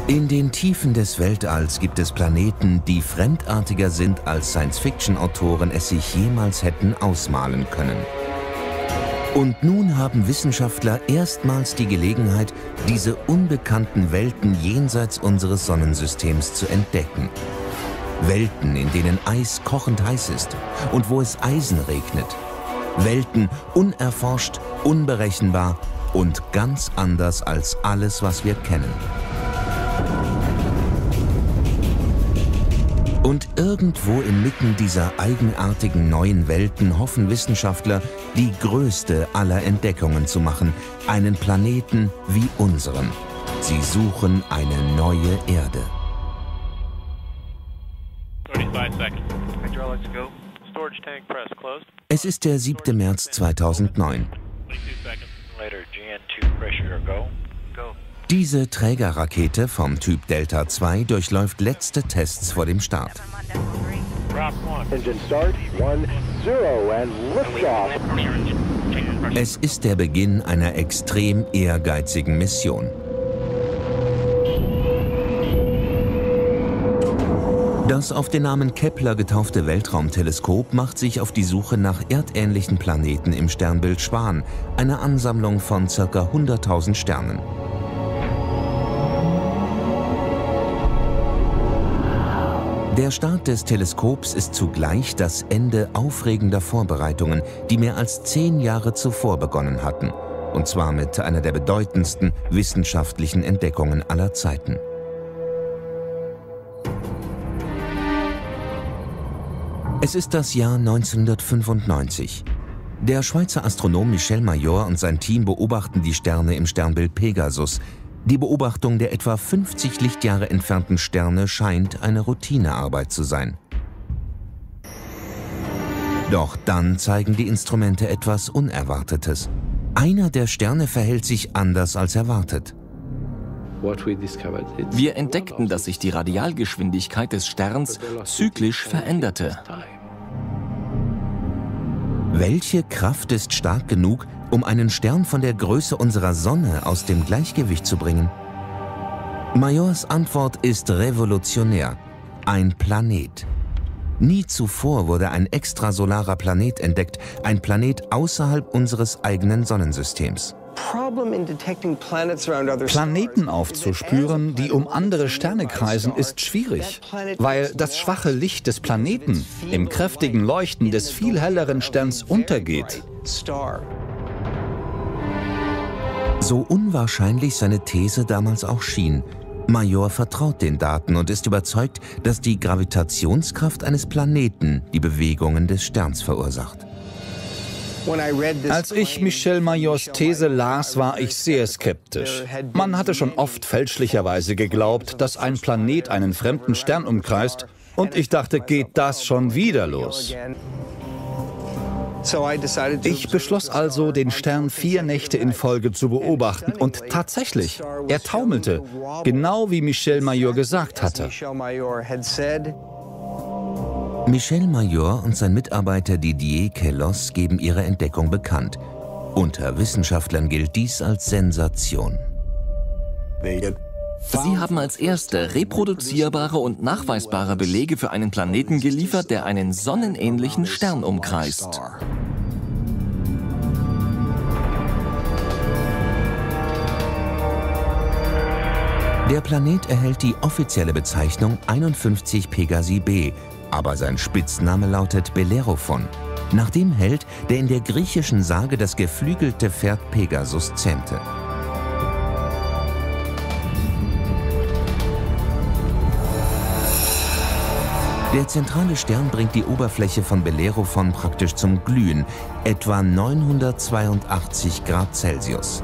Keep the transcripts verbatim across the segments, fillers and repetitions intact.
In den Tiefen des Weltalls gibt es Planeten, die fremdartiger sind, als Science-Fiction-Autoren es sich jemals hätten ausmalen können. Und nun haben Wissenschaftler erstmals die Gelegenheit, diese unbekannten Welten jenseits unseres Sonnensystems zu entdecken. Welten, in denen Eis kochend heiß ist und wo es Eisen regnet. Welten unerforscht, unberechenbar und ganz anders als alles, was wir kennen. Und irgendwo inmitten dieser eigenartigen neuen Welten hoffen Wissenschaftler, die größte aller Entdeckungen zu machen, einen Planeten wie unseren. Sie suchen eine neue Erde. Es ist der siebte März zweitausendneun. Diese Trägerrakete vom Typ Delta zwei durchläuft letzte Tests vor dem Start. Es ist der Beginn einer extrem ehrgeizigen Mission. Das auf den Namen Kepler getaufte Weltraumteleskop macht sich auf die Suche nach erdähnlichen Planeten im Sternbild Schwan, einer Ansammlung von ca. hunderttausend Sternen. Der Start des Teleskops ist zugleich das Ende aufregender Vorbereitungen, die mehr als zehn Jahre zuvor begonnen hatten. Und zwar mit einer der bedeutendsten wissenschaftlichen Entdeckungen aller Zeiten. Es ist das Jahr neunzehnhundertfünfundneunzig. Der Schweizer Astronom Michel Mayor und sein Team beobachten die Sterne im Sternbild Pegasus. Die Beobachtung der etwa fünfzig Lichtjahre entfernten Sterne scheint eine Routinearbeit zu sein. Doch dann zeigen die Instrumente etwas Unerwartetes. Einer der Sterne verhält sich anders als erwartet. Wir entdeckten, dass sich die Radialgeschwindigkeit des Sterns zyklisch veränderte. Welche Kraft ist stark genug, um einen Stern von der Größe unserer Sonne aus dem Gleichgewicht zu bringen? Mayors Antwort ist revolutionär: ein Planet. Nie zuvor wurde ein extrasolarer Planet entdeckt, ein Planet außerhalb unseres eigenen Sonnensystems. Planeten aufzuspüren, die um andere Sterne kreisen, ist schwierig, weil das schwache Licht des Planeten im kräftigen Leuchten des viel helleren Sterns untergeht. So unwahrscheinlich seine These damals auch schien, Mayor vertraut den Daten und ist überzeugt, dass die Gravitationskraft eines Planeten die Bewegungen des Sterns verursacht. Als ich Michel Mayors These las, war ich sehr skeptisch. Man hatte schon oft fälschlicherweise geglaubt, dass ein Planet einen fremden Stern umkreist, und ich dachte, geht das schon wieder los? Ich beschloss also, den Stern vier Nächte in Folge zu beobachten, und tatsächlich, er taumelte, genau wie Michel Mayor gesagt hatte. Michel Mayor und sein Mitarbeiter Didier Queloz geben ihre Entdeckung bekannt. Unter Wissenschaftlern gilt dies als Sensation. Sie haben als erste reproduzierbare und nachweisbare Belege für einen Planeten geliefert, der einen sonnenähnlichen Stern umkreist. Der Planet erhält die offizielle Bezeichnung einundfünfzig Pegasi b, aber sein Spitzname lautet Bellerophon, nach dem Held, der in der griechischen Sage das geflügelte Pferd Pegasus zähmte. Der zentrale Stern bringt die Oberfläche von Bellerophon praktisch zum Glühen, etwa neunhundertzweiundachtzig Grad Celsius.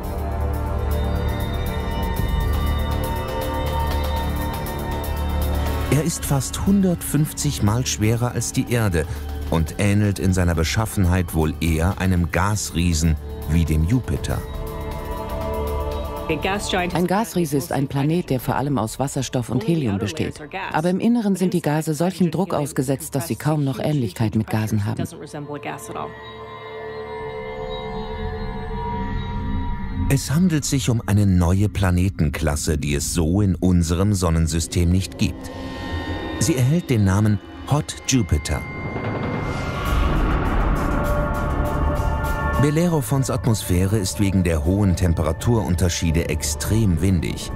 Er ist fast hundertfünfzig Mal schwerer als die Erde und ähnelt in seiner Beschaffenheit wohl eher einem Gasriesen wie dem Jupiter. Ein Gasriese ist ein Planet, der vor allem aus Wasserstoff und Helium besteht. Aber im Inneren sind die Gase solchem Druck ausgesetzt, dass sie kaum noch Ähnlichkeit mit Gasen haben. Es handelt sich um eine neue Planetenklasse, die es so in unserem Sonnensystem nicht gibt. Sie erhält den Namen Hot Jupiter. Bellerophons Atmosphäre ist wegen der hohen Temperaturunterschiede extrem windig.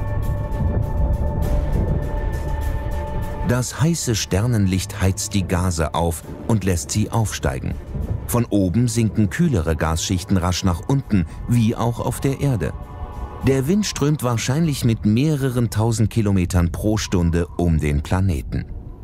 Das heiße Sternenlicht heizt die Gase auf und lässt sie aufsteigen. Von oben sinken kühlere Gasschichten rasch nach unten, wie auch auf der Erde. Der Wind strömt wahrscheinlich mit mehreren tausend Kilometern pro Stunde um den Planeten.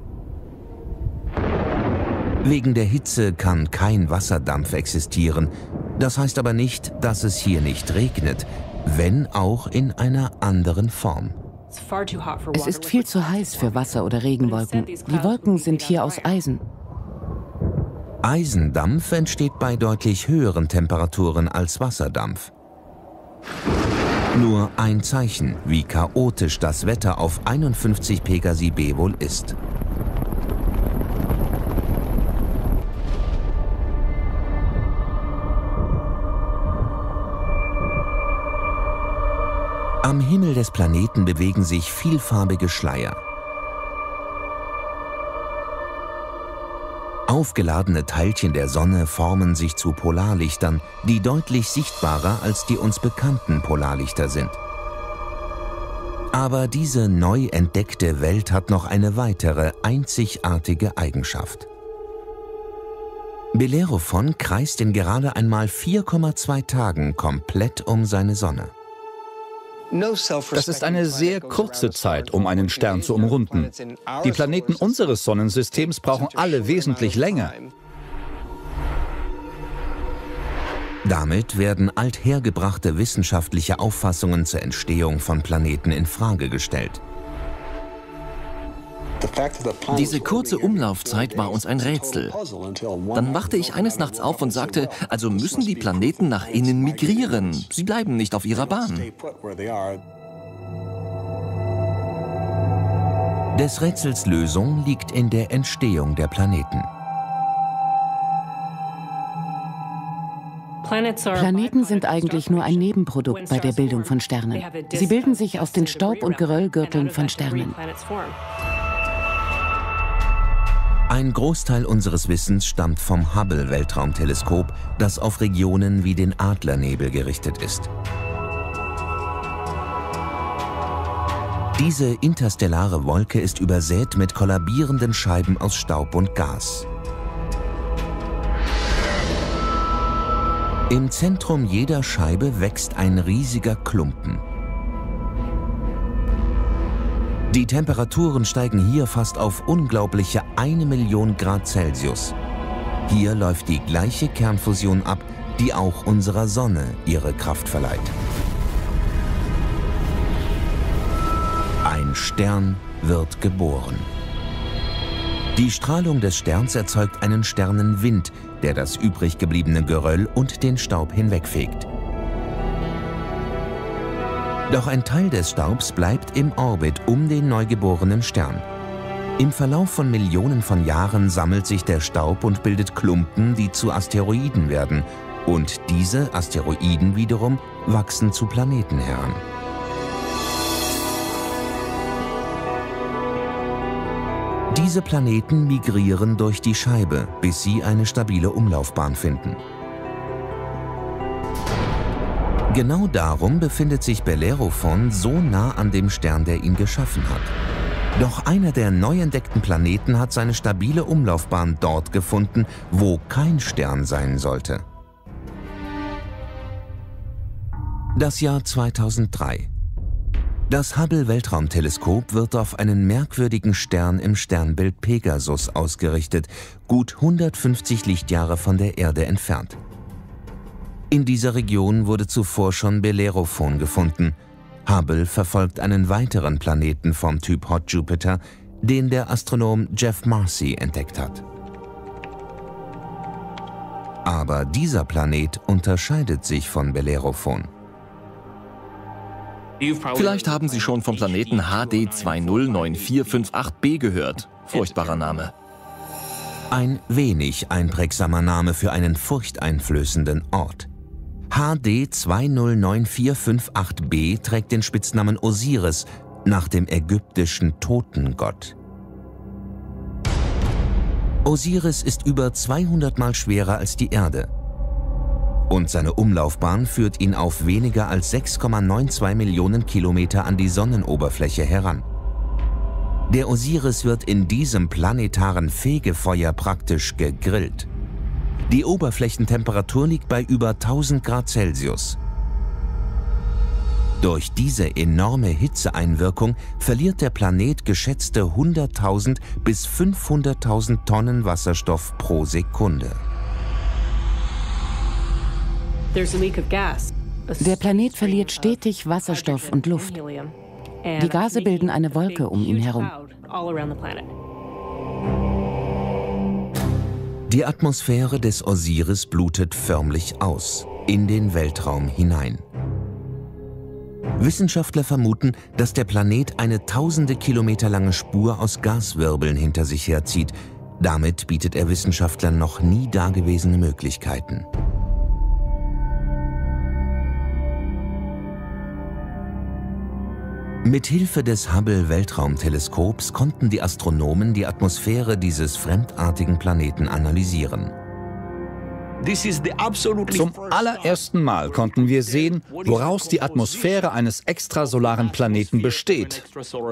Wegen der Hitze kann kein Wasserdampf existieren. Das heißt aber nicht, dass es hier nicht regnet, wenn auch in einer anderen Form. Es ist viel zu heiß für Wasser- oder Regenwolken. Die Wolken sind hier aus Eisen. Eisendampf entsteht bei deutlich höheren Temperaturen als Wasserdampf. Nur ein Zeichen, wie chaotisch das Wetter auf einundfünfzig Pegasi b wohl ist. Am Himmel des Planeten bewegen sich vielfarbige Schleier. Aufgeladene Teilchen der Sonne formen sich zu Polarlichtern, die deutlich sichtbarer als die uns bekannten Polarlichter sind. Aber diese neu entdeckte Welt hat noch eine weitere, einzigartige Eigenschaft. Bellerophon kreist in gerade einmal vier Komma zwei Tagen komplett um seine Sonne. Das ist eine sehr kurze Zeit, um einen Stern zu umrunden. Die Planeten unseres Sonnensystems brauchen alle wesentlich länger. Damit werden althergebrachte wissenschaftliche Auffassungen zur Entstehung von Planeten in Frage gestellt. Diese kurze Umlaufzeit war uns ein Rätsel. Dann wachte ich eines Nachts auf und sagte, also müssen die Planeten nach innen migrieren. Sie bleiben nicht auf ihrer Bahn. Des Rätsels Lösung liegt in der Entstehung der Planeten. Planeten sind eigentlich nur ein Nebenprodukt bei der Bildung von Sternen. Sie bilden sich aus den Staub- und Geröllgürteln von Sternen. Ein Großteil unseres Wissens stammt vom Hubble-Weltraumteleskop, das auf Regionen wie den Adlernebel gerichtet ist. Diese interstellare Wolke ist übersät mit kollabierenden Scheiben aus Staub und Gas. Im Zentrum jeder Scheibe wächst ein riesiger Klumpen. Die Temperaturen steigen hier fast auf unglaubliche eine Million Grad Celsius. Hier läuft die gleiche Kernfusion ab, die auch unserer Sonne ihre Kraft verleiht. Ein Stern wird geboren. Die Strahlung des Sterns erzeugt einen Sternenwind, der das übrig gebliebene Geröll und den Staub hinwegfegt. Doch ein Teil des Staubs bleibt im Orbit um den neugeborenen Stern. Im Verlauf von Millionen von Jahren sammelt sich der Staub und bildet Klumpen, die zu Asteroiden werden. Und diese Asteroiden wiederum wachsen zu Planeten heran. Diese Planeten migrieren durch die Scheibe, bis sie eine stabile Umlaufbahn finden. Genau darum befindet sich Bellerophon so nah an dem Stern, der ihn geschaffen hat. Doch einer der neu entdeckten Planeten hat seine stabile Umlaufbahn dort gefunden, wo kein Stern sein sollte. Das Jahr zweitausenddrei. Das Hubble-Weltraumteleskop wird auf einen merkwürdigen Stern im Sternbild Pegasus ausgerichtet, gut hundertfünfzig Lichtjahre von der Erde entfernt. In dieser Region wurde zuvor schon Bellerophon gefunden. Hubble verfolgt einen weiteren Planeten vom Typ Hot Jupiter, den der Astronom Jeff Marcy entdeckt hat. Aber dieser Planet unterscheidet sich von Bellerophon. Vielleicht haben Sie schon vom Planeten H D zwei null neun vier fünf acht b gehört. Furchtbarer Name. Ein wenig einprägsamer Name für einen furchteinflößenden Ort. H D zwei null neun vier fünf acht b trägt den Spitznamen Osiris nach dem ägyptischen Totengott. Osiris ist über zweihundert Mal schwerer als die Erde. Und seine Umlaufbahn führt ihn auf weniger als sechs Komma zweiundneunzig Millionen Kilometer an die Sonnenoberfläche heran. Der Osiris wird in diesem planetaren Fegefeuer praktisch gegrillt. Die Oberflächentemperatur liegt bei über tausend Grad Celsius. Durch diese enorme Hitzeeinwirkung verliert der Planet geschätzte hunderttausend bis fünfhunderttausend Tonnen Wasserstoff pro Sekunde. Der Planet verliert stetig Wasserstoff und Luft. Die Gase bilden eine Wolke um ihn herum. Die Atmosphäre des Osiris blutet förmlich aus, in den Weltraum hinein. Wissenschaftler vermuten, dass der Planet eine tausende Kilometer lange Spur aus Gaswirbeln hinter sich herzieht. Damit bietet er Wissenschaftlern noch nie dagewesene Möglichkeiten. Mit Hilfe des Hubble-Weltraumteleskops konnten die Astronomen die Atmosphäre dieses fremdartigen Planeten analysieren. Zum allerersten Mal konnten wir sehen, woraus die Atmosphäre eines extrasolaren Planeten besteht.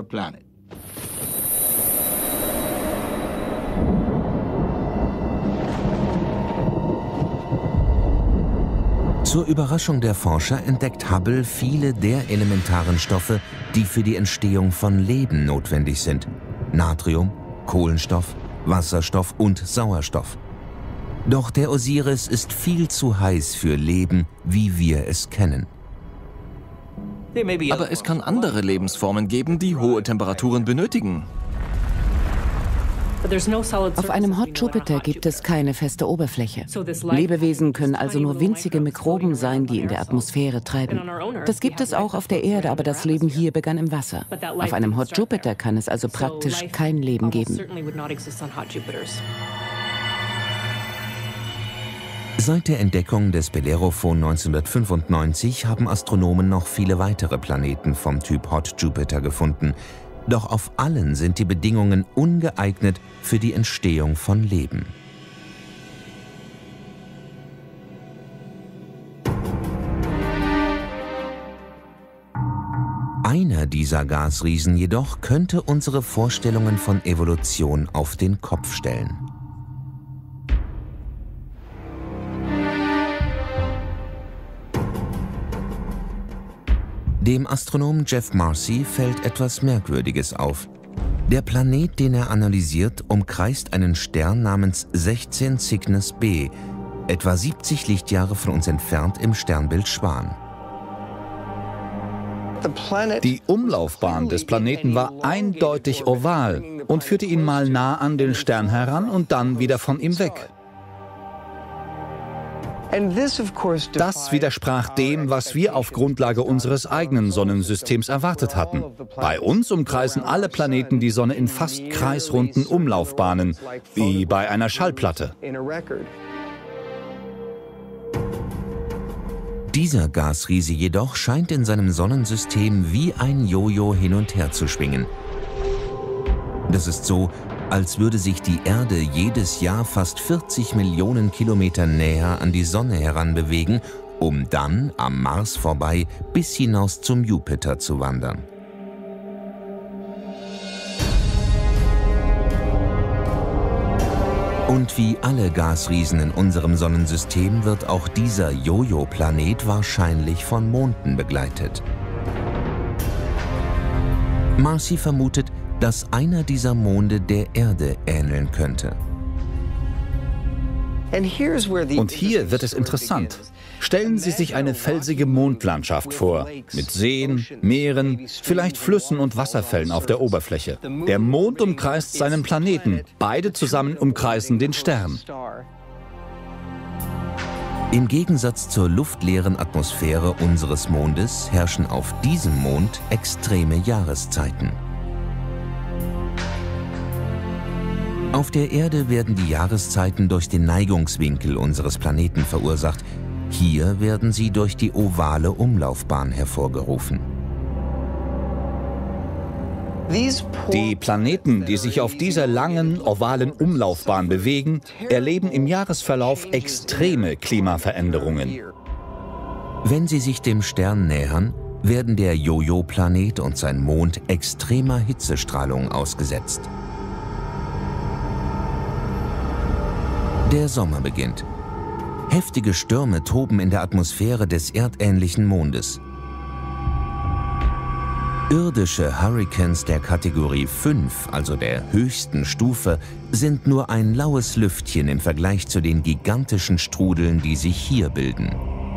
Zur Überraschung der Forscher entdeckt Hubble viele der elementaren Stoffe, die für die Entstehung von Leben notwendig sind: Natrium, Kohlenstoff, Wasserstoff und Sauerstoff. Doch der Osiris ist viel zu heiß für Leben, wie wir es kennen. Aber es kann andere Lebensformen geben, die hohe Temperaturen benötigen. Auf einem Hot Jupiter gibt es keine feste Oberfläche. Lebewesen können also nur winzige Mikroben sein, die in der Atmosphäre treiben. Das gibt es auch auf der Erde, aber das Leben hier begann im Wasser. Auf einem Hot Jupiter kann es also praktisch kein Leben geben. Seit der Entdeckung des Bellerophon neunzehnhundertfünfundneunzig haben Astronomen noch viele weitere Planeten vom Typ Hot Jupiter gefunden. Doch auf allen sind die Bedingungen ungeeignet für die Entstehung von Leben. Einer dieser Gasriesen jedoch könnte unsere Vorstellungen von Evolution auf den Kopf stellen. Dem Astronomen Jeff Marcy fällt etwas Merkwürdiges auf. Der Planet, den er analysiert, umkreist einen Stern namens sechzehn Cygnus b, etwa siebzig Lichtjahre von uns entfernt im Sternbild Schwan. Die Umlaufbahn des Planeten war eindeutig oval und führte ihn mal nah an den Stern heran und dann wieder von ihm weg. Das widersprach dem, was wir auf Grundlage unseres eigenen Sonnensystems erwartet hatten. Bei uns umkreisen alle Planeten die Sonne in fast kreisrunden Umlaufbahnen, wie bei einer Schallplatte. Dieser Gasriese jedoch scheint in seinem Sonnensystem wie ein Jojo hin und her zu schwingen. Das ist so, als würde sich die Erde jedes Jahr fast vierzig Millionen Kilometer näher an die Sonne heranbewegen, um dann am Mars vorbei bis hinaus zum Jupiter zu wandern. Und wie alle Gasriesen in unserem Sonnensystem wird auch dieser Jojo-Planet wahrscheinlich von Monden begleitet. Marcy vermutet, dass einer dieser Monde der Erde ähneln könnte. Und hier wird es interessant. Stellen Sie sich eine felsige Mondlandschaft vor, mit Seen, Meeren, vielleicht Flüssen und Wasserfällen auf der Oberfläche. Der Mond umkreist seinen Planeten, beide zusammen umkreisen den Stern. Im Gegensatz zur luftleeren Atmosphäre unseres Mondes herrschen auf diesem Mond extreme Jahreszeiten. Auf der Erde werden die Jahreszeiten durch den Neigungswinkel unseres Planeten verursacht. Hier werden sie durch die ovale Umlaufbahn hervorgerufen. Die Planeten, die sich auf dieser langen, ovalen Umlaufbahn bewegen, erleben im Jahresverlauf extreme Klimaveränderungen. Wenn sie sich dem Stern nähern, werden der Jojo-Planet und sein Mond extremer Hitzestrahlung ausgesetzt. Der Sommer beginnt. Heftige Stürme toben in der Atmosphäre des erdähnlichen Mondes. Irdische Hurrikans der Kategorie fünf, also der höchsten Stufe, sind nur ein laues Lüftchen im Vergleich zu den gigantischen Strudeln, die sich hier bilden.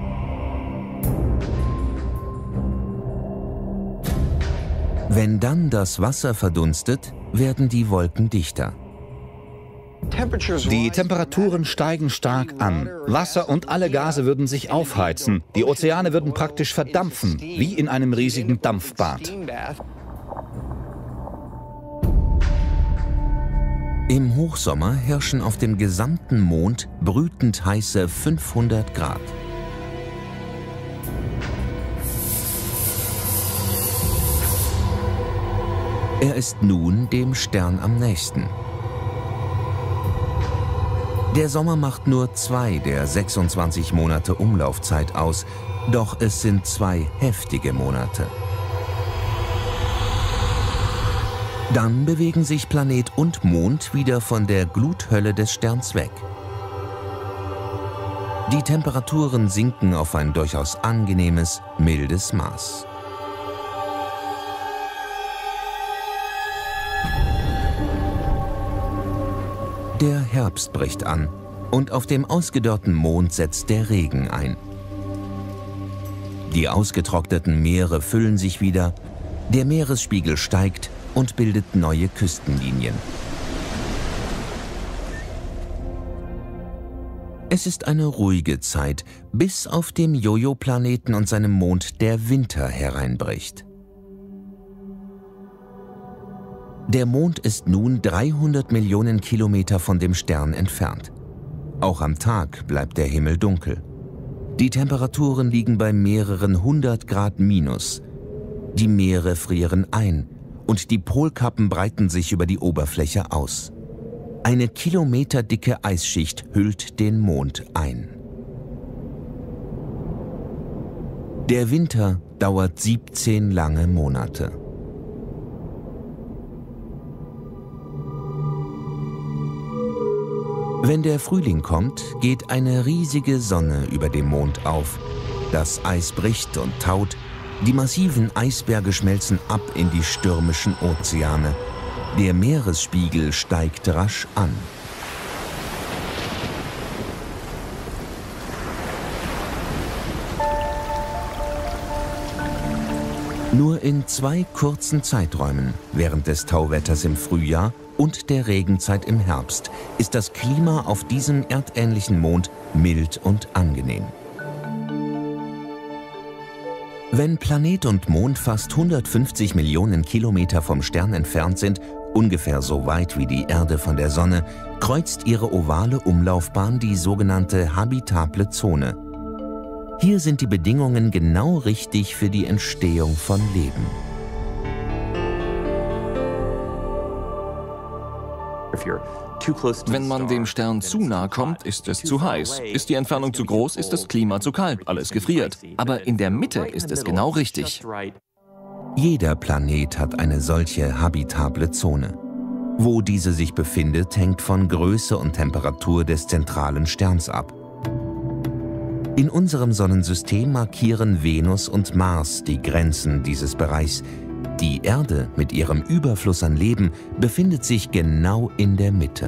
Wenn dann das Wasser verdunstet, werden die Wolken dichter. Die Temperaturen steigen stark an. Wasser und alle Gase würden sich aufheizen. Die Ozeane würden praktisch verdampfen, wie in einem riesigen Dampfbad. Im Hochsommer herrschen auf dem gesamten Mond brütend heiße fünfhundert Grad. Er ist nun dem Stern am nächsten. Der Sommer macht nur zwei der sechsundzwanzig Monate Umlaufzeit aus, doch es sind zwei heftige Monate. Dann bewegen sich Planet und Mond wieder von der Gluthölle des Sterns weg. Die Temperaturen sinken auf ein durchaus angenehmes, mildes Maß. Der Herbst bricht an und auf dem ausgedörrten Mond setzt der Regen ein. Die ausgetrockneten Meere füllen sich wieder, der Meeresspiegel steigt und bildet neue Küstenlinien. Es ist eine ruhige Zeit, bis auf dem Jojo-Planeten und seinem Mond der Winter hereinbricht. Der Mond ist nun dreihundert Millionen Kilometer von dem Stern entfernt. Auch am Tag bleibt der Himmel dunkel. Die Temperaturen liegen bei mehreren hundert Grad minus. Die Meere frieren ein und die Polkappen breiten sich über die Oberfläche aus. Eine kilometerdicke Eisschicht hüllt den Mond ein. Der Winter dauert siebzehn lange Monate. Wenn der Frühling kommt, geht eine riesige Sonne über dem Mond auf. Das Eis bricht und taut, die massiven Eisberge schmelzen ab in die stürmischen Ozeane. Der Meeresspiegel steigt rasch an. Nur in zwei kurzen Zeiträumen, während des Tauwetters im Frühjahr und der Regenzeit im Herbst, ist das Klima auf diesem erdähnlichen Mond mild und angenehm. Wenn Planet und Mond fast hundertfünfzig Millionen Kilometer vom Stern entfernt sind, ungefähr so weit wie die Erde von der Sonne, kreuzt ihre ovale Umlaufbahn die sogenannte habitable Zone. Hier sind die Bedingungen genau richtig für die Entstehung von Leben. Wenn man dem Stern zu nahe kommt, ist es zu heiß. Ist die Entfernung zu groß, ist das Klima zu kalt, alles gefriert. Aber in der Mitte ist es genau richtig. Jeder Planet hat eine solche habitable Zone. Wo diese sich befindet, hängt von Größe und Temperatur des zentralen Sterns ab. In unserem Sonnensystem markieren Venus und Mars die Grenzen dieses Bereichs. Die Erde mit ihrem Überfluss an Leben befindet sich genau in der Mitte.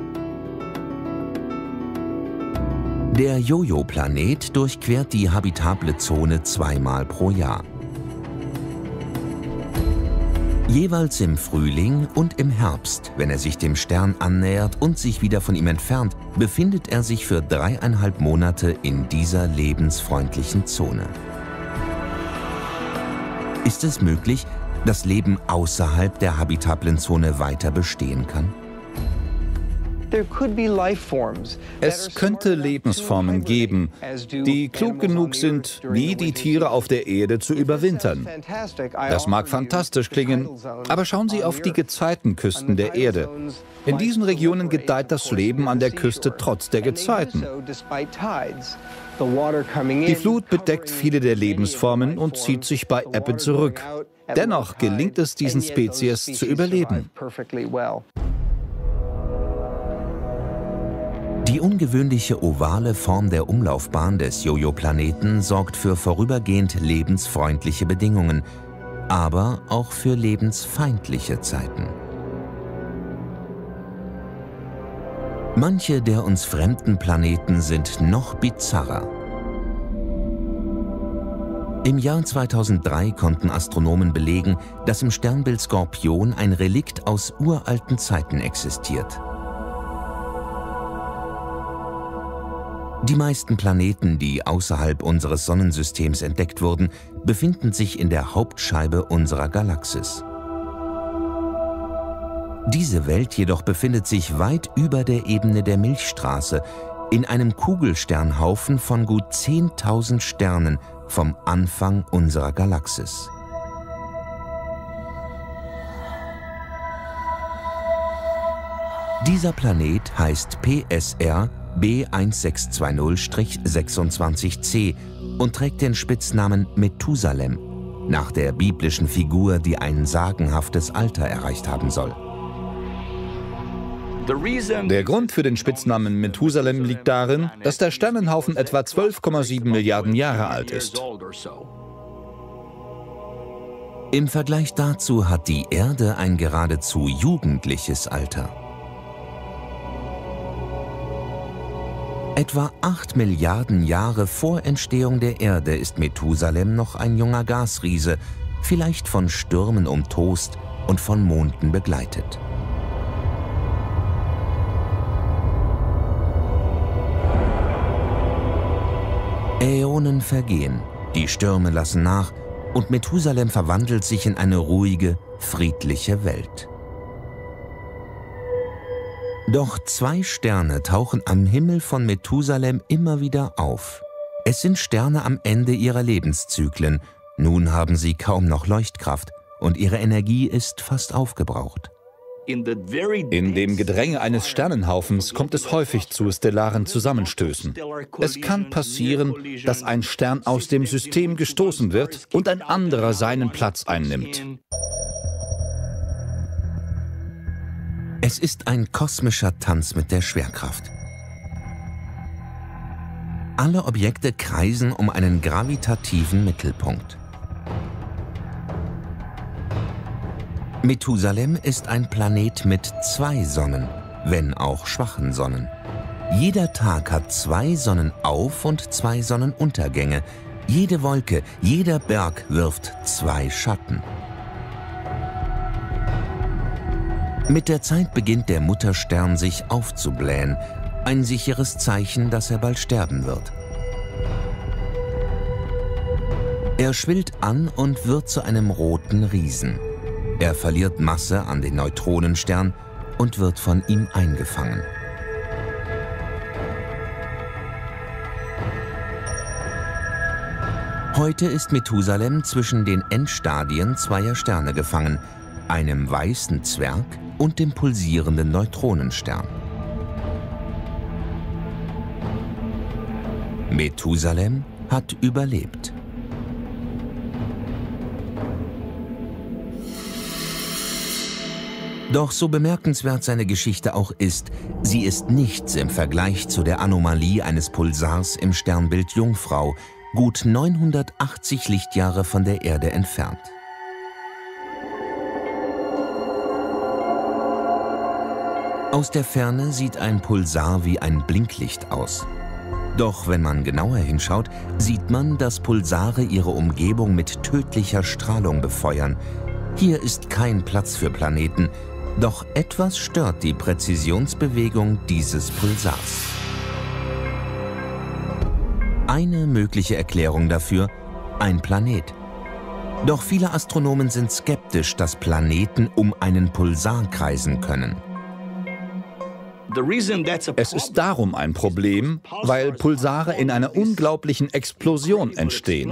Der Jojo-Planet durchquert die habitable Zone zweimal pro Jahr. Jeweils im Frühling und im Herbst, wenn er sich dem Stern annähert und sich wieder von ihm entfernt, befindet er sich für dreieinhalb Monate in dieser lebensfreundlichen Zone. Ist es möglich, dass Leben außerhalb der habitablen Zone weiter bestehen kann? Es könnte Lebensformen geben, die klug genug sind, wie die Tiere auf der Erde zu überwintern. Das mag fantastisch klingen, aber schauen Sie auf die Gezeitenküsten der Erde. In diesen Regionen gedeiht das Leben an der Küste trotz der Gezeiten. Die Flut bedeckt viele der Lebensformen und zieht sich bei Ebbe zurück. Dennoch gelingt es diesen Spezies zu überleben. Die ungewöhnliche ovale Form der Umlaufbahn des Jojo-Planeten sorgt für vorübergehend lebensfreundliche Bedingungen, aber auch für lebensfeindliche Zeiten. Manche der uns fremden Planeten sind noch bizarrer. Im Jahr zweitausenddrei konnten Astronomen belegen, dass im Sternbild Skorpion ein Relikt aus uralten Zeiten existiert. Die meisten Planeten, die außerhalb unseres Sonnensystems entdeckt wurden, befinden sich in der Hauptscheibe unserer Galaxis. Diese Welt jedoch befindet sich weit über der Ebene der Milchstraße, in einem Kugelsternhaufen von gut zehntausend Sternen vom Anfang unserer Galaxis. Dieser Planet heißt P S R B sechzehn zwanzig sechsundzwanzig c und trägt den Spitznamen Methusalem, nach der biblischen Figur, die ein sagenhaftes Alter erreicht haben soll. Der Grund für den Spitznamen Methusalem liegt darin, dass der Sternenhaufen etwa zwölf Komma sieben Milliarden Jahre alt ist. Im Vergleich dazu hat die Erde ein geradezu jugendliches Alter. Etwa acht Milliarden Jahre vor Entstehung der Erde ist Methusalem noch ein junger Gasriese, vielleicht von Stürmen umtost und von Monden begleitet. Äonen vergehen, die Stürme lassen nach und Methusalem verwandelt sich in eine ruhige, friedliche Welt. Doch zwei Sterne tauchen am Himmel von Methusalem immer wieder auf. Es sind Sterne am Ende ihrer Lebenszyklen. Nun haben sie kaum noch Leuchtkraft und ihre Energie ist fast aufgebraucht. In dem Gedränge eines Sternenhaufens kommt es häufig zu stellaren Zusammenstößen. Es kann passieren, dass ein Stern aus dem System gestoßen wird und ein anderer seinen Platz einnimmt. Es ist ein kosmischer Tanz mit der Schwerkraft. Alle Objekte kreisen um einen gravitativen Mittelpunkt. Methusalem ist ein Planet mit zwei Sonnen, wenn auch schwachen Sonnen. Jeder Tag hat zwei Sonnenauf- und zwei Sonnenuntergänge. Jede Wolke, jeder Berg wirft zwei Schatten. Mit der Zeit beginnt der Mutterstern sich aufzublähen, ein sicheres Zeichen, dass er bald sterben wird. Er schwillt an und wird zu einem roten Riesen. Er verliert Masse an den Neutronenstern und wird von ihm eingefangen. Heute ist Methusalem zwischen den Endstadien zweier Sterne gefangen, einem weißen Zwerg und dem pulsierenden Neutronenstern. Methusalem hat überlebt. Doch so bemerkenswert seine Geschichte auch ist, sie ist nichts im Vergleich zu der Anomalie eines Pulsars im Sternbild Jungfrau, gut neunhundertachtzig Lichtjahre von der Erde entfernt. Aus der Ferne sieht ein Pulsar wie ein Blinklicht aus. Doch wenn man genauer hinschaut, sieht man, dass Pulsare ihre Umgebung mit tödlicher Strahlung befeuern. Hier ist kein Platz für Planeten, doch etwas stört die Präzisionsbewegung dieses Pulsars. Eine mögliche Erklärung dafür: ein Planet. Doch viele Astronomen sind skeptisch, dass Planeten um einen Pulsar kreisen können. Es ist darum ein Problem, weil Pulsare in einer unglaublichen Explosion entstehen.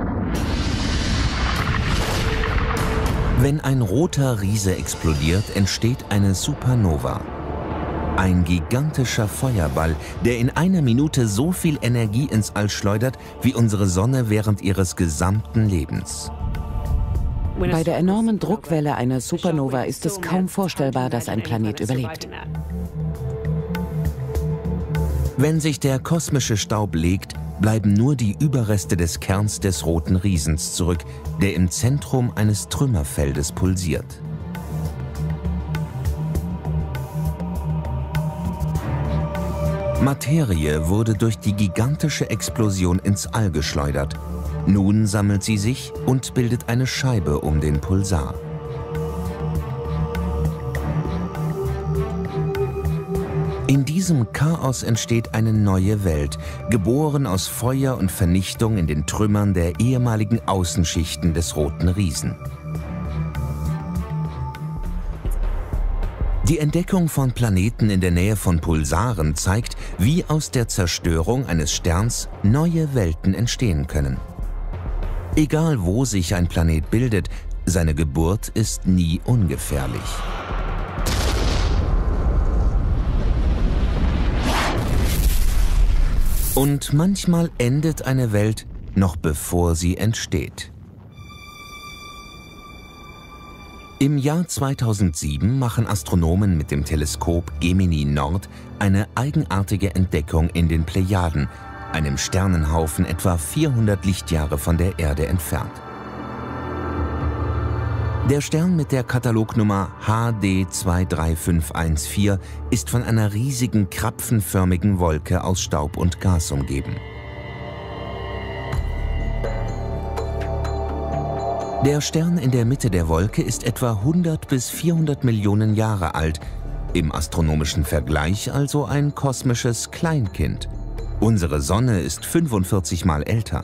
Wenn ein roter Riese explodiert, entsteht eine Supernova. Ein gigantischer Feuerball, der in einer Minute so viel Energie ins All schleudert, wie unsere Sonne während ihres gesamten Lebens. Bei der enormen Druckwelle einer Supernova ist es kaum vorstellbar, dass ein Planet überlebt. Wenn sich der kosmische Staub legt, bleiben nur die Überreste des Kerns des roten Riesens zurück, der im Zentrum eines Trümmerfeldes pulsiert. Materie wurde durch die gigantische Explosion ins All geschleudert. Nun sammelt sie sich und bildet eine Scheibe um den Pulsar. In diesem Chaos entsteht eine neue Welt, geboren aus Feuer und Vernichtung in den Trümmern der ehemaligen Außenschichten des roten Riesen. Die Entdeckung von Planeten in der Nähe von Pulsaren zeigt, wie aus der Zerstörung eines Sterns neue Welten entstehen können. Egal wo sich ein Planet bildet, seine Geburt ist nie ungefährlich. Und manchmal endet eine Welt noch bevor sie entsteht. Im Jahr zweitausendsieben machen Astronomen mit dem Teleskop Gemini Nord eine eigenartige Entdeckung in den Plejaden, einem Sternenhaufen etwa vierhundert Lichtjahre von der Erde entfernt. Der Stern mit der Katalognummer H D zwei drei fünf eins vier ist von einer riesigen krapfenförmigen Wolke aus Staub und Gas umgeben. Der Stern in der Mitte der Wolke ist etwa hundert bis vierhundert Millionen Jahre alt, im astronomischen Vergleich also ein kosmisches Kleinkind. Unsere Sonne ist fünfundvierzig Mal älter.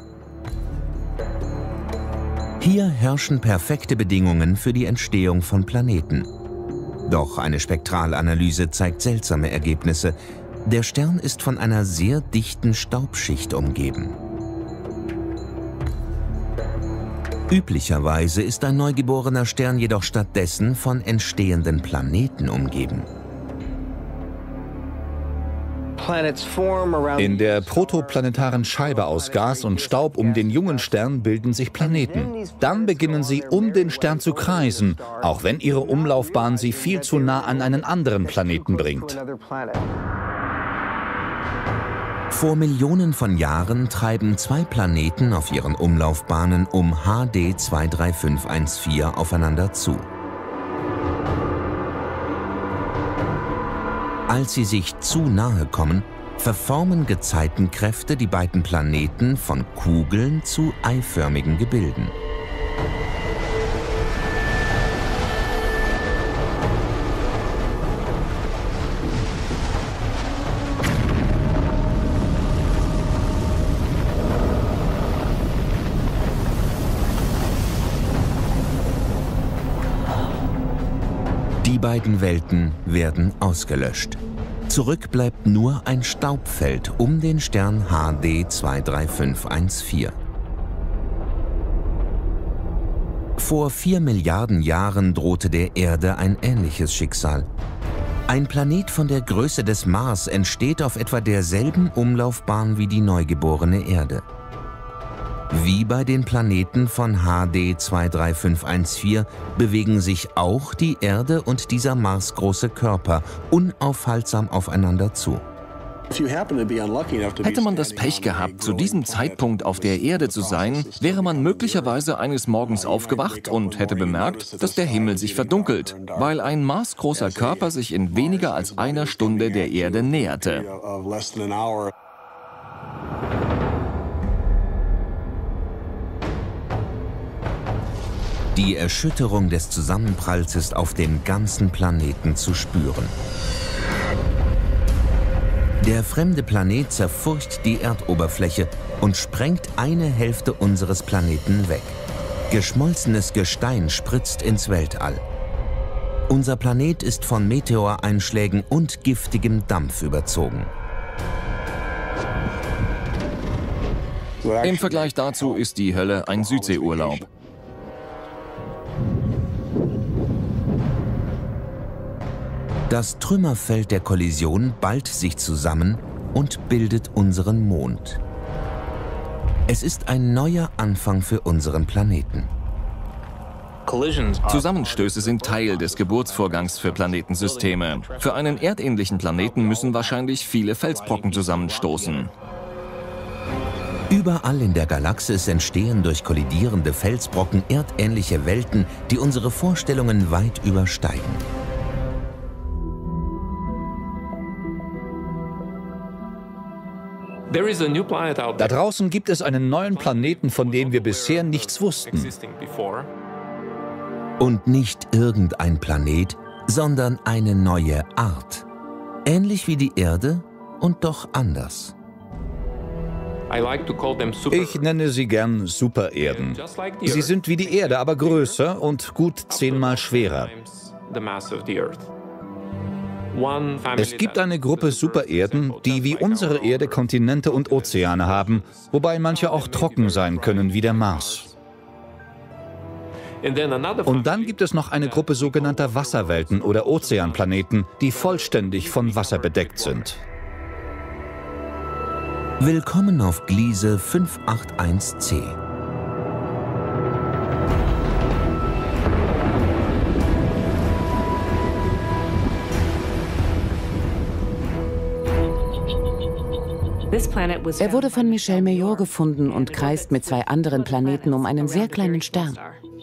Hier herrschen perfekte Bedingungen für die Entstehung von Planeten. Doch eine Spektralanalyse zeigt seltsame Ergebnisse. Der Stern ist von einer sehr dichten Staubschicht umgeben. Üblicherweise ist ein neugeborener Stern jedoch stattdessen von entstehenden Planeten umgeben. In der protoplanetaren Scheibe aus Gas und Staub um den jungen Stern bilden sich Planeten. Dann beginnen sie, um den Stern zu kreisen, auch wenn ihre Umlaufbahn sie viel zu nah an einen anderen Planeten bringt. Vor Millionen von Jahren treiben zwei Planeten auf ihren Umlaufbahnen um H D zwei drei fünf eins vier aufeinander zu. Als sie sich zu nahe kommen, verformen Gezeitenkräfte die beiden Planeten von Kugeln zu eiförmigen Gebilden. Die beiden Welten werden ausgelöscht. Zurück bleibt nur ein Staubfeld um den Stern H D zwei drei fünf eins vier. Vor vier Milliarden Jahren drohte der Erde ein ähnliches Schicksal. Ein Planet von der Größe des Mars entsteht auf etwa derselben Umlaufbahn wie die neugeborene Erde. Wie bei den Planeten von H D zwei drei fünf eins vier bewegen sich auch die Erde und dieser marsgroße Körper unaufhaltsam aufeinander zu. Hätte man das Pech gehabt, zu diesem Zeitpunkt auf der Erde zu sein, wäre man möglicherweise eines Morgens aufgewacht und hätte bemerkt, dass der Himmel sich verdunkelt, weil ein marsgroßer Körper sich in weniger als einer Stunde der Erde näherte. Die Erschütterung des Zusammenpralls ist auf dem ganzen Planeten zu spüren. Der fremde Planet zerfurcht die Erdoberfläche und sprengt eine Hälfte unseres Planeten weg. Geschmolzenes Gestein spritzt ins Weltall. Unser Planet ist von Meteoreinschlägen und giftigem Dampf überzogen. Im Vergleich dazu ist die Hölle ein Südseeurlaub. Das Trümmerfeld der Kollision ballt sich zusammen und bildet unseren Mond. Es ist ein neuer Anfang für unseren Planeten. Zusammenstöße sind Teil des Geburtsvorgangs für Planetensysteme. Für einen erdähnlichen Planeten müssen wahrscheinlich viele Felsbrocken zusammenstoßen. Überall in der Galaxis entstehen durch kollidierende Felsbrocken erdähnliche Welten, die unsere Vorstellungen weit übersteigen. Da draußen gibt es einen neuen Planeten, von dem wir bisher nichts wussten. Und nicht irgendein Planet, sondern eine neue Art. Ähnlich wie die Erde und doch anders. Ich nenne sie gern Supererden. Sie sind wie die Erde, aber größer und gut zehnmal schwerer. Es gibt eine Gruppe Supererden, die wie unsere Erde Kontinente und Ozeane haben, wobei manche auch trocken sein können wie der Mars. Und dann gibt es noch eine Gruppe sogenannter Wasserwelten oder Ozeanplaneten, die vollständig von Wasser bedeckt sind. Willkommen auf Gliese fünf acht eins c. Er wurde von Michel Mayor gefunden und kreist mit zwei anderen Planeten um einen sehr kleinen Stern.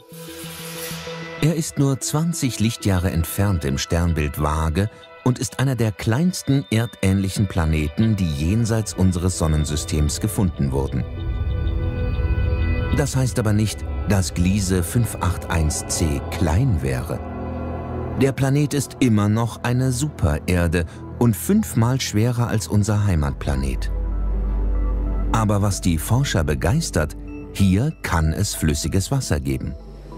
Er ist nur zwanzig Lichtjahre entfernt im Sternbild Waage und ist einer der kleinsten erdähnlichen Planeten, die jenseits unseres Sonnensystems gefunden wurden. Das heißt aber nicht, dass Gliese fünf acht eins c klein wäre. Der Planet ist immer noch eine Supererde und fünfmal schwerer als unser Heimatplanet. Aber was die Forscher begeistert, hier kann es flüssiges Wasser geben.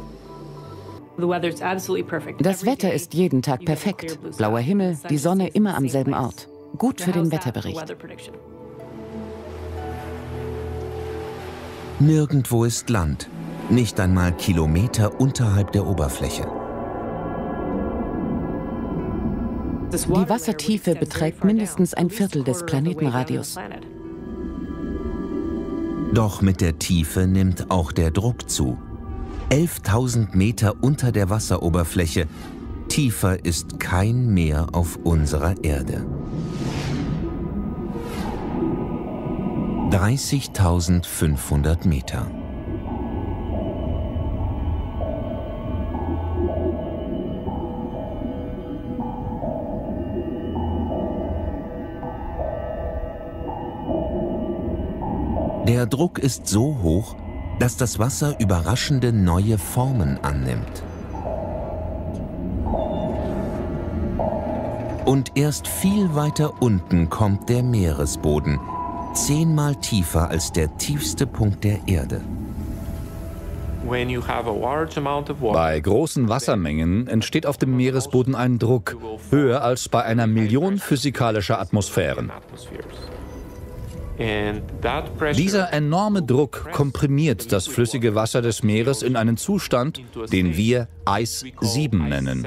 Das Wetter ist jeden Tag perfekt. Blauer Himmel, die Sonne immer am selben Ort. Gut für den Wetterbericht. Nirgendwo ist Land, nicht einmal Kilometer unterhalb der Oberfläche. Die Wassertiefe beträgt mindestens ein Viertel des Planetenradius. Doch mit der Tiefe nimmt auch der Druck zu. elftausend Meter unter der Wasseroberfläche. Tiefer ist kein Meer auf unserer Erde. dreißigtausendfünfhundert Meter. Der Druck ist so hoch, dass das Wasser überraschende neue Formen annimmt. Und erst viel weiter unten kommt der Meeresboden, zehnmal tiefer als der tiefste Punkt der Erde. Bei großen Wassermengen entsteht auf dem Meeresboden ein Druck, höher als bei einer Million physikalischer Atmosphären. Dieser enorme Druck komprimiert das flüssige Wasser des Meeres in einen Zustand, den wir Eis sieben nennen.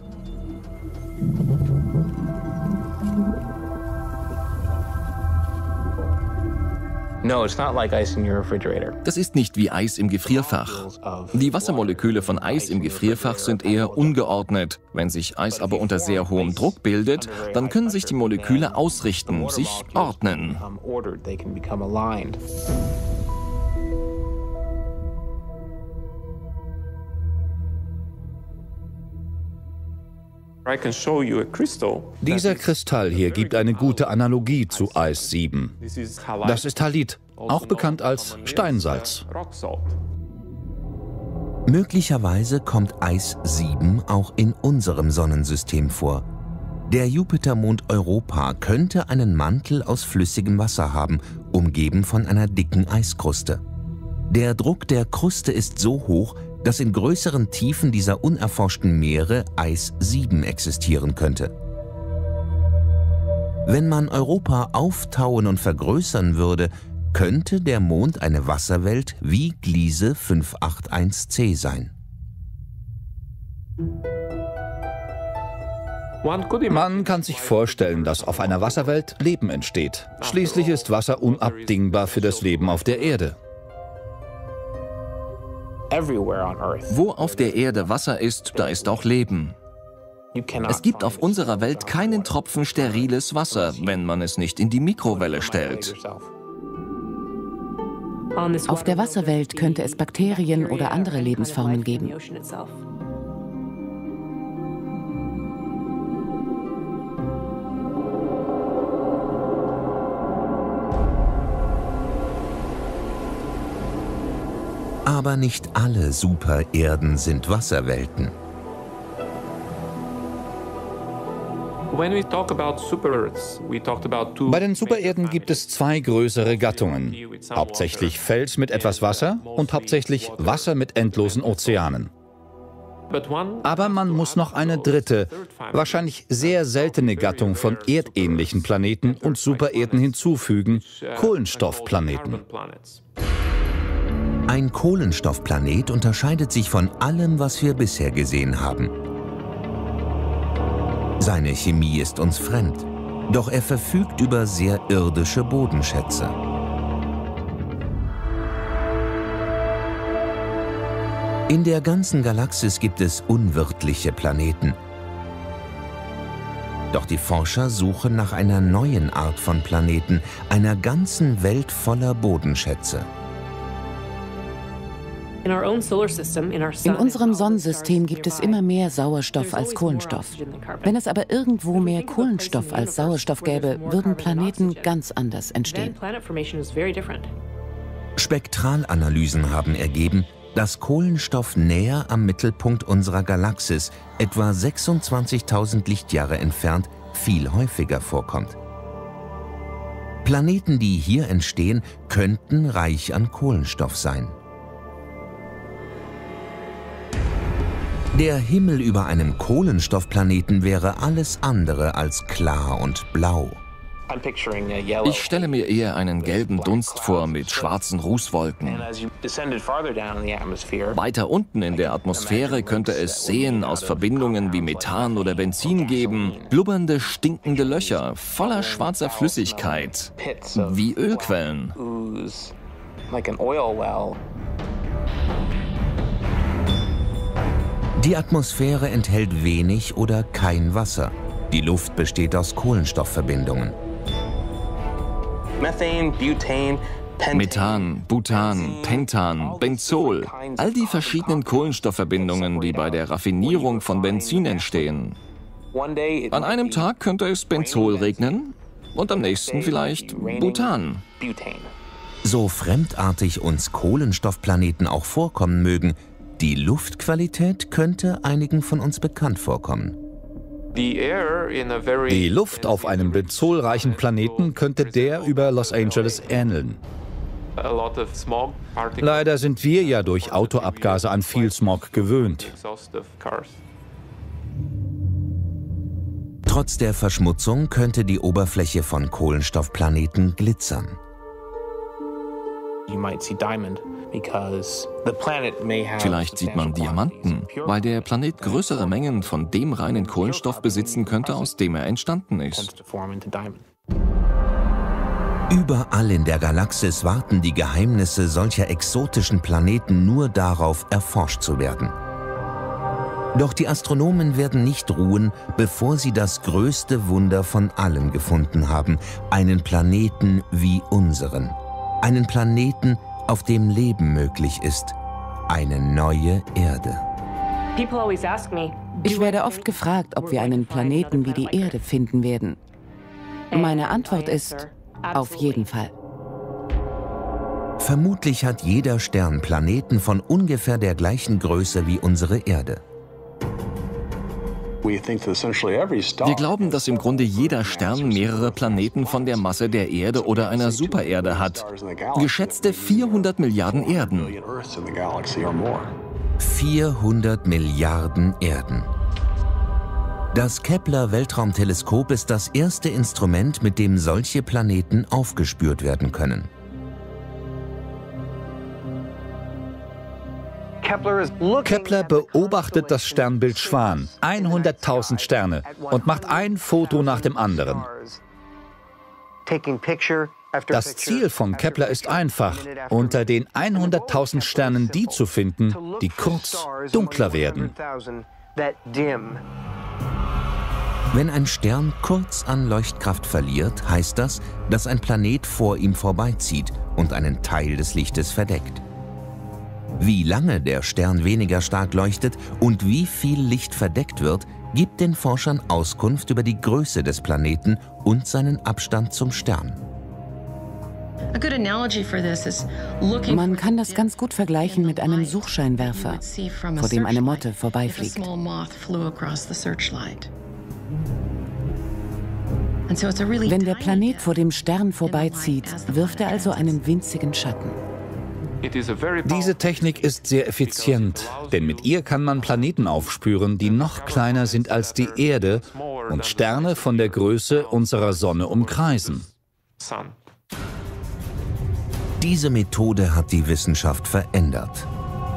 Das ist nicht wie Eis im Gefrierfach. Die Wassermoleküle von Eis im Gefrierfach sind eher ungeordnet. Wenn sich Eis aber unter sehr hohem Druck bildet, dann können sich die Moleküle ausrichten, sich ordnen. Dieser Kristall hier gibt eine gute Analogie zu Eis sieben. Das ist Halit, auch bekannt als Steinsalz. Möglicherweise kommt Eis sieben auch in unserem Sonnensystem vor. Der Jupitermond Europa könnte einen Mantel aus flüssigem Wasser haben, umgeben von einer dicken Eiskruste. Der Druck der Kruste ist so hoch, dass in größeren Tiefen dieser unerforschten Meere Eis sieben existieren könnte. Wenn man Europa auftauen und vergrößern würde, könnte der Mond eine Wasserwelt wie Gliese fünf acht eins c sein. Man kann sich vorstellen, dass auf einer Wasserwelt Leben entsteht. Schließlich ist Wasser unabdingbar für das Leben auf der Erde. Wo auf der Erde Wasser ist, da ist auch Leben. Es gibt auf unserer Welt keinen Tropfen steriles Wasser, wenn man es nicht in die Mikrowelle stellt. Auf der Wasserwelt könnte es Bakterien oder andere Lebensformen geben. Aber nicht alle Supererden sind Wasserwelten. Bei den Supererden gibt es zwei größere Gattungen. Hauptsächlich Fels mit etwas Wasser und hauptsächlich Wasser mit endlosen Ozeanen. Aber man muss noch eine dritte, wahrscheinlich sehr seltene Gattung von erdähnlichen Planeten und Supererden hinzufügen: Kohlenstoffplaneten. Ein Kohlenstoffplanet unterscheidet sich von allem, was wir bisher gesehen haben. Seine Chemie ist uns fremd, doch er verfügt über sehr irdische Bodenschätze. In der ganzen Galaxis gibt es unwirtliche Planeten. Doch die Forscher suchen nach einer neuen Art von Planeten, einer ganzen Welt voller Bodenschätze. In unserem Sonnensystem gibt es immer mehr Sauerstoff als Kohlenstoff. Wenn es aber irgendwo mehr Kohlenstoff als Sauerstoff gäbe, würden Planeten ganz anders entstehen. Spektralanalysen haben ergeben, dass Kohlenstoff näher am Mittelpunkt unserer Galaxis, etwa sechsundzwanzigtausend Lichtjahre entfernt, viel häufiger vorkommt. Planeten, die hier entstehen, könnten reich an Kohlenstoff sein. Der Himmel über einem Kohlenstoffplaneten wäre alles andere als klar und blau. Ich stelle mir eher einen gelben Dunst vor mit schwarzen Rußwolken. Weiter unten in der Atmosphäre könnte es Seen aus Verbindungen wie Methan oder Benzin geben, blubbernde, stinkende Löcher voller schwarzer Flüssigkeit, wie Ölquellen. Die Atmosphäre enthält wenig oder kein Wasser. Die Luft besteht aus Kohlenstoffverbindungen. Methan, Butan, Pentan, Benzol, all die verschiedenen Kohlenstoffverbindungen, die bei der Raffinierung von Benzin entstehen. An einem Tag könnte es Benzol regnen und am nächsten vielleicht Butan. So fremdartig uns Kohlenstoffplaneten auch vorkommen mögen, die Luftqualität könnte einigen von uns bekannt vorkommen. Die Luft auf einem benzolreichen Planeten könnte der über Los Angeles ähneln. Leider sind wir ja durch Autoabgase an viel Smog gewöhnt. Trotz der Verschmutzung könnte die Oberfläche von Kohlenstoffplaneten glitzern. Vielleicht sieht man Diamanten, weil der Planet größere Mengen von dem reinen Kohlenstoff besitzen könnte, aus dem er entstanden ist. Überall in der Galaxis warten die Geheimnisse solcher exotischen Planeten nur darauf, erforscht zu werden. Doch die Astronomen werden nicht ruhen, bevor sie das größte Wunder von allen gefunden haben, einen Planeten wie unseren. Einen Planeten, auf dem Leben möglich ist. Eine neue Erde. Ich werde oft gefragt, ob wir einen Planeten wie die Erde finden werden. Meine Antwort ist, auf jeden Fall. Vermutlich hat jeder Stern Planeten von ungefähr der gleichen Größe wie unsere Erde. Wir glauben, dass im Grunde jeder Stern mehrere Planeten von der Masse der Erde oder einer Supererde hat. Geschätzte vierhundert Milliarden Erden. vierhundert Milliarden Erden. Das Kepler-Weltraumteleskop ist das erste Instrument, mit dem solche Planeten aufgespürt werden können. Kepler beobachtet das Sternbild Schwan, hunderttausend Sterne, und macht ein Foto nach dem anderen. Das Ziel von Kepler ist einfach, unter den hunderttausend Sternen die zu finden, die kurz dunkler werden. Wenn ein Stern kurz an Leuchtkraft verliert, heißt das, dass ein Planet vor ihm vorbeizieht und einen Teil des Lichtes verdeckt. Wie lange der Stern weniger stark leuchtet und wie viel Licht verdeckt wird, gibt den Forschern Auskunft über die Größe des Planeten und seinen Abstand zum Stern. Man kann das ganz gut vergleichen mit einem Suchscheinwerfer, vor dem eine Motte vorbeifliegt. Wenn der Planet vor dem Stern vorbeizieht, wirft er also einen winzigen Schatten. Diese Technik ist sehr effizient, denn mit ihr kann man Planeten aufspüren, die noch kleiner sind als die Erde und Sterne von der Größe unserer Sonne umkreisen. Diese Methode hat die Wissenschaft verändert.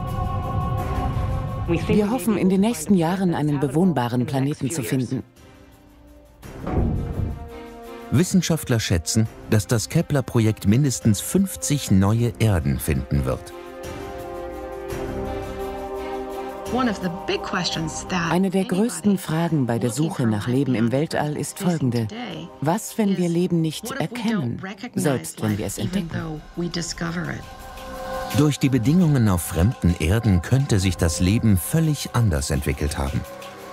Wir hoffen, in den nächsten Jahren einen bewohnbaren Planeten zu finden. Wissenschaftler schätzen, dass das Kepler-Projekt mindestens fünfzig neue Erden finden wird. Eine der größten Fragen bei der Suche nach Leben im Weltall ist folgende: Was, wenn wir Leben nicht erkennen, selbst wenn wir es entdecken? Durch die Bedingungen auf fremden Erden könnte sich das Leben völlig anders entwickelt haben.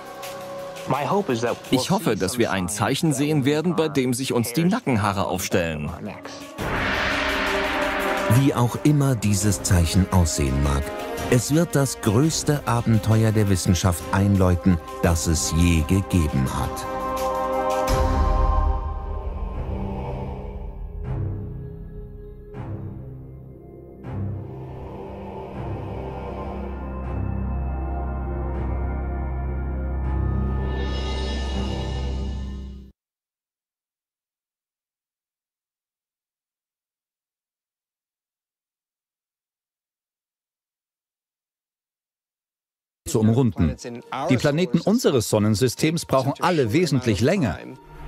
Ich hoffe, dass wir ein Zeichen sehen werden, bei dem sich uns die Nackenhaare aufstellen. Wie auch immer dieses Zeichen aussehen mag, es wird das größte Abenteuer der Wissenschaft einläuten, das es je gegeben hat. Zu umrunden. Die Planeten unseres Sonnensystems brauchen alle wesentlich länger.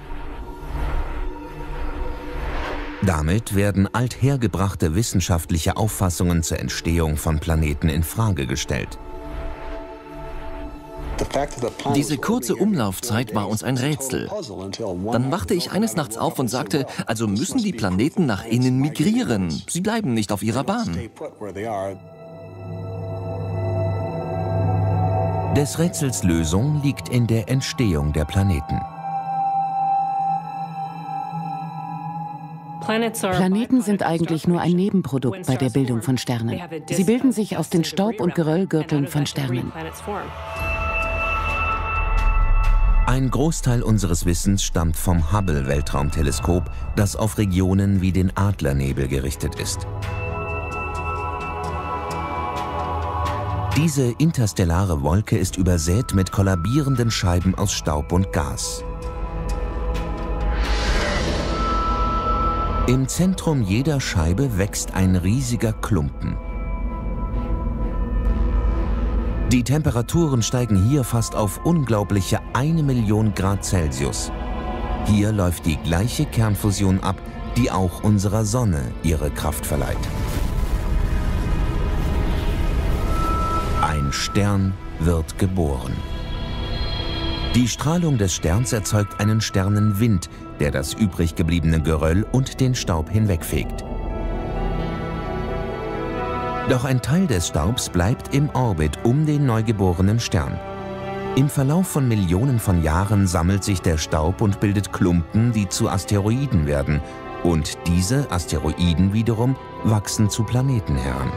Damit werden althergebrachte wissenschaftliche Auffassungen zur Entstehung von Planeten in Frage gestellt. Diese kurze Umlaufzeit war uns ein Rätsel. Dann wachte ich eines Nachts auf und sagte, also müssen die Planeten nach innen migrieren. Sie bleiben nicht auf ihrer Bahn. Des Rätsels Lösung liegt in der Entstehung der Planeten. Planeten sind eigentlich nur ein Nebenprodukt bei der Bildung von Sternen. Sie bilden sich aus den Staub- und Geröllgürteln von Sternen. Ein Großteil unseres Wissens stammt vom Hubble-Weltraumteleskop, das auf Regionen wie den Adlernebel gerichtet ist. Diese interstellare Wolke ist übersät mit kollabierenden Scheiben aus Staub und Gas. Im Zentrum jeder Scheibe wächst ein riesiger Klumpen. Die Temperaturen steigen hier fast auf unglaubliche eine Million Grad Celsius. Hier läuft die gleiche Kernfusion ab, die auch unserer Sonne ihre Kraft verleiht. Ein Stern wird geboren. Die Strahlung des Sterns erzeugt einen Sternenwind, der das übrig gebliebene Geröll und den Staub hinwegfegt. Doch ein Teil des Staubs bleibt im Orbit um den neugeborenen Stern. Im Verlauf von Millionen von Jahren sammelt sich der Staub und bildet Klumpen, die zu Asteroiden werden. Und diese Asteroiden wiederum wachsen zu Planeten heran.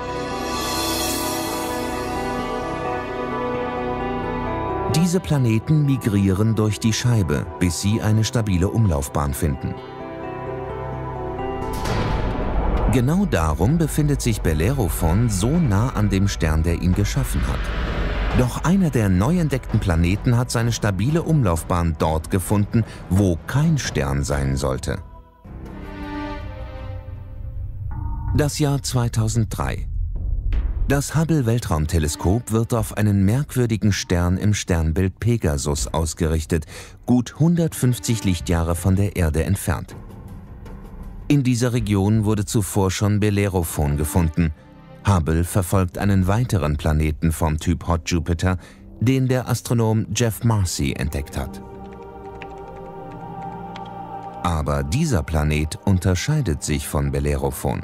Diese Planeten migrieren durch die Scheibe, bis sie eine stabile Umlaufbahn finden. Genau darum befindet sich Bellerophon so nah an dem Stern, der ihn geschaffen hat. Doch einer der neu entdeckten Planeten hat seine stabile Umlaufbahn dort gefunden, wo kein Stern sein sollte. Das Jahr zweitausenddrei. Das Hubble-Weltraumteleskop wird auf einen merkwürdigen Stern im Sternbild Pegasus ausgerichtet, gut hundertfünfzig Lichtjahre von der Erde entfernt. In dieser Region wurde zuvor schon Bellerophon gefunden. Hubble verfolgt einen weiteren Planeten vom Typ Hot Jupiter, den der Astronom Jeff Marcy entdeckt hat. Aber dieser Planet unterscheidet sich von Bellerophon.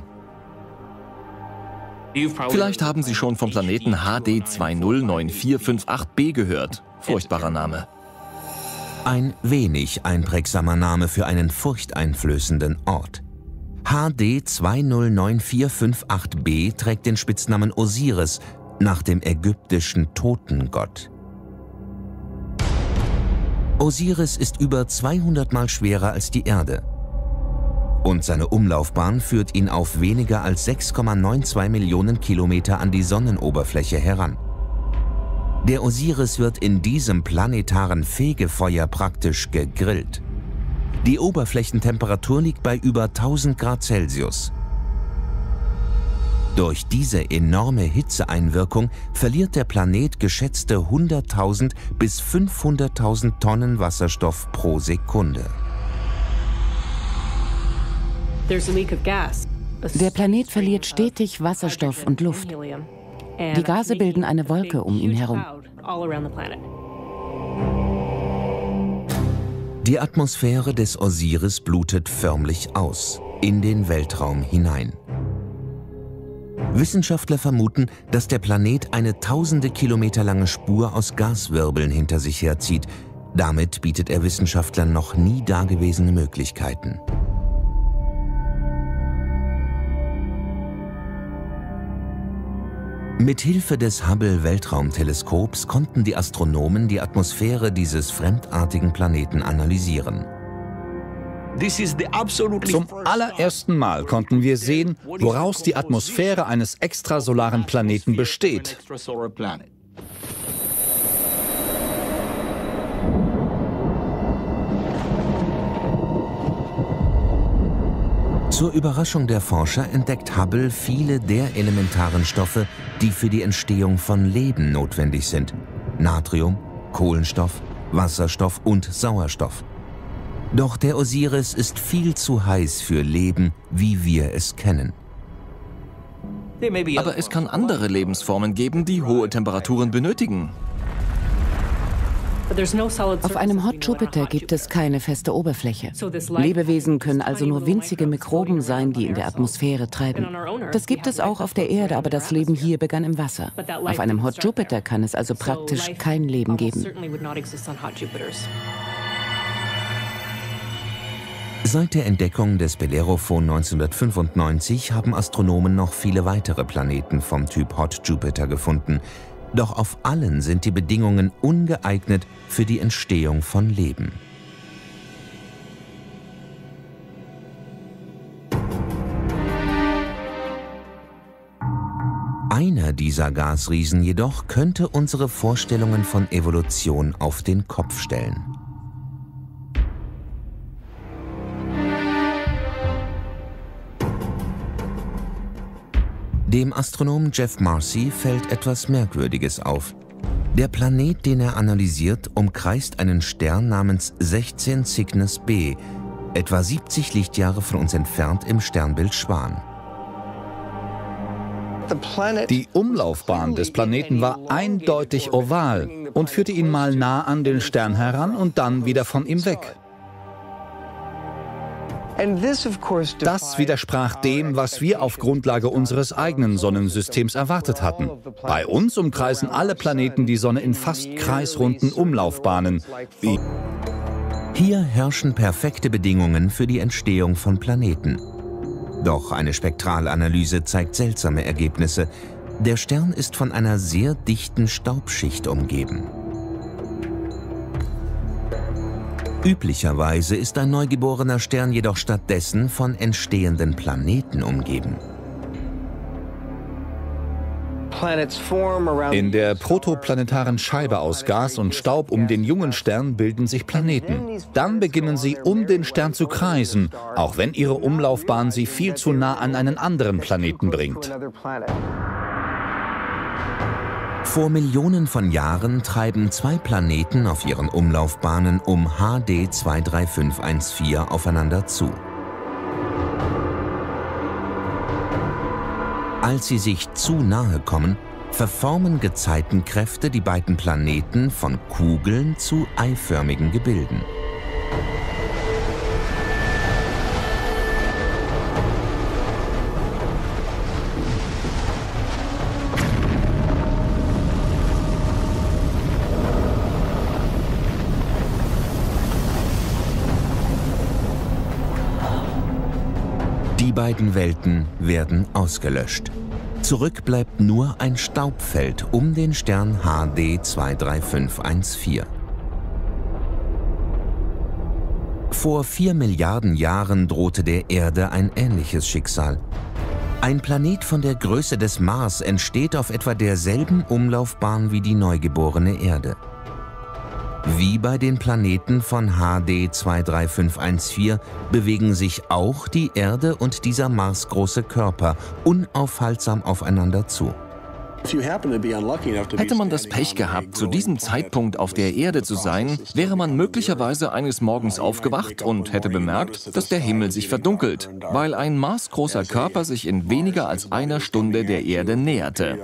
Vielleicht haben Sie schon vom Planeten H D zwei null neun vier fünf acht b gehört. Furchtbarer Name. Ein wenig einprägsamer Name für einen furchteinflößenden Ort. H D zwei null neun vier fünf acht b trägt den Spitznamen Osiris nach dem ägyptischen Totengott. Osiris ist über zweihundert Mal schwerer als die Erde. Und seine Umlaufbahn führt ihn auf weniger als sechs Komma zweiundneunzig Millionen Kilometer an die Sonnenoberfläche heran. Der Osiris wird in diesem planetaren Fegefeuer praktisch gegrillt. Die Oberflächentemperatur liegt bei über tausend Grad Celsius. Durch diese enorme Hitzeeinwirkung verliert der Planet geschätzte hunderttausend bis fünfhunderttausend Tonnen Wasserstoff pro Sekunde. Der Planet verliert stetig Wasserstoff und Luft. Die Gase bilden eine Wolke um ihn herum. Die Atmosphäre des Osiris blutet förmlich aus, in den Weltraum hinein. Wissenschaftler vermuten, dass der Planet eine tausende Kilometer lange Spur aus Gaswirbeln hinter sich herzieht. Damit bietet er Wissenschaftlern noch nie dagewesene Möglichkeiten. Mit Hilfe des Hubble-Weltraumteleskops konnten die Astronomen die Atmosphäre dieses fremdartigen Planeten analysieren. Zum allerersten Mal konnten wir sehen, woraus die Atmosphäre eines extrasolaren Planeten besteht. Zur Überraschung der Forscher entdeckt Hubble viele der elementaren Stoffe, die für die Entstehung von Leben notwendig sind: Natrium, Kohlenstoff, Wasserstoff und Sauerstoff. Doch der Osiris ist viel zu heiß für Leben, wie wir es kennen. Aber es kann andere Lebensformen geben, die hohe Temperaturen benötigen. Auf einem Hot Jupiter gibt es keine feste Oberfläche. Lebewesen können also nur winzige Mikroben sein, die in der Atmosphäre treiben. Das gibt es auch auf der Erde, aber das Leben hier begann im Wasser. Auf einem Hot Jupiter kann es also praktisch kein Leben geben. Seit der Entdeckung des Bellerophon neunzehnhundertfünfundneunzig haben Astronomen noch viele weitere Planeten vom Typ Hot Jupiter gefunden. Doch auf allen sind die Bedingungen ungeeignet für die Entstehung von Leben. Einer dieser Gasriesen jedoch könnte unsere Vorstellungen von Evolution auf den Kopf stellen. Dem Astronomen Jeff Marcy fällt etwas Merkwürdiges auf. Der Planet, den er analysiert, umkreist einen Stern namens sechzehn Cygnus b, etwa siebzig Lichtjahre von uns entfernt im Sternbild Schwan. Die Umlaufbahn des Planeten war eindeutig oval und führte ihn mal nah an den Stern heran und dann wieder von ihm weg. Das widersprach dem, was wir auf Grundlage unseres eigenen Sonnensystems erwartet hatten. Bei uns umkreisen alle Planeten die Sonne in fast kreisrunden Umlaufbahnen. Hier herrschen perfekte Bedingungen für die Entstehung von Planeten. Doch eine Spektralanalyse zeigt seltsame Ergebnisse. Der Stern ist von einer sehr dichten Staubschicht umgeben. Üblicherweise ist ein neugeborener Stern jedoch stattdessen von entstehenden Planeten umgeben. In der protoplanetaren Scheibe aus Gas und Staub um den jungen Stern bilden sich Planeten. Dann beginnen sie um den Stern zu kreisen, auch wenn ihre Umlaufbahn sie viel zu nah an einen anderen Planeten bringt. Vor Millionen von Jahren treiben zwei Planeten auf ihren Umlaufbahnen um H D zwei drei fünf eins vier aufeinander zu. Als sie sich zu nahe kommen, verformen Gezeitenkräfte die beiden Planeten von Kugeln zu eiförmigen Gebilden. Die beiden Welten werden ausgelöscht. Zurück bleibt nur ein Staubfeld um den Stern H D zwei drei fünf eins vier. Vor vier Milliarden Jahren drohte der Erde ein ähnliches Schicksal. Ein Planet von der Größe des Mars entsteht auf etwa derselben Umlaufbahn wie die neugeborene Erde. Wie bei den Planeten von H D zwei drei fünf eins vier bewegen sich auch die Erde und dieser marsgroße Körper unaufhaltsam aufeinander zu. Hätte man das Pech gehabt, zu diesem Zeitpunkt auf der Erde zu sein, wäre man möglicherweise eines Morgens aufgewacht und hätte bemerkt, dass der Himmel sich verdunkelt, weil ein marsgroßer Körper sich in weniger als einer Stunde der Erde näherte.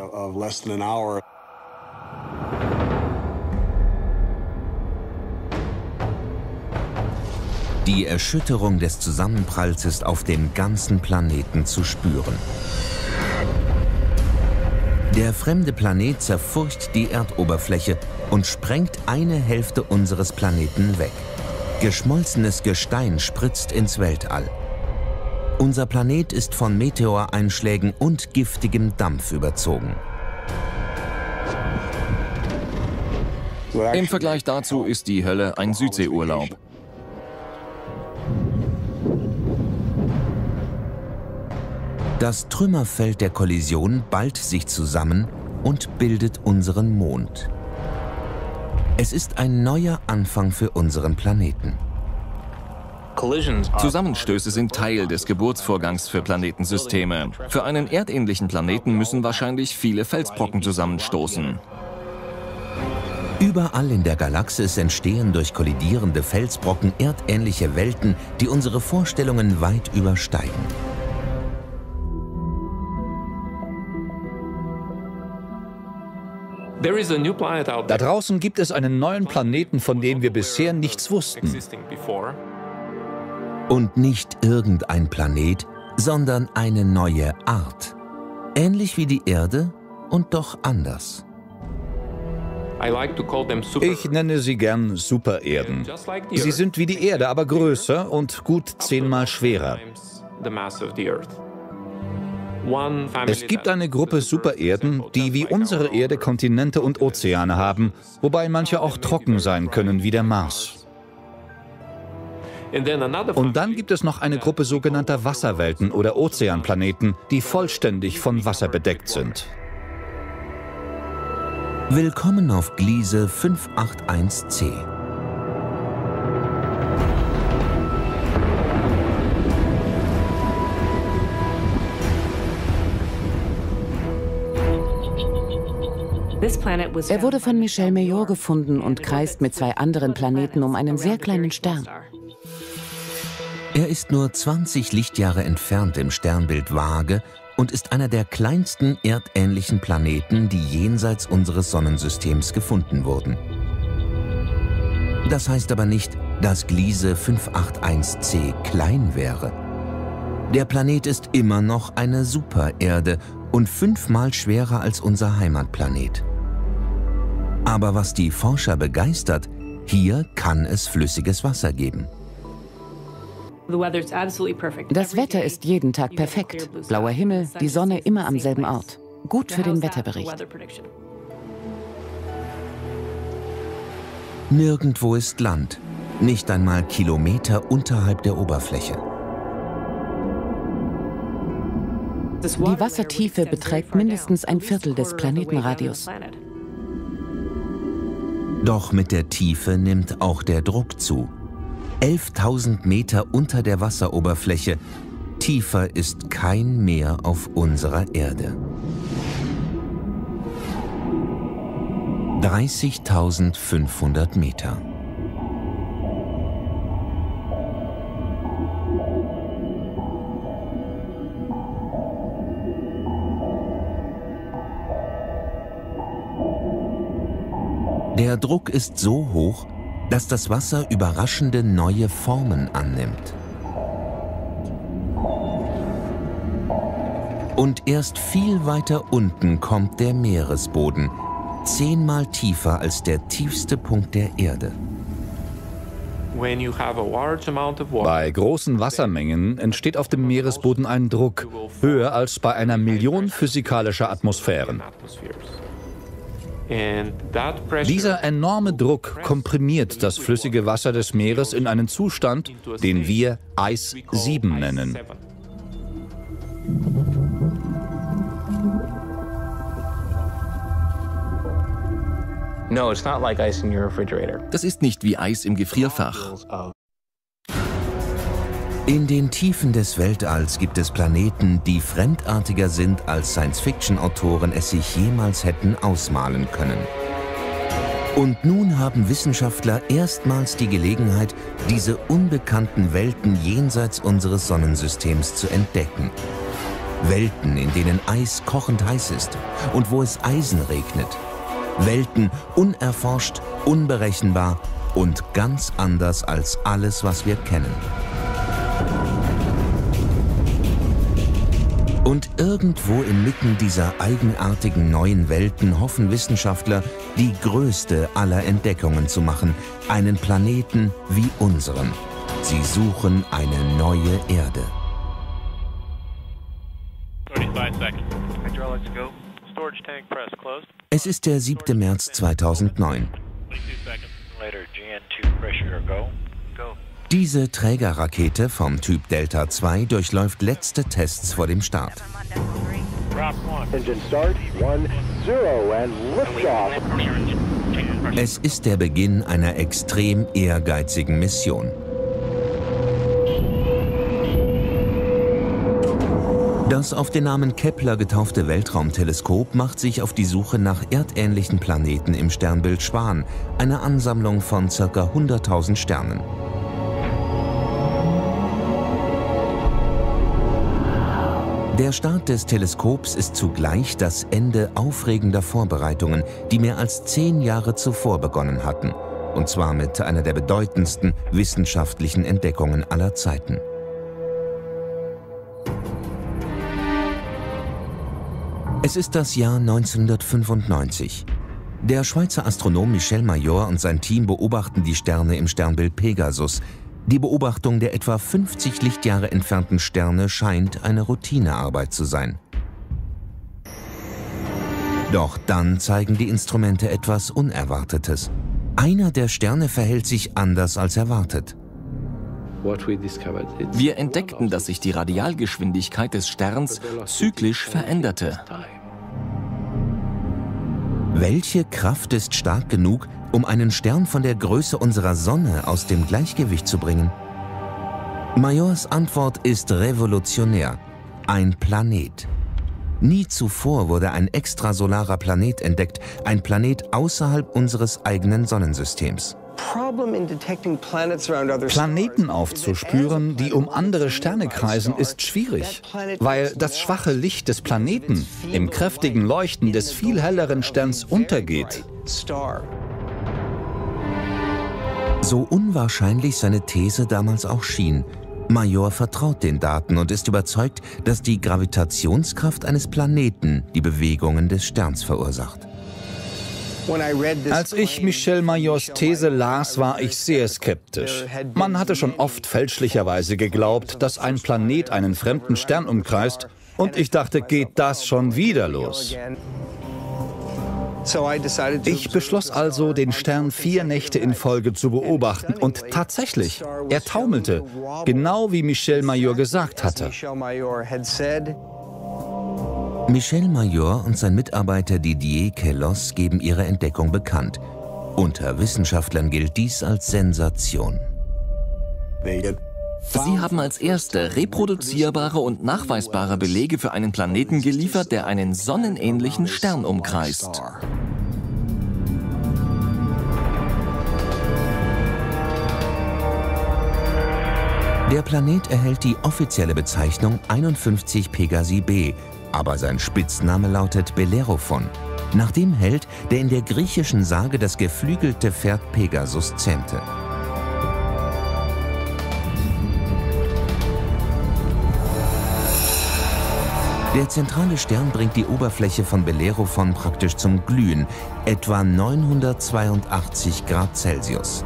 Die Erschütterung des Zusammenpralls ist auf dem ganzen Planeten zu spüren. Der fremde Planet zerfurcht die Erdoberfläche und sprengt eine Hälfte unseres Planeten weg. Geschmolzenes Gestein spritzt ins Weltall. Unser Planet ist von Meteoreinschlägen und giftigem Dampf überzogen. Im Vergleich dazu ist die Hölle ein Südseeurlaub. Das Trümmerfeld der Kollision ballt sich zusammen und bildet unseren Mond. Es ist ein neuer Anfang für unseren Planeten. Zusammenstöße sind Teil des Geburtsvorgangs für Planetensysteme. Für einen erdähnlichen Planeten müssen wahrscheinlich viele Felsbrocken zusammenstoßen. Überall in der Galaxis entstehen durch kollidierende Felsbrocken erdähnliche Welten, die unsere Vorstellungen weit übersteigen. Da draußen gibt es einen neuen Planeten, von dem wir bisher nichts wussten. Und nicht irgendein Planet, sondern eine neue Art. Ähnlich wie die Erde und doch anders. Ich nenne sie gern Supererden. Sie sind wie die Erde, aber größer und gut zehnmal schwerer. Es gibt eine Gruppe Supererden, die wie unsere Erde Kontinente und Ozeane haben, wobei manche auch trocken sein können wie der Mars. Und dann gibt es noch eine Gruppe sogenannter Wasserwelten oder Ozeanplaneten, die vollständig von Wasser bedeckt sind. Willkommen auf Gliese fünf acht eins c. Er wurde von Michel Mayor gefunden und kreist mit zwei anderen Planeten um einen sehr kleinen Stern. Er ist nur zwanzig Lichtjahre entfernt im Sternbild Waage und ist einer der kleinsten erdähnlichen Planeten, die jenseits unseres Sonnensystems gefunden wurden. Das heißt aber nicht, dass Gliese fünf acht eins c klein wäre. Der Planet ist immer noch eine Supererde und fünfmal schwerer als unser Heimatplanet. Aber was die Forscher begeistert, hier kann es flüssiges Wasser geben. Das Wetter ist jeden Tag perfekt. Blauer Himmel, die Sonne immer am selben Ort. Gut für den Wetterbericht. Nirgendwo ist Land, nicht einmal Kilometer unterhalb der Oberfläche. Die Wassertiefe beträgt mindestens ein Viertel des Planetenradius. Doch mit der Tiefe nimmt auch der Druck zu. elftausend Meter unter der Wasseroberfläche. Tiefer ist kein Meer auf unserer Erde. dreißigtausendfünfhundert Meter. Der Druck ist so hoch, dass das Wasser überraschende neue Formen annimmt. Und erst viel weiter unten kommt der Meeresboden, zehnmal tiefer als der tiefste Punkt der Erde. Bei großen Wassermengen entsteht auf dem Meeresboden ein Druck, höher als bei einer Million physikalischer Atmosphären. Dieser enorme Druck komprimiert das flüssige Wasser des Meeres in einen Zustand, den wir Eis sieben nennen. Das ist nicht wie Eis im Gefrierfach. In den Tiefen des Weltalls gibt es Planeten, die fremdartiger sind, als Science-Fiction-Autoren es sich jemals hätten ausmalen können. Und nun haben Wissenschaftler erstmals die Gelegenheit, diese unbekannten Welten jenseits unseres Sonnensystems zu entdecken. Welten, in denen Eis kochend heiß ist und wo es Eisen regnet. Welten unerforscht, unberechenbar und ganz anders als alles, was wir kennen. Und irgendwo inmitten dieser eigenartigen neuen Welten hoffen Wissenschaftler, die größte aller Entdeckungen zu machen, einen Planeten wie unseren. Sie suchen eine neue Erde. Es ist der siebte März zweitausendneun. Diese Trägerrakete vom Typ Delta zwei durchläuft letzte Tests vor dem Start. Es ist der Beginn einer extrem ehrgeizigen Mission. Das auf den Namen Kepler getaufte Weltraumteleskop macht sich auf die Suche nach erdähnlichen Planeten im Sternbild Schwan, einer Ansammlung von ca. hunderttausend Sternen. Der Start des Teleskops ist zugleich das Ende aufregender Vorbereitungen, die mehr als zehn Jahre zuvor begonnen hatten. Und zwar mit einer der bedeutendsten wissenschaftlichen Entdeckungen aller Zeiten. Es ist das Jahr neunzehnhundertfünfundneunzig. Der Schweizer Astronom Michel Mayor und sein Team beobachten die Sterne im Sternbild Pegasus. Die Beobachtung der etwa fünfzig Lichtjahre entfernten Sterne scheint eine Routinearbeit zu sein. Doch dann zeigen die Instrumente etwas Unerwartetes. Einer der Sterne verhält sich anders als erwartet. Wir entdeckten, dass sich die Radialgeschwindigkeit des Sterns zyklisch veränderte. Welche Kraft ist stark genug, um einen Stern von der Größe unserer Sonne aus dem Gleichgewicht zu bringen? Mayors Antwort ist revolutionär: ein Planet. Nie zuvor wurde ein extrasolarer Planet entdeckt, ein Planet außerhalb unseres eigenen Sonnensystems. Planeten aufzuspüren, die um andere Sterne kreisen, ist schwierig, weil das schwache Licht des Planeten im kräftigen Leuchten des viel helleren Sterns untergeht. So unwahrscheinlich seine These damals auch schien, Mayor vertraut den Daten und ist überzeugt, dass die Gravitationskraft eines Planeten die Bewegungen des Sterns verursacht. Als ich Michel Mayors These las, war ich sehr skeptisch. Man hatte schon oft fälschlicherweise geglaubt, dass ein Planet einen fremden Stern umkreist, und ich dachte, geht das schon wieder los? Ich beschloss also, den Stern vier Nächte in Folge zu beobachten. Und tatsächlich, er taumelte, genau wie Michel Mayor gesagt hatte. Michel Mayor und sein Mitarbeiter Didier Queloz geben ihre Entdeckung bekannt. Unter Wissenschaftlern gilt dies als Sensation. Sie haben als erste reproduzierbare und nachweisbare Belege für einen Planeten geliefert, der einen sonnenähnlichen Stern umkreist. Der Planet erhält die offizielle Bezeichnung einundfünfzig Pegasi b, aber sein Spitzname lautet Bellerophon, nach dem Held, der in der griechischen Sage das geflügelte Pferd Pegasus zähmte. Der zentrale Stern bringt die Oberfläche von Bellerophon praktisch zum Glühen, etwa neunhundertzweiundachtzig Grad Celsius.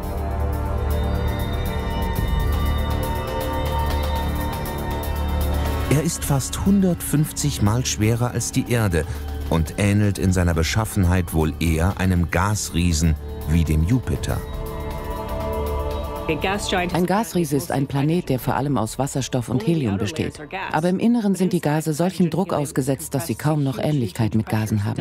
Er ist fast hundertfünfzig Mal schwerer als die Erde und ähnelt in seiner Beschaffenheit wohl eher einem Gasriesen wie dem Jupiter. Ein Gasriese ist ein Planet, der vor allem aus Wasserstoff und Helium besteht. Aber im Inneren sind die Gase solchem Druck ausgesetzt, dass sie kaum noch Ähnlichkeit mit Gasen haben.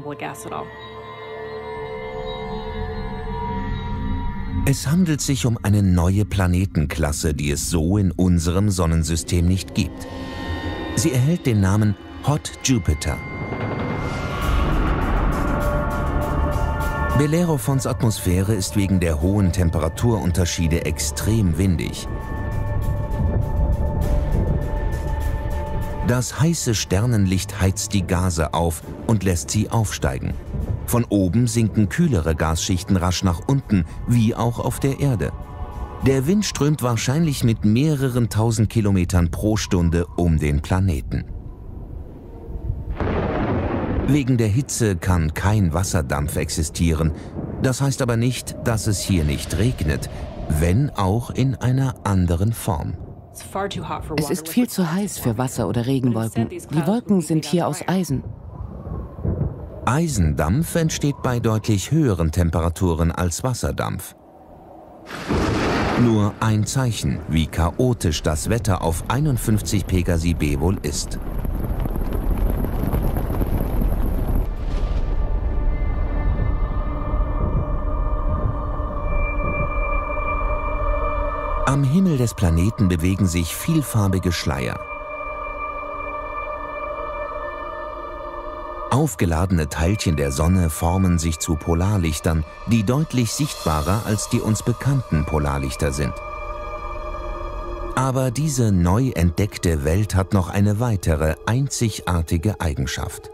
Es handelt sich um eine neue Planetenklasse, die es so in unserem Sonnensystem nicht gibt. Sie erhält den Namen Hot Jupiter. Bellerophons Atmosphäre ist wegen der hohen Temperaturunterschiede extrem windig. Das heiße Sternenlicht heizt die Gase auf und lässt sie aufsteigen. Von oben sinken kühlere Gasschichten rasch nach unten, wie auch auf der Erde. Der Wind strömt wahrscheinlich mit mehreren tausend Kilometern pro Stunde um den Planeten. Wegen der Hitze kann kein Wasserdampf existieren. Das heißt aber nicht, dass es hier nicht regnet, wenn auch in einer anderen Form. Es ist viel zu heiß für Wasser- oder Regenwolken. Die Wolken sind hier aus Eisen. Eisendampf entsteht bei deutlich höheren Temperaturen als Wasserdampf. Nur ein Zeichen, wie chaotisch das Wetter auf einundfünfzig Pegasi b wohl ist. Am Himmel des Planeten bewegen sich vielfarbige Schleier. Aufgeladene Teilchen der Sonne formen sich zu Polarlichtern, die deutlich sichtbarer als die uns bekannten Polarlichter sind. Aber diese neu entdeckte Welt hat noch eine weitere, einzigartige Eigenschaft.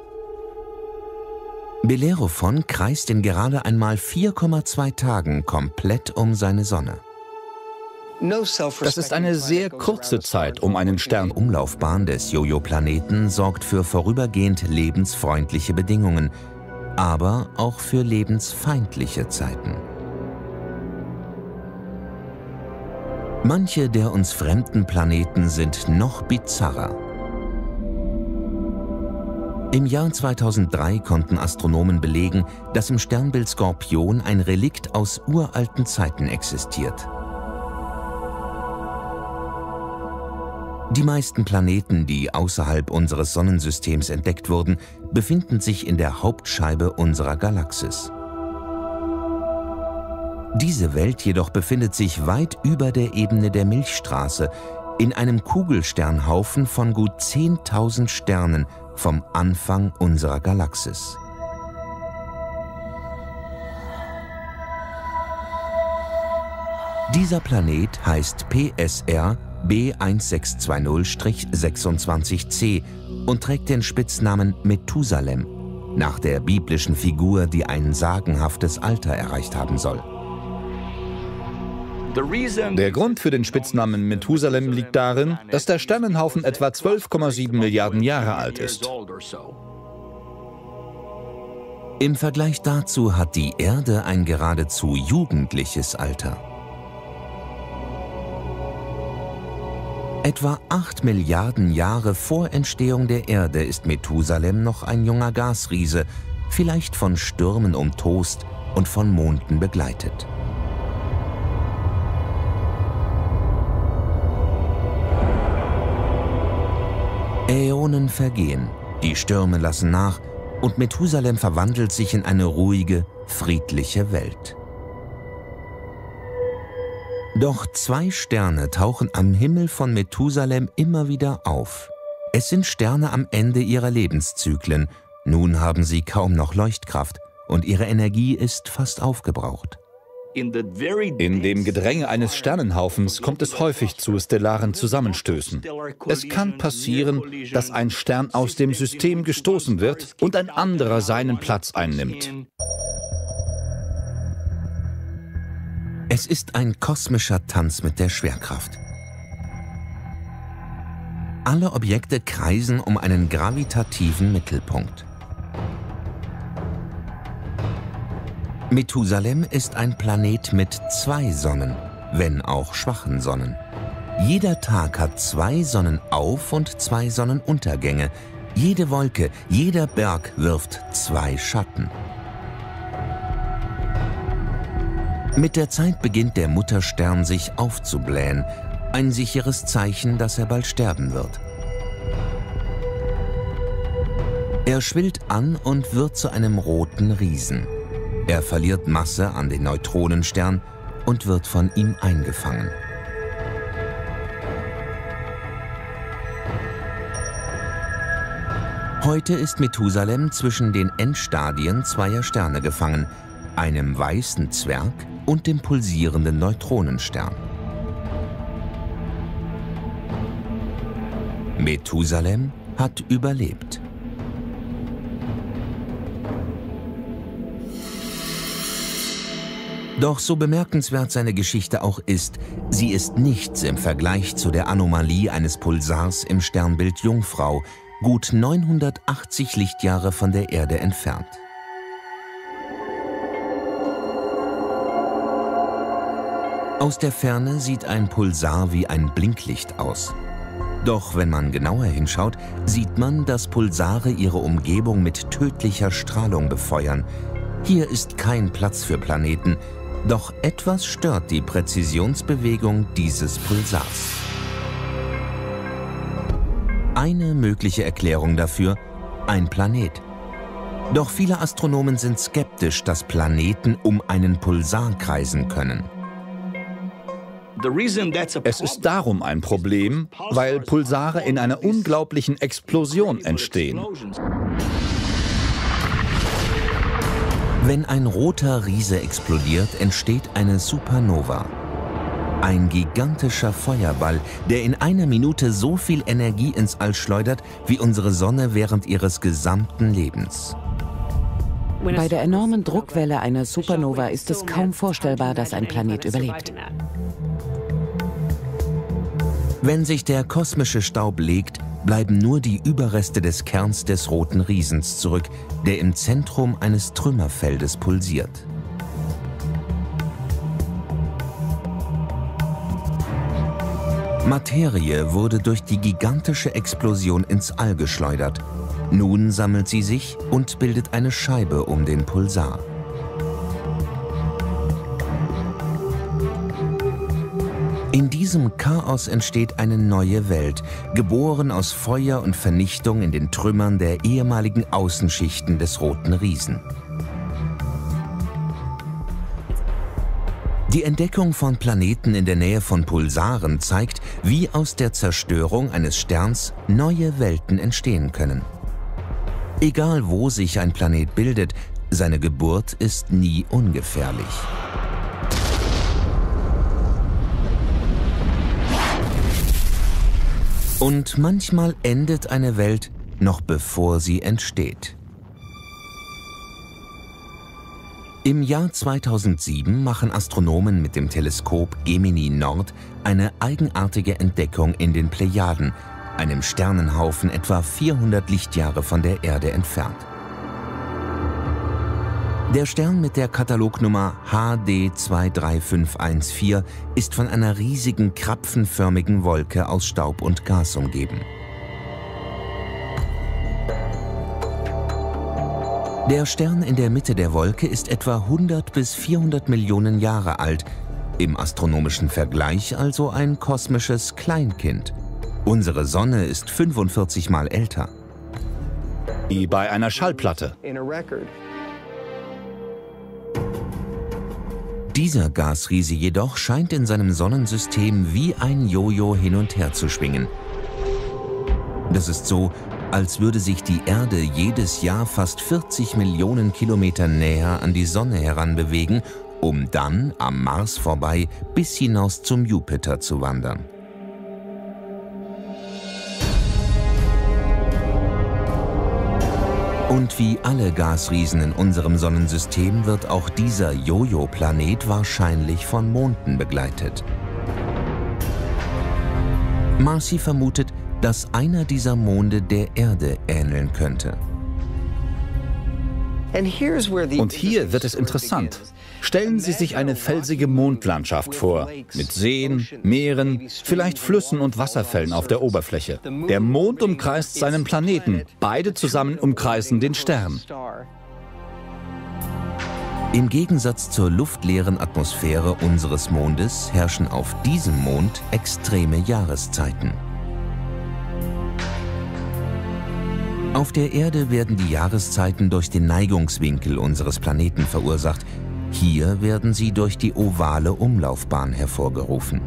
Bellerophon kreist in gerade einmal vier Komma zwei Tagen komplett um seine Sonne. Das ist eine sehr kurze Zeit um einen Stern. Die Umlaufbahn des Jojo-Planeten sorgt für vorübergehend lebensfreundliche Bedingungen, aber auch für lebensfeindliche Zeiten. Manche der uns fremden Planeten sind noch bizarrer. Im Jahr zweitausenddrei konnten Astronomen belegen, dass im Sternbild Skorpion ein Relikt aus uralten Zeiten existiert. Die meisten Planeten, die außerhalb unseres Sonnensystems entdeckt wurden, befinden sich in der Hauptscheibe unserer Galaxis. Diese Welt jedoch befindet sich weit über der Ebene der Milchstraße, in einem Kugelsternhaufen von gut zehntausend Sternen vom Anfang unserer Galaxis. Dieser Planet heißt P S R B sechzehn zwanzig sechsundzwanzig c und trägt den Spitznamen Methusalem, nach der biblischen Figur, die ein sagenhaftes Alter erreicht haben soll. Der Grund für den Spitznamen Methusalem liegt darin, dass der Sternenhaufen etwa zwölf Komma sieben Milliarden Jahre alt ist. Im Vergleich dazu hat die Erde ein geradezu jugendliches Alter. Etwa acht Milliarden Jahre vor Entstehung der Erde ist Methusalem noch ein junger Gasriese, vielleicht von Stürmen umtost und von Monden begleitet. Äonen vergehen, die Stürme lassen nach und Methusalem verwandelt sich in eine ruhige, friedliche Welt. Doch zwei Sterne tauchen am Himmel von Methusalem immer wieder auf. Es sind Sterne am Ende ihrer Lebenszyklen. Nun haben sie kaum noch Leuchtkraft und ihre Energie ist fast aufgebraucht. In dem Gedränge eines Sternenhaufens kommt es häufig zu stellaren Zusammenstößen. Es kann passieren, dass ein Stern aus dem System gestoßen wird und ein anderer seinen Platz einnimmt. Es ist ein kosmischer Tanz mit der Schwerkraft. Alle Objekte kreisen um einen gravitativen Mittelpunkt. Methusalem ist ein Planet mit zwei Sonnen, wenn auch schwachen Sonnen. Jeder Tag hat zwei Sonnenauf- und zwei Sonnenuntergänge. Jede Wolke, jeder Berg wirft zwei Schatten. Mit der Zeit beginnt der Mutterstern sich aufzublähen, ein sicheres Zeichen, dass er bald sterben wird. Er schwillt an und wird zu einem roten Riesen. Er verliert Masse an den Neutronenstern und wird von ihm eingefangen. Heute ist Methusalem zwischen den Endstadien zweier Sterne gefangen, einem weißen Zwerg und dem pulsierenden Neutronenstern. Methusalem hat überlebt. Doch so bemerkenswert seine Geschichte auch ist, sie ist nichts im Vergleich zu der Anomalie eines Pulsars im Sternbild Jungfrau, gut neunhundertachtzig Lichtjahre von der Erde entfernt. Aus der Ferne sieht ein Pulsar wie ein Blinklicht aus. Doch wenn man genauer hinschaut, sieht man, dass Pulsare ihre Umgebung mit tödlicher Strahlung befeuern. Hier ist kein Platz für Planeten, doch etwas stört die Präzisionsbewegung dieses Pulsars. Eine mögliche Erklärung dafür: ein Planet. Doch viele Astronomen sind skeptisch, dass Planeten um einen Pulsar kreisen können. Es ist darum ein Problem, weil Pulsare in einer unglaublichen Explosion entstehen. Wenn ein roter Riese explodiert, entsteht eine Supernova. Ein gigantischer Feuerball, der in einer Minute so viel Energie ins All schleudert, wie unsere Sonne während ihres gesamten Lebens. Bei der enormen Druckwelle einer Supernova ist es kaum vorstellbar, dass ein Planet überlebt. Wenn sich der kosmische Staub legt, bleiben nur die Überreste des Kerns des roten Riesens zurück, der im Zentrum eines Trümmerfeldes pulsiert. Materie wurde durch die gigantische Explosion ins All geschleudert. Nun sammelt sie sich und bildet eine Scheibe um den Pulsar. In diesem Chaos entsteht eine neue Welt, geboren aus Feuer und Vernichtung in den Trümmern der ehemaligen Außenschichten des roten Riesen. Die Entdeckung von Planeten in der Nähe von Pulsaren zeigt, wie aus der Zerstörung eines Sterns neue Welten entstehen können. Egal wo sich ein Planet bildet, seine Geburt ist nie ungefährlich. Und manchmal endet eine Welt, noch bevor sie entsteht. Im Jahr zweitausendsieben machen Astronomen mit dem Teleskop Gemini Nord eine eigenartige Entdeckung in den Plejaden, einem Sternenhaufen etwa vierhundert Lichtjahre von der Erde entfernt. Der Stern mit der Katalognummer H D zwei drei fünf eins vier ist von einer riesigen krapfenförmigen Wolke aus Staub und Gas umgeben. Der Stern in der Mitte der Wolke ist etwa hundert bis vierhundert Millionen Jahre alt, im astronomischen Vergleich also ein kosmisches Kleinkind. Unsere Sonne ist fünfundvierzig Mal älter. Wie bei einer Schallplatte. Dieser Gasriese jedoch scheint in seinem Sonnensystem wie ein Jojo hin und her zu schwingen. Das ist so, als würde sich die Erde jedes Jahr fast vierzig Millionen Kilometer näher an die Sonne heranbewegen, um dann am Mars vorbei bis hinaus zum Jupiter zu wandern. Und wie alle Gasriesen in unserem Sonnensystem wird auch dieser Jojo-Planet wahrscheinlich von Monden begleitet. Marcy vermutet, dass einer dieser Monde der Erde ähneln könnte. Und hier wird es interessant. Stellen Sie sich eine felsige Mondlandschaft vor, mit Seen, Meeren, vielleicht Flüssen und Wasserfällen auf der Oberfläche. Der Mond umkreist seinen Planeten, beide zusammen umkreisen den Stern. Im Gegensatz zur luftleeren Atmosphäre unseres Mondes herrschen auf diesem Mond extreme Jahreszeiten. Auf der Erde werden die Jahreszeiten durch den Neigungswinkel unseres Planeten verursacht. Hier werden sie durch die ovale Umlaufbahn hervorgerufen.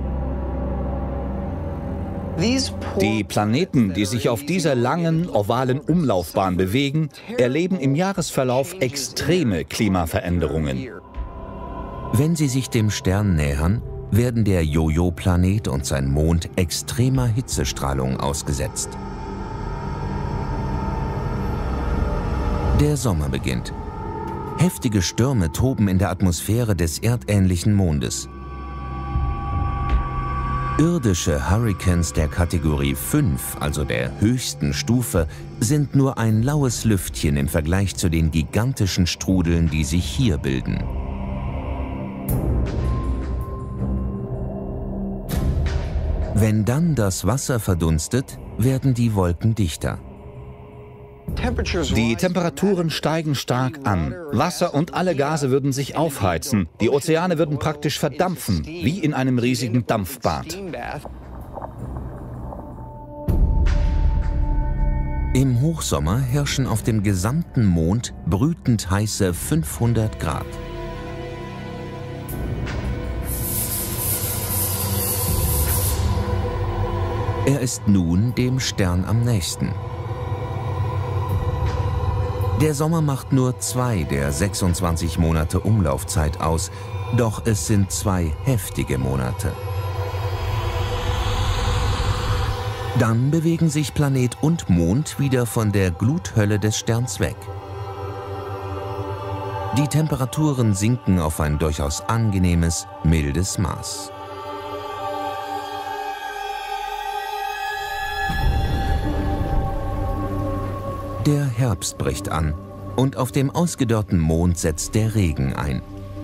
Die Planeten, die sich auf dieser langen, ovalen Umlaufbahn bewegen, erleben im Jahresverlauf extreme Klimaveränderungen. Wenn sie sich dem Stern nähern, werden der Jojo-Planet und sein Mond extremer Hitzestrahlung ausgesetzt. Der Sommer beginnt. Heftige Stürme toben in der Atmosphäre des erdähnlichen Mondes. Irdische Hurrikans der Kategorie fünf, also der höchsten Stufe, sind nur ein laues Lüftchen im Vergleich zu den gigantischen Strudeln, die sich hier bilden. Wenn dann das Wasser verdunstet, werden die Wolken dichter. Die Temperaturen steigen stark an. Wasser und alle Gase würden sich aufheizen. Die Ozeane würden praktisch verdampfen, wie in einem riesigen Dampfbad. Im Hochsommer herrschen auf dem gesamten Mond brütend heiße fünfhundert Grad. Er ist nun dem Stern am nächsten. Der Sommer macht nur zwei der sechsundzwanzig Monate Umlaufzeit aus, doch es sind zwei heftige Monate. Dann bewegen sich Planet und Mond wieder von der Gluthölle des Sterns weg. Die Temperaturen sinken auf ein durchaus angenehmes, mildes Maß. Der Herbst bricht an und auf dem ausgedörrten Mond setzt der Regen ein.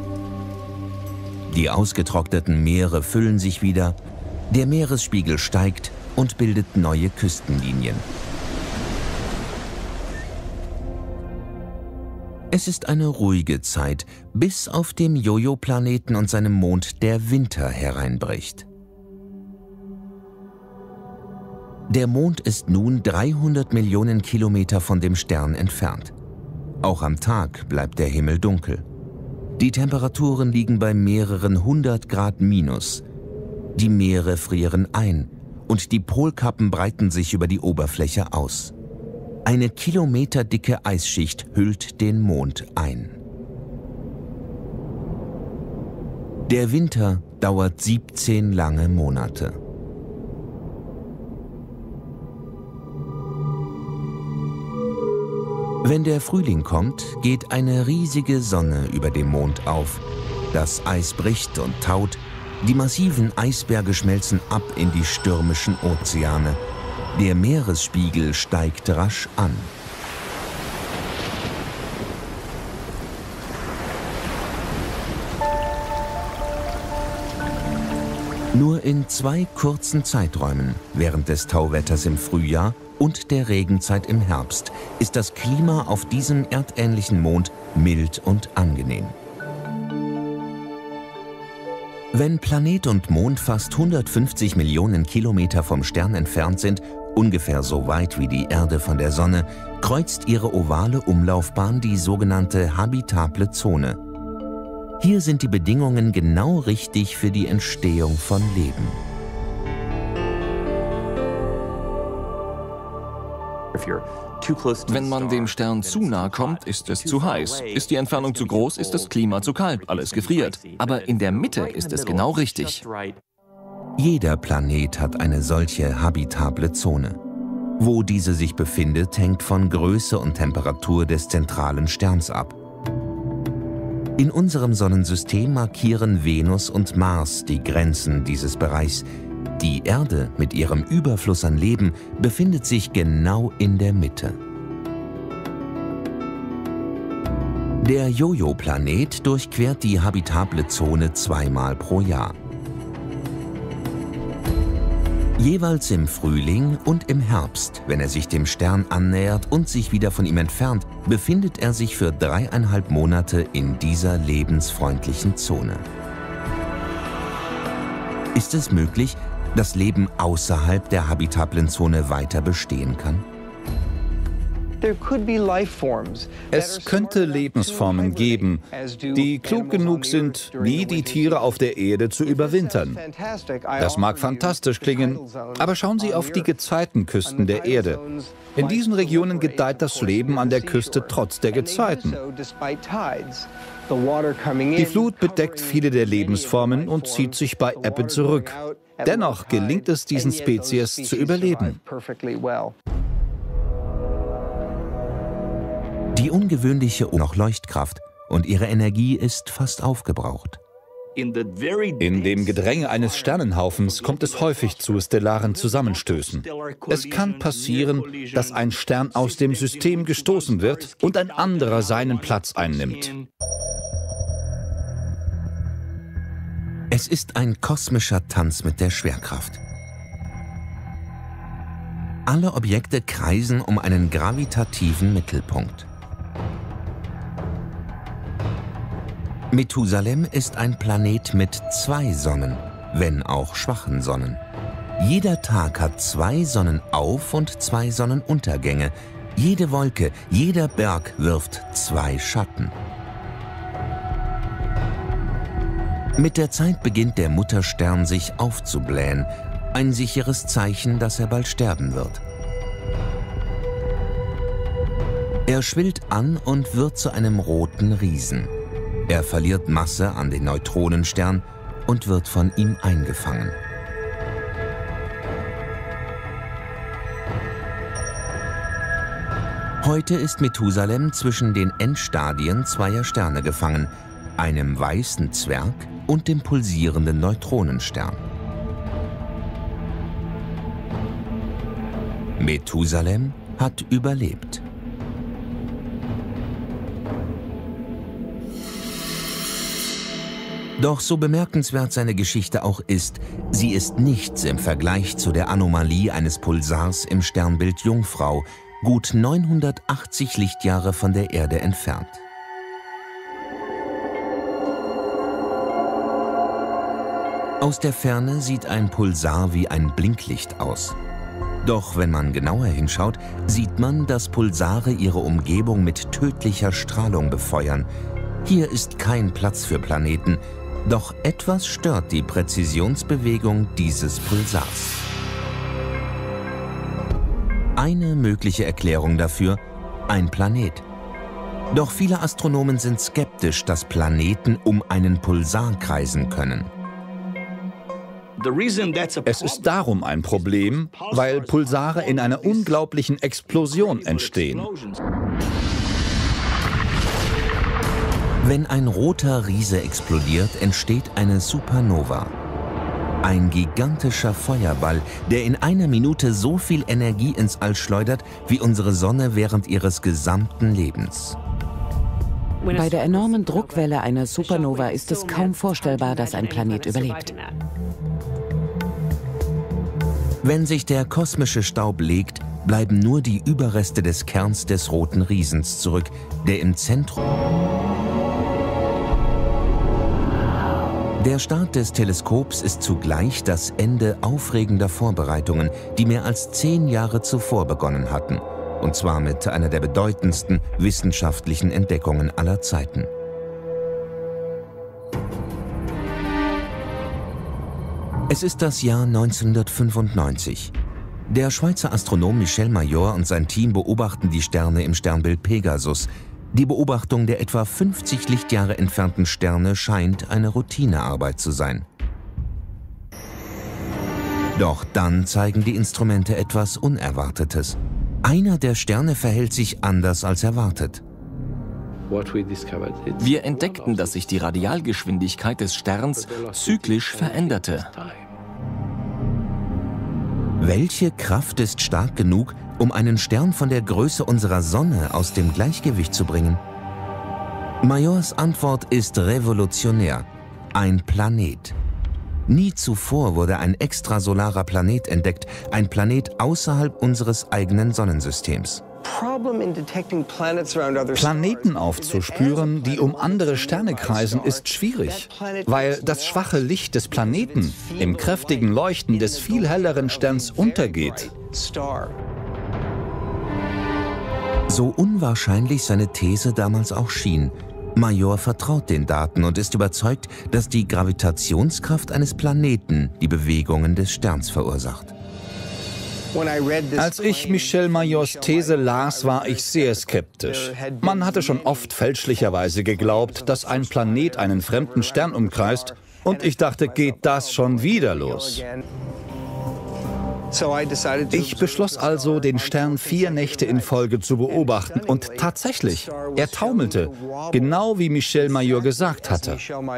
Die ausgetrockneten Meere füllen sich wieder, der Meeresspiegel steigt und bildet neue Küstenlinien. Es ist eine ruhige Zeit, bis auf dem Jojo-Planeten und seinem Mond der Winter hereinbricht. Der Mond ist nun dreihundert Millionen Kilometer von dem Stern entfernt. Auch am Tag bleibt der Himmel dunkel. Die Temperaturen liegen bei mehreren hundert Grad minus. Die Meere frieren ein und die Polkappen breiten sich über die Oberfläche aus. Eine kilometerdicke Eisschicht hüllt den Mond ein. Der Winter dauert siebzehn lange Monate. Wenn der Frühling kommt, geht eine riesige Sonne über dem Mond auf. Das Eis bricht und taut, die massiven Eisberge schmelzen ab in die stürmischen Ozeane. Der Meeresspiegel steigt rasch an. Nur in zwei kurzen Zeiträumen, während des Tauwetters im Frühjahr und der Regenzeit im Herbst, ist das Klima auf diesem erdähnlichen Mond mild und angenehm. Wenn Planet und Mond fast hundertfünfzig Millionen Kilometer vom Stern entfernt sind, ungefähr so weit wie die Erde von der Sonne, kreuzt ihre ovale Umlaufbahn die sogenannte habitable Zone. Hier sind die Bedingungen genau richtig für die Entstehung von Leben. Wenn man dem Stern zu nahe kommt, ist es zu heiß. Ist die Entfernung zu groß, ist das Klima zu kalt, alles gefriert. Aber in der Mitte ist es genau richtig. Jeder Planet hat eine solche habitable Zone. Wo diese sich befindet, hängt von Größe und Temperatur des zentralen Sterns ab. In unserem Sonnensystem markieren Venus und Mars die Grenzen dieses Bereichs. Die Erde mit ihrem Überfluss an Leben befindet sich genau in der Mitte. Der Jojo-Planet durchquert die habitable Zone zweimal pro Jahr. Jeweils im Frühling und im Herbst, wenn er sich dem Stern annähert und sich wieder von ihm entfernt, befindet er sich für dreieinhalb Monate in dieser lebensfreundlichen Zone. Ist es möglich, dass Leben außerhalb der habitablen Zone weiter bestehen kann? Es könnte Lebensformen geben, die klug genug sind, wie die Tiere auf der Erde zu überwintern. Das mag fantastisch klingen, aber schauen Sie auf die Gezeitenküsten der Erde. In diesen Regionen gedeiht das Leben an der Küste trotz der Gezeiten. Die Flut bedeckt viele der Lebensformen und zieht sich bei Ebbe zurück. Dennoch gelingt es diesen Spezies zu überleben. Die ungewöhnliche noch Leuchtkraft und ihre Energie ist fast aufgebraucht. In dem Gedränge eines Sternenhaufens kommt es häufig zu stellaren Zusammenstößen. Es kann passieren, dass ein Stern aus dem System gestoßen wird und ein anderer seinen Platz einnimmt. Es ist ein kosmischer Tanz mit der Schwerkraft. Alle Objekte kreisen um einen gravitativen Mittelpunkt. Methusalem ist ein Planet mit zwei Sonnen, wenn auch schwachen Sonnen. Jeder Tag hat zwei Sonnenauf- und zwei Sonnenuntergänge. Jede Wolke, jeder Berg wirft zwei Schatten. Mit der Zeit beginnt der Mutterstern sich aufzublähen, ein sicheres Zeichen, dass er bald sterben wird. Er schwillt an und wird zu einem roten Riesen. Er verliert Masse an den Neutronenstern und wird von ihm eingefangen. Heute ist Methusalem zwischen den Endstadien zweier Sterne gefangen, einem weißen Zwerg und dem pulsierenden Neutronenstern. Methusalem hat überlebt. Doch so bemerkenswert seine Geschichte auch ist, sie ist nichts im Vergleich zu der Anomalie eines Pulsars im Sternbild Jungfrau, gut neunhundertachtzig Lichtjahre von der Erde entfernt. Aus der Ferne sieht ein Pulsar wie ein Blinklicht aus. Doch wenn man genauer hinschaut, sieht man, dass Pulsare ihre Umgebung mit tödlicher Strahlung befeuern. Hier ist kein Platz für Planeten, doch etwas stört die Präzisionsbewegung dieses Pulsars. Eine mögliche Erklärung dafür: ein Planet. Doch viele Astronomen sind skeptisch, dass Planeten um einen Pulsar kreisen können. Es ist darum ein Problem, weil Pulsare in einer unglaublichen Explosion entstehen. Wenn ein roter Riese explodiert, entsteht eine Supernova. Ein gigantischer Feuerball, der in einer Minute so viel Energie ins All schleudert, wie unsere Sonne während ihres gesamten Lebens. Bei der enormen Druckwelle einer Supernova ist es kaum vorstellbar, dass ein Planet überlebt. Wenn sich der kosmische Staub legt, bleiben nur die Überreste des Kerns des Roten Riesens zurück, der im Zentrum... Der Start des Teleskops ist zugleich das Ende aufregender Vorbereitungen, die mehr als zehn Jahre zuvor begonnen hatten. Und zwar mit einer der bedeutendsten wissenschaftlichen Entdeckungen aller Zeiten. Es ist das Jahr neunzehnhundertfünfundneunzig. Der Schweizer Astronom Michel Mayor und sein Team beobachten die Sterne im Sternbild Pegasus. Die Beobachtung der etwa fünfzig Lichtjahre entfernten Sterne scheint eine Routinearbeit zu sein. Doch dann zeigen die Instrumente etwas Unerwartetes. Einer der Sterne verhält sich anders als erwartet. Wir entdeckten, dass sich die Radialgeschwindigkeit des Sterns zyklisch veränderte. Welche Kraft ist stark genug, um einen Stern von der Größe unserer Sonne aus dem Gleichgewicht zu bringen? Mayors Antwort ist revolutionär: ein Planet. Nie zuvor wurde ein extrasolarer Planet entdeckt, ein Planet außerhalb unseres eigenen Sonnensystems. Planeten aufzuspüren, die um andere Sterne kreisen, ist schwierig, weil das schwache Licht des Planeten im kräftigen Leuchten des viel helleren Sterns untergeht. So unwahrscheinlich seine These damals auch schien, Mayor vertraut den Daten und ist überzeugt, dass die Gravitationskraft eines Planeten die Bewegungen des Sterns verursacht. Als ich Michel Mayors These las, war ich sehr skeptisch. Man hatte schon oft fälschlicherweise geglaubt, dass ein Planet einen fremden Stern umkreist, und ich dachte, geht das schon wieder los? Ich beschloss also, den Stern vier Nächte in Folge zu beobachten, und tatsächlich, er taumelte, genau wie Michel Mayor gesagt hatte.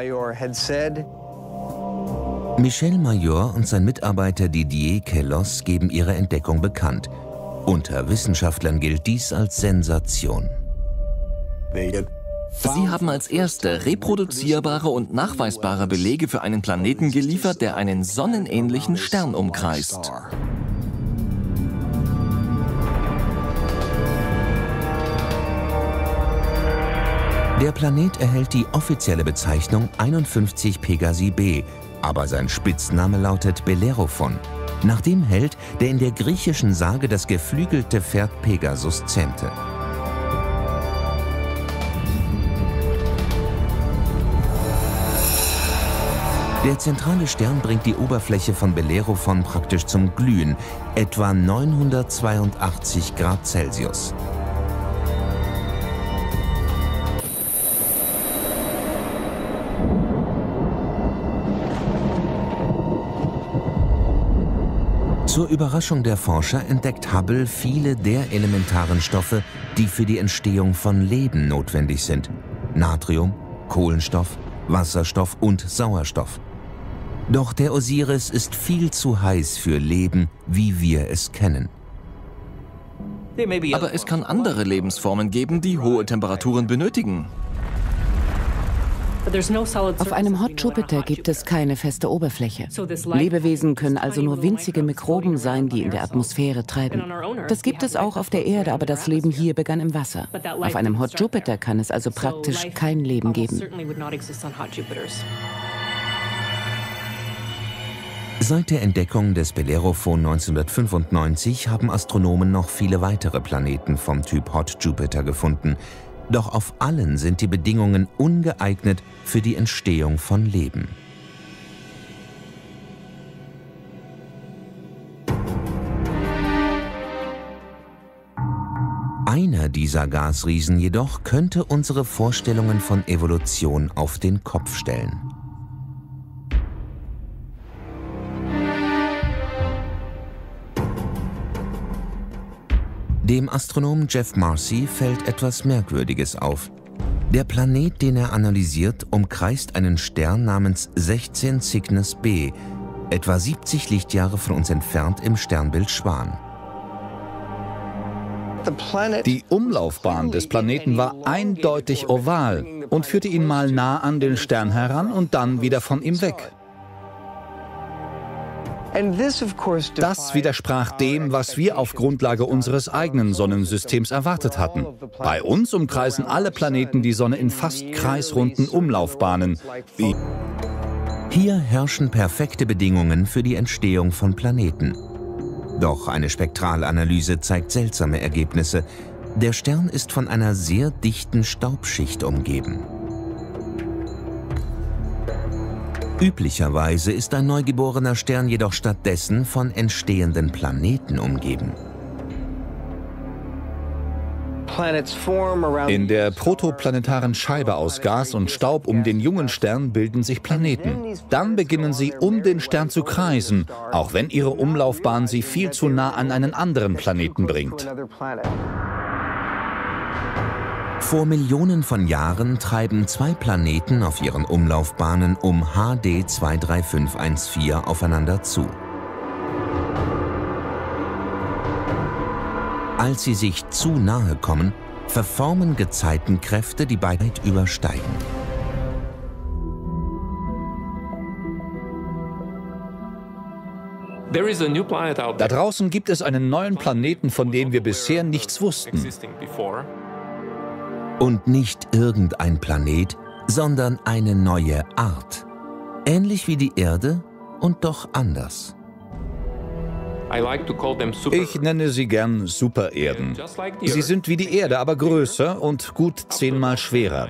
Michel Mayor und sein Mitarbeiter Didier Queloz geben ihre Entdeckung bekannt. Unter Wissenschaftlern gilt dies als Sensation. Sie haben als erste reproduzierbare und nachweisbare Belege für einen Planeten geliefert, der einen sonnenähnlichen Stern umkreist. Der Planet erhält die offizielle Bezeichnung einundfünfzig Pegasi b, aber sein Spitzname lautet Bellerophon, nach dem Held, der in der griechischen Sage das geflügelte Pferd Pegasus zähmte. Der zentrale Stern bringt die Oberfläche von Bellerophon praktisch zum Glühen, etwa neunhundertzweiundachtzig Grad Celsius. Zur Überraschung der Forscher entdeckt Hubble viele der elementaren Stoffe, die für die Entstehung von Leben notwendig sind: Natrium, Kohlenstoff, Wasserstoff und Sauerstoff. Doch der Osiris ist viel zu heiß für Leben, wie wir es kennen. Aber es kann andere Lebensformen geben, die hohe Temperaturen benötigen. Auf einem Hot Jupiter gibt es keine feste Oberfläche. Lebewesen können also nur winzige Mikroben sein, die in der Atmosphäre treiben. Das gibt es auch auf der Erde, aber das Leben hier begann im Wasser. Auf einem Hot Jupiter kann es also praktisch kein Leben geben. Seit der Entdeckung des Bellerophon neunzehnhundertfünfundneunzig haben Astronomen noch viele weitere Planeten vom Typ Hot Jupiter gefunden. Doch auf allen sind die Bedingungen ungeeignet für die Entstehung von Leben. Einer dieser Gasriesen jedoch könnte unsere Vorstellungen von Evolution auf den Kopf stellen. Dem Astronomen Jeff Marcy fällt etwas Merkwürdiges auf. Der Planet, den er analysiert, umkreist einen Stern namens sechzehn Cygnus b, etwa siebzig Lichtjahre von uns entfernt im Sternbild Schwan. Die Umlaufbahn des Planeten war eindeutig oval und führte ihn mal nah an den Stern heran und dann wieder von ihm weg. Das widersprach dem, was wir auf Grundlage unseres eigenen Sonnensystems erwartet hatten. Bei uns umkreisen alle Planeten die Sonne in fast kreisrunden Umlaufbahnen. Wie Hier herrschen perfekte Bedingungen für die Entstehung von Planeten. Doch eine Spektralanalyse zeigt seltsame Ergebnisse. Der Stern ist von einer sehr dichten Staubschicht umgeben. Üblicherweise ist ein neugeborener Stern jedoch stattdessen von entstehenden Planeten umgeben. In der protoplanetaren Scheibe aus Gas und Staub um den jungen Stern bilden sich Planeten. Dann beginnen sie, um den Stern zu kreisen, auch wenn ihre Umlaufbahn sie viel zu nah an einen anderen Planeten bringt. Vor Millionen von Jahren treiben zwei Planeten auf ihren Umlaufbahnen um H D zwei drei fünf eins vier aufeinander zu. Als sie sich zu nahe kommen, verformen Gezeitenkräfte, die beide übersteigen. Da draußen gibt es einen neuen Planeten, von dem wir bisher nichts wussten. Und nicht irgendein Planet, sondern eine neue Art. Ähnlich wie die Erde und doch anders. Ich nenne sie gern Supererden. Sie sind wie die Erde, aber größer und gut zehnmal schwerer.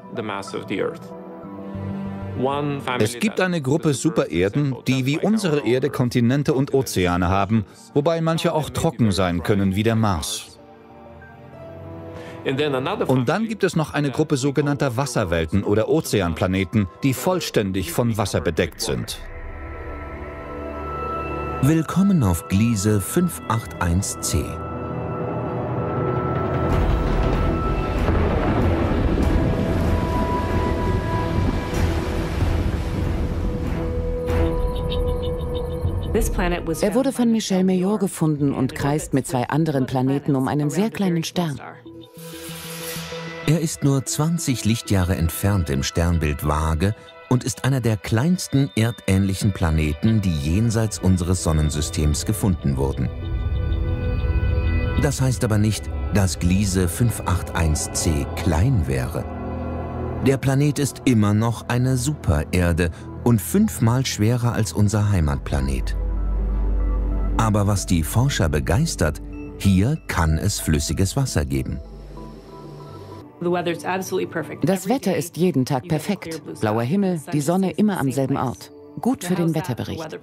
Es gibt eine Gruppe Supererden, die wie unsere Erde Kontinente und Ozeane haben, wobei manche auch trocken sein können wie der Mars. Und dann gibt es noch eine Gruppe sogenannter Wasserwelten oder Ozeanplaneten, die vollständig von Wasser bedeckt sind. Willkommen auf Gliese fünf acht eins c. Er wurde von Michel Mayor gefunden und kreist mit zwei anderen Planeten um einen sehr kleinen Stern. Er ist nur zwanzig Lichtjahre entfernt im Sternbild Waage und ist einer der kleinsten erdähnlichen Planeten, die jenseits unseres Sonnensystems gefunden wurden. Das heißt aber nicht, dass Gliese fünf acht eins c klein wäre. Der Planet ist immer noch eine Supererde und fünfmal schwerer als unser Heimatplanet. Aber was die Forscher begeistert, hier kann es flüssiges Wasser geben. Das Wetter ist jeden Tag perfekt. Blauer Himmel, die Sonne immer am selben Ort. Gut für den Wetterbericht.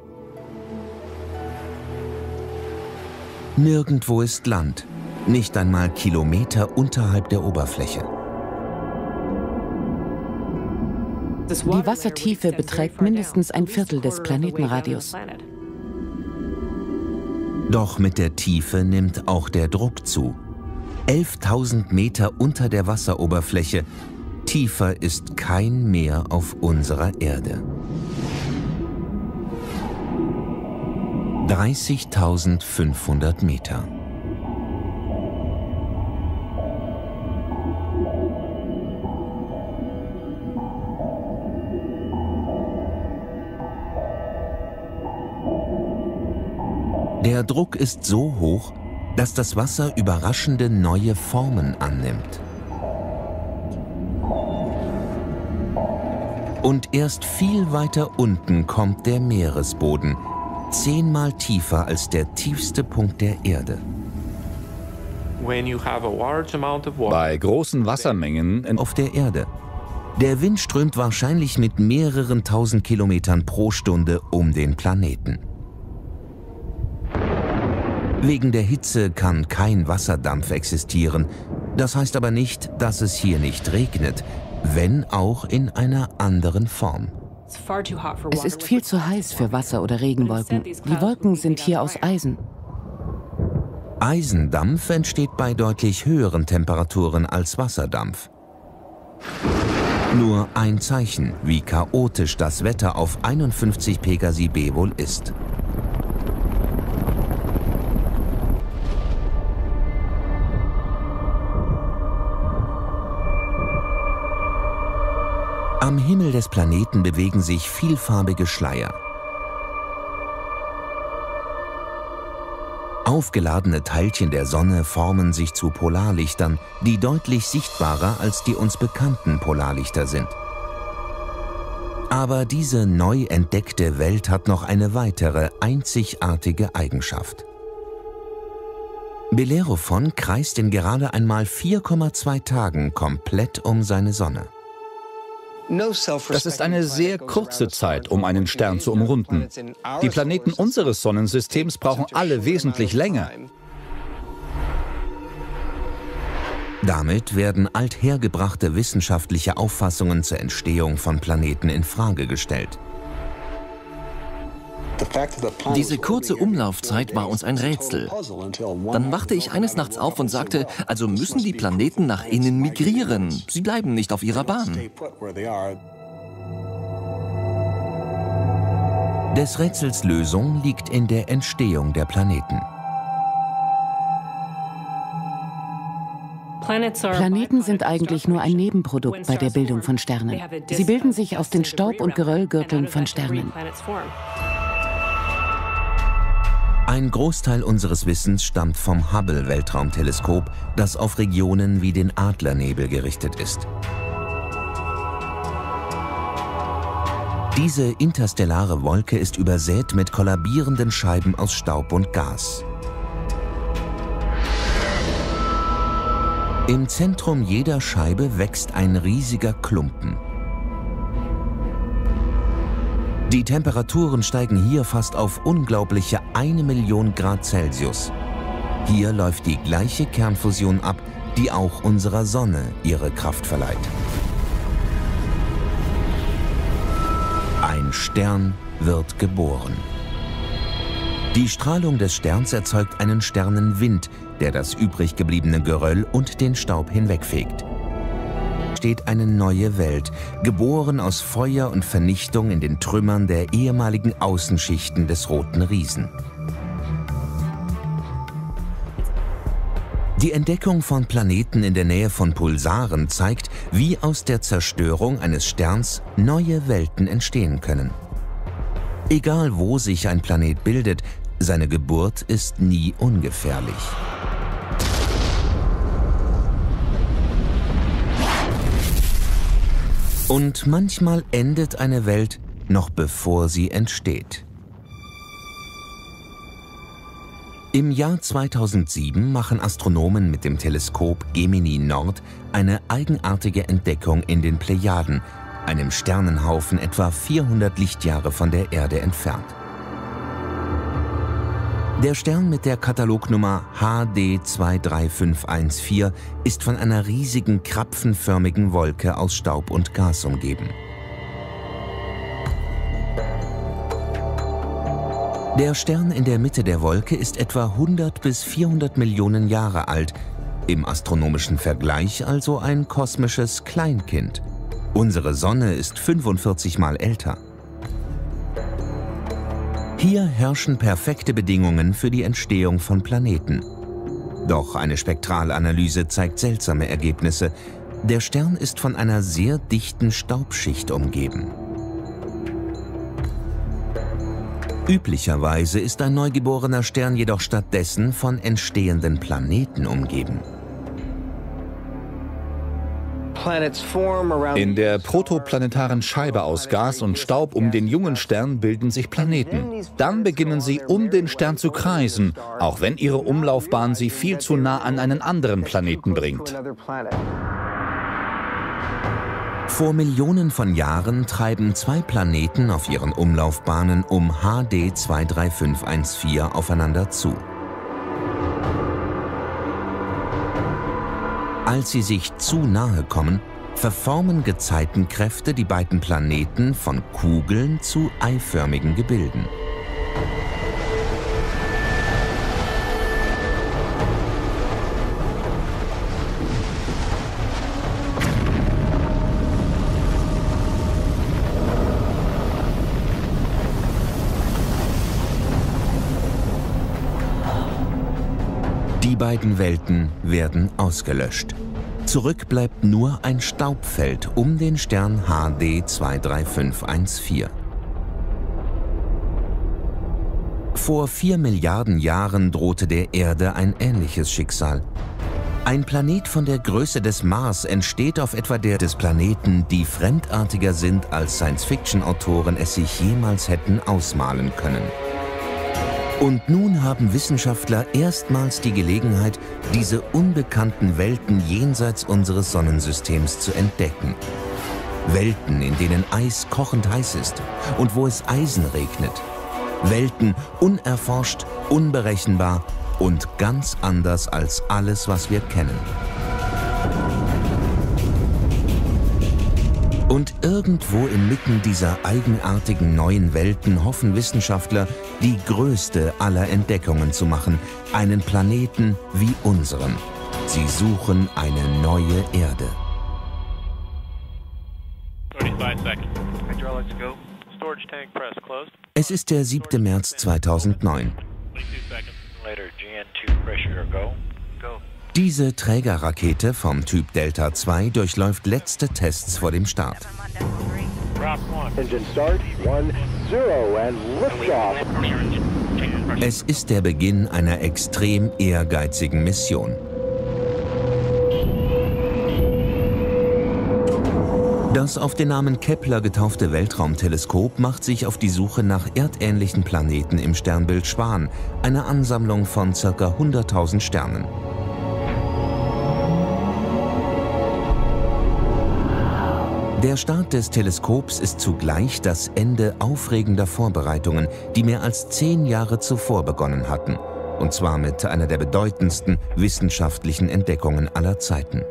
Nirgendwo ist Land, nicht einmal Kilometer unterhalb der Oberfläche. Die Wassertiefe beträgt mindestens ein Viertel des Planetenradius. Doch mit der Tiefe nimmt auch der Druck zu. elftausend Meter unter der Wasseroberfläche. Tiefer ist kein Meer auf unserer Erde. dreißigtausendfünfhundert Meter. Der Druck ist so hoch, dass das Wasser überraschende neue Formen annimmt. Und erst viel weiter unten kommt der Meeresboden, zehnmal tiefer als der tiefste Punkt der Erde. Bei großen Wassermengen auf der Erde. Der Wind strömt wahrscheinlich mit mehreren tausend Kilometern pro Stunde um den Planeten. Wegen der Hitze kann kein Wasserdampf existieren. Das heißt aber nicht, dass es hier nicht regnet, wenn auch in einer anderen Form. Es ist viel zu heiß für Wasser oder Regenwolken. Die Wolken sind hier aus Eisen. Eisendampf entsteht bei deutlich höheren Temperaturen als Wasserdampf. Nur ein Zeichen, wie chaotisch das Wetter auf einundfünfzig Pegasi b wohl ist. Am Himmel des Planeten bewegen sich vielfarbige Schleier. Aufgeladene Teilchen der Sonne formen sich zu Polarlichtern, die deutlich sichtbarer als die uns bekannten Polarlichter sind. Aber diese neu entdeckte Welt hat noch eine weitere, einzigartige Eigenschaft. Bellerophon kreist in gerade einmal vier Komma zwei Tagen komplett um seine Sonne. Das ist eine sehr kurze Zeit, um einen Stern zu umrunden. Die Planeten unseres Sonnensystems brauchen alle wesentlich länger. Damit werden althergebrachte wissenschaftliche Auffassungen zur Entstehung von Planeten in Frage gestellt. Diese kurze Umlaufzeit war uns ein Rätsel. Dann wachte ich eines Nachts auf und sagte, also müssen die Planeten nach innen migrieren. Sie bleiben nicht auf ihrer Bahn. Des Rätsels Lösung liegt in der Entstehung der Planeten. Planeten sind eigentlich nur ein Nebenprodukt bei der Bildung von Sternen. Sie bilden sich aus den Staub- und Geröllgürteln von Sternen. Ein Großteil unseres Wissens stammt vom Hubble-Weltraumteleskop, das auf Regionen wie den Adlernebel gerichtet ist. Diese interstellare Wolke ist übersät mit kollabierenden Scheiben aus Staub und Gas. Im Zentrum jeder Scheibe wächst ein riesiger Klumpen. Die Temperaturen steigen hier fast auf unglaubliche eine Million Grad Celsius. Hier läuft die gleiche Kernfusion ab, die auch unserer Sonne ihre Kraft verleiht. Ein Stern wird geboren. Die Strahlung des Sterns erzeugt einen Sternenwind, der das übrig gebliebene Geröll und den Staub hinwegfegt. Steht eine neue Welt, geboren aus Feuer und Vernichtung in den Trümmern der ehemaligen Außenschichten des Roten Riesen. Die Entdeckung von Planeten in der Nähe von Pulsaren zeigt, wie aus der Zerstörung eines Sterns neue Welten entstehen können. Egal wo sich ein Planet bildet, seine Geburt ist nie ungefährlich. Und manchmal endet eine Welt, noch bevor sie entsteht. Im Jahr zweitausendsieben machen Astronomen mit dem Teleskop Gemini Nord eine eigenartige Entdeckung in den Plejaden, einem Sternenhaufen etwa vierhundert Lichtjahre von der Erde entfernt. Der Stern mit der Katalognummer H D zwei drei fünf eins vier ist von einer riesigen krapfenförmigen Wolke aus Staub und Gas umgeben. Der Stern in der Mitte der Wolke ist etwa hundert bis vierhundert Millionen Jahre alt, im astronomischen Vergleich also ein kosmisches Kleinkind. Unsere Sonne ist fünfundvierzig Mal älter. Hier herrschen perfekte Bedingungen für die Entstehung von Planeten. Doch eine Spektralanalyse zeigt seltsame Ergebnisse. Der Stern ist von einer sehr dichten Staubschicht umgeben. Üblicherweise ist ein neugeborener Stern jedoch stattdessen von entstehenden Planeten umgeben. In der protoplanetaren Scheibe aus Gas und Staub um den jungen Stern bilden sich Planeten. Dann beginnen sie, um den Stern zu kreisen, auch wenn ihre Umlaufbahn sie viel zu nah an einen anderen Planeten bringt. Vor Millionen von Jahren treiben zwei Planeten auf ihren Umlaufbahnen um H D zwei drei fünf eins vier aufeinander zu. Als sie sich zu nahe kommen, verformen Gezeitenkräfte die beiden Planeten von Kugeln zu eiförmigen Gebilden. Die beiden Welten werden ausgelöscht. Zurück bleibt nur ein Staubfeld um den Stern H D zwei drei fünf eins vier. Vor vier Milliarden Jahren drohte der Erde ein ähnliches Schicksal. Ein Planet von der Größe des Mars entsteht auf etwa der des Planeten, die fremdartiger sind, als Science-Fiction-Autoren es sich jemals hätten ausmalen können. Und nun haben Wissenschaftler erstmals die Gelegenheit, diese unbekannten Welten jenseits unseres Sonnensystems zu entdecken. Welten, in denen Eis kochend heiß ist und wo es Eisen regnet. Welten unerforscht, unberechenbar und ganz anders als alles, was wir kennen. Und irgendwo inmitten dieser eigenartigen neuen Welten hoffen Wissenschaftler, die größte aller Entdeckungen zu machen, einen Planeten wie unseren. Sie suchen eine neue Erde. Es ist der siebte März zweitausendneun. Diese Trägerrakete vom Typ Delta zwei durchläuft letzte Tests vor dem Start. Es ist der Beginn einer extrem ehrgeizigen Mission. Das auf den Namen Kepler getaufte Weltraumteleskop macht sich auf die Suche nach erdähnlichen Planeten im Sternbild Schwan, einer Ansammlung von ca. hunderttausend Sternen. Der Start des Teleskops ist zugleich das Ende aufregender Vorbereitungen, die mehr als zehn Jahre zuvor begonnen hatten, und zwar mit einer der bedeutendsten wissenschaftlichen Entdeckungen aller Zeiten.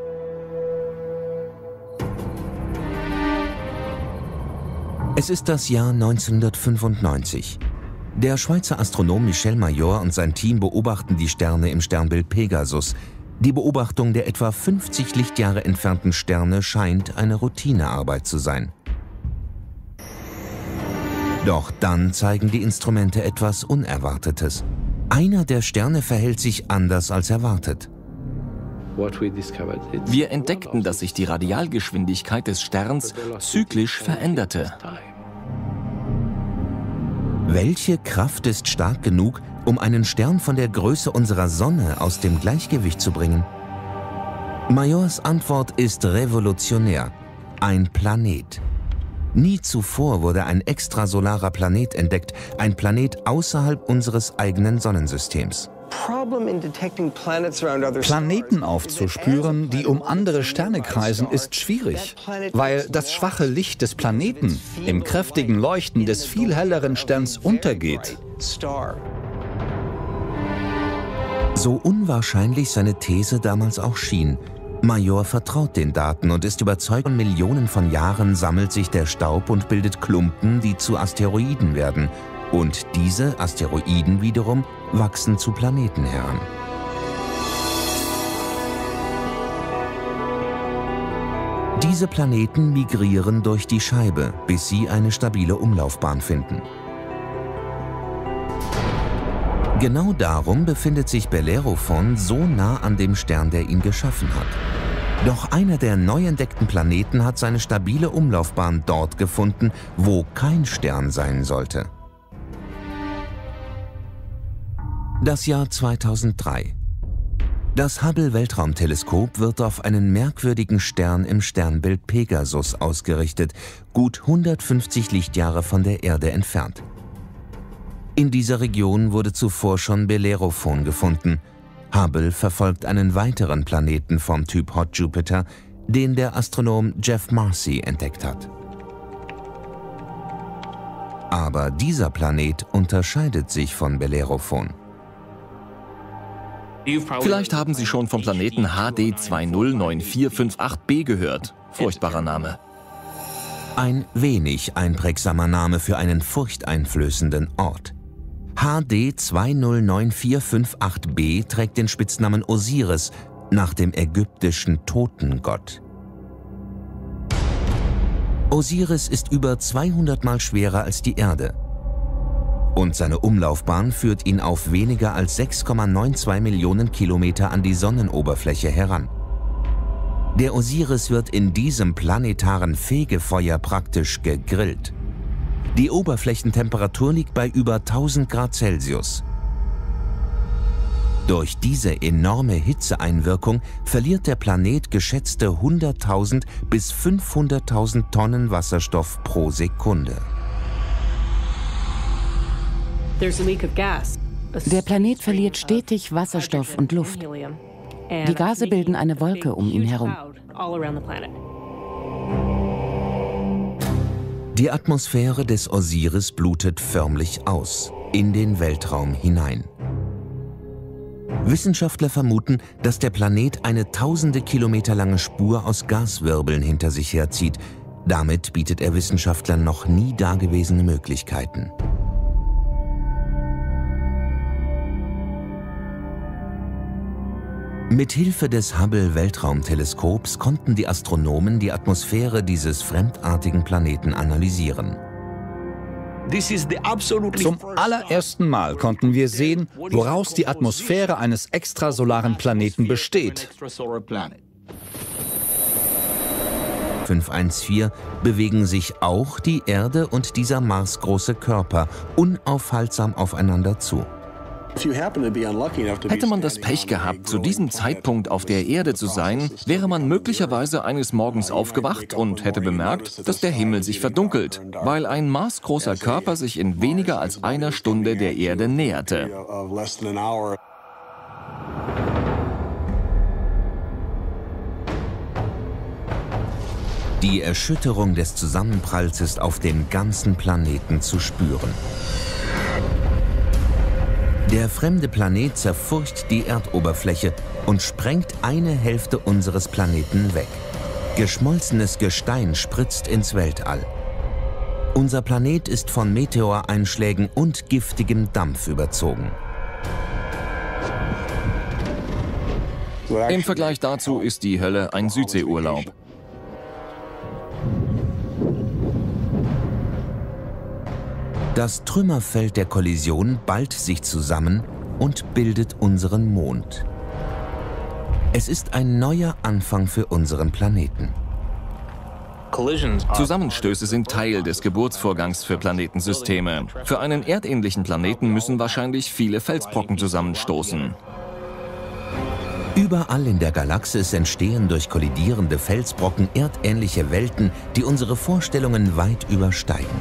Es ist das Jahr neunzehnhundertfünfundneunzig. Der Schweizer Astronom Michel Mayor und sein Team beobachten die Sterne im Sternbild Pegasus. Die Beobachtung der etwa fünfzig Lichtjahre entfernten Sterne scheint eine Routinearbeit zu sein. Doch dann zeigen die Instrumente etwas Unerwartetes. Einer der Sterne verhält sich anders als erwartet. Wir entdeckten, dass sich die Radialgeschwindigkeit des Sterns zyklisch veränderte. Welche Kraft ist stark genug, um einen Stern von der Größe unserer Sonne aus dem Gleichgewicht zu bringen? Mayors Antwort ist revolutionär: ein Planet. Nie zuvor wurde ein extrasolarer Planet entdeckt, ein Planet außerhalb unseres eigenen Sonnensystems. Planeten aufzuspüren, die um andere Sterne kreisen, ist schwierig, weil das schwache Licht des Planeten im kräftigen Leuchten des viel helleren Sterns untergeht. So unwahrscheinlich seine These damals auch schien, Mayor vertraut den Daten und ist überzeugt, von Millionen von Jahren sammelt sich der Staub und bildet Klumpen, die zu Asteroiden werden. Und diese Asteroiden wiederum wachsen zu Planeten heran. Diese Planeten migrieren durch die Scheibe, bis sie eine stabile Umlaufbahn finden. Genau darum befindet sich Bellerophon so nah an dem Stern, der ihn geschaffen hat. Doch einer der neu entdeckten Planeten hat seine stabile Umlaufbahn dort gefunden, wo kein Stern sein sollte. Das Jahr zweitausenddrei. Das Hubble-Weltraumteleskop wird auf einen merkwürdigen Stern im Sternbild Pegasus ausgerichtet, gut hundertfünfzig Lichtjahre von der Erde entfernt. In dieser Region wurde zuvor schon Bellerophon gefunden. Hubble verfolgt einen weiteren Planeten vom Typ Hot Jupiter, den der Astronom Jeff Marcy entdeckt hat. Aber dieser Planet unterscheidet sich von Bellerophon. Vielleicht haben Sie schon vom Planeten H D zwei null neun vier fünf acht b gehört. Furchtbarer Name. Ein wenig einprägsamer Name für einen furchteinflößenden Ort. H D zwei null neun vier fünf acht b trägt den Spitznamen Osiris nach dem ägyptischen Totengott. Osiris ist über zweihundert Mal schwerer als die Erde. Und seine Umlaufbahn führt ihn auf weniger als sechs Komma zweiundneunzig Millionen Kilometer an die Sonnenoberfläche heran. Der Osiris wird in diesem planetaren Fegefeuer praktisch gegrillt. Die Oberflächentemperatur liegt bei über tausend Grad Celsius. Durch diese enorme Hitzeeinwirkung verliert der Planet geschätzte hunderttausend bis fünfhunderttausend Tonnen Wasserstoff pro Sekunde. Der Planet verliert stetig Wasserstoff und Luft. Die Gase bilden eine Wolke um ihn herum. Die Atmosphäre des Osiris blutet förmlich aus, in den Weltraum hinein. Wissenschaftler vermuten, dass der Planet eine tausende Kilometer lange Spur aus Gaswirbeln hinter sich herzieht. Damit bietet er Wissenschaftlern noch nie dagewesene Möglichkeiten. Mit Hilfe des Hubble-Weltraumteleskops konnten die Astronomen die Atmosphäre dieses fremdartigen Planeten analysieren. Zum allerersten Mal konnten wir sehen, woraus die Atmosphäre eines extrasolaren Planeten besteht. fünf eins vier bewegen sich auch die Erde und dieser marsgroße Körper unaufhaltsam aufeinander zu. Hätte man das Pech gehabt, zu diesem Zeitpunkt auf der Erde zu sein, wäre man möglicherweise eines Morgens aufgewacht und hätte bemerkt, dass der Himmel sich verdunkelt, weil ein marsgroßer Körper sich in weniger als einer Stunde der Erde näherte. Die Erschütterung des Zusammenpralls ist auf dem ganzen Planeten zu spüren. Der fremde Planet zerfurcht die Erdoberfläche und sprengt eine Hälfte unseres Planeten weg. Geschmolzenes Gestein spritzt ins Weltall. Unser Planet ist von Meteoreinschlägen und giftigem Dampf überzogen. Im Vergleich dazu ist die Hölle ein Südseeurlaub. Das Trümmerfeld der Kollision ballt sich zusammen und bildet unseren Mond. Es ist ein neuer Anfang für unseren Planeten. Zusammenstöße sind Teil des Geburtsvorgangs für Planetensysteme. Für einen erdähnlichen Planeten müssen wahrscheinlich viele Felsbrocken zusammenstoßen. Überall in der Galaxis entstehen durch kollidierende Felsbrocken erdähnliche Welten, die unsere Vorstellungen weit übersteigen.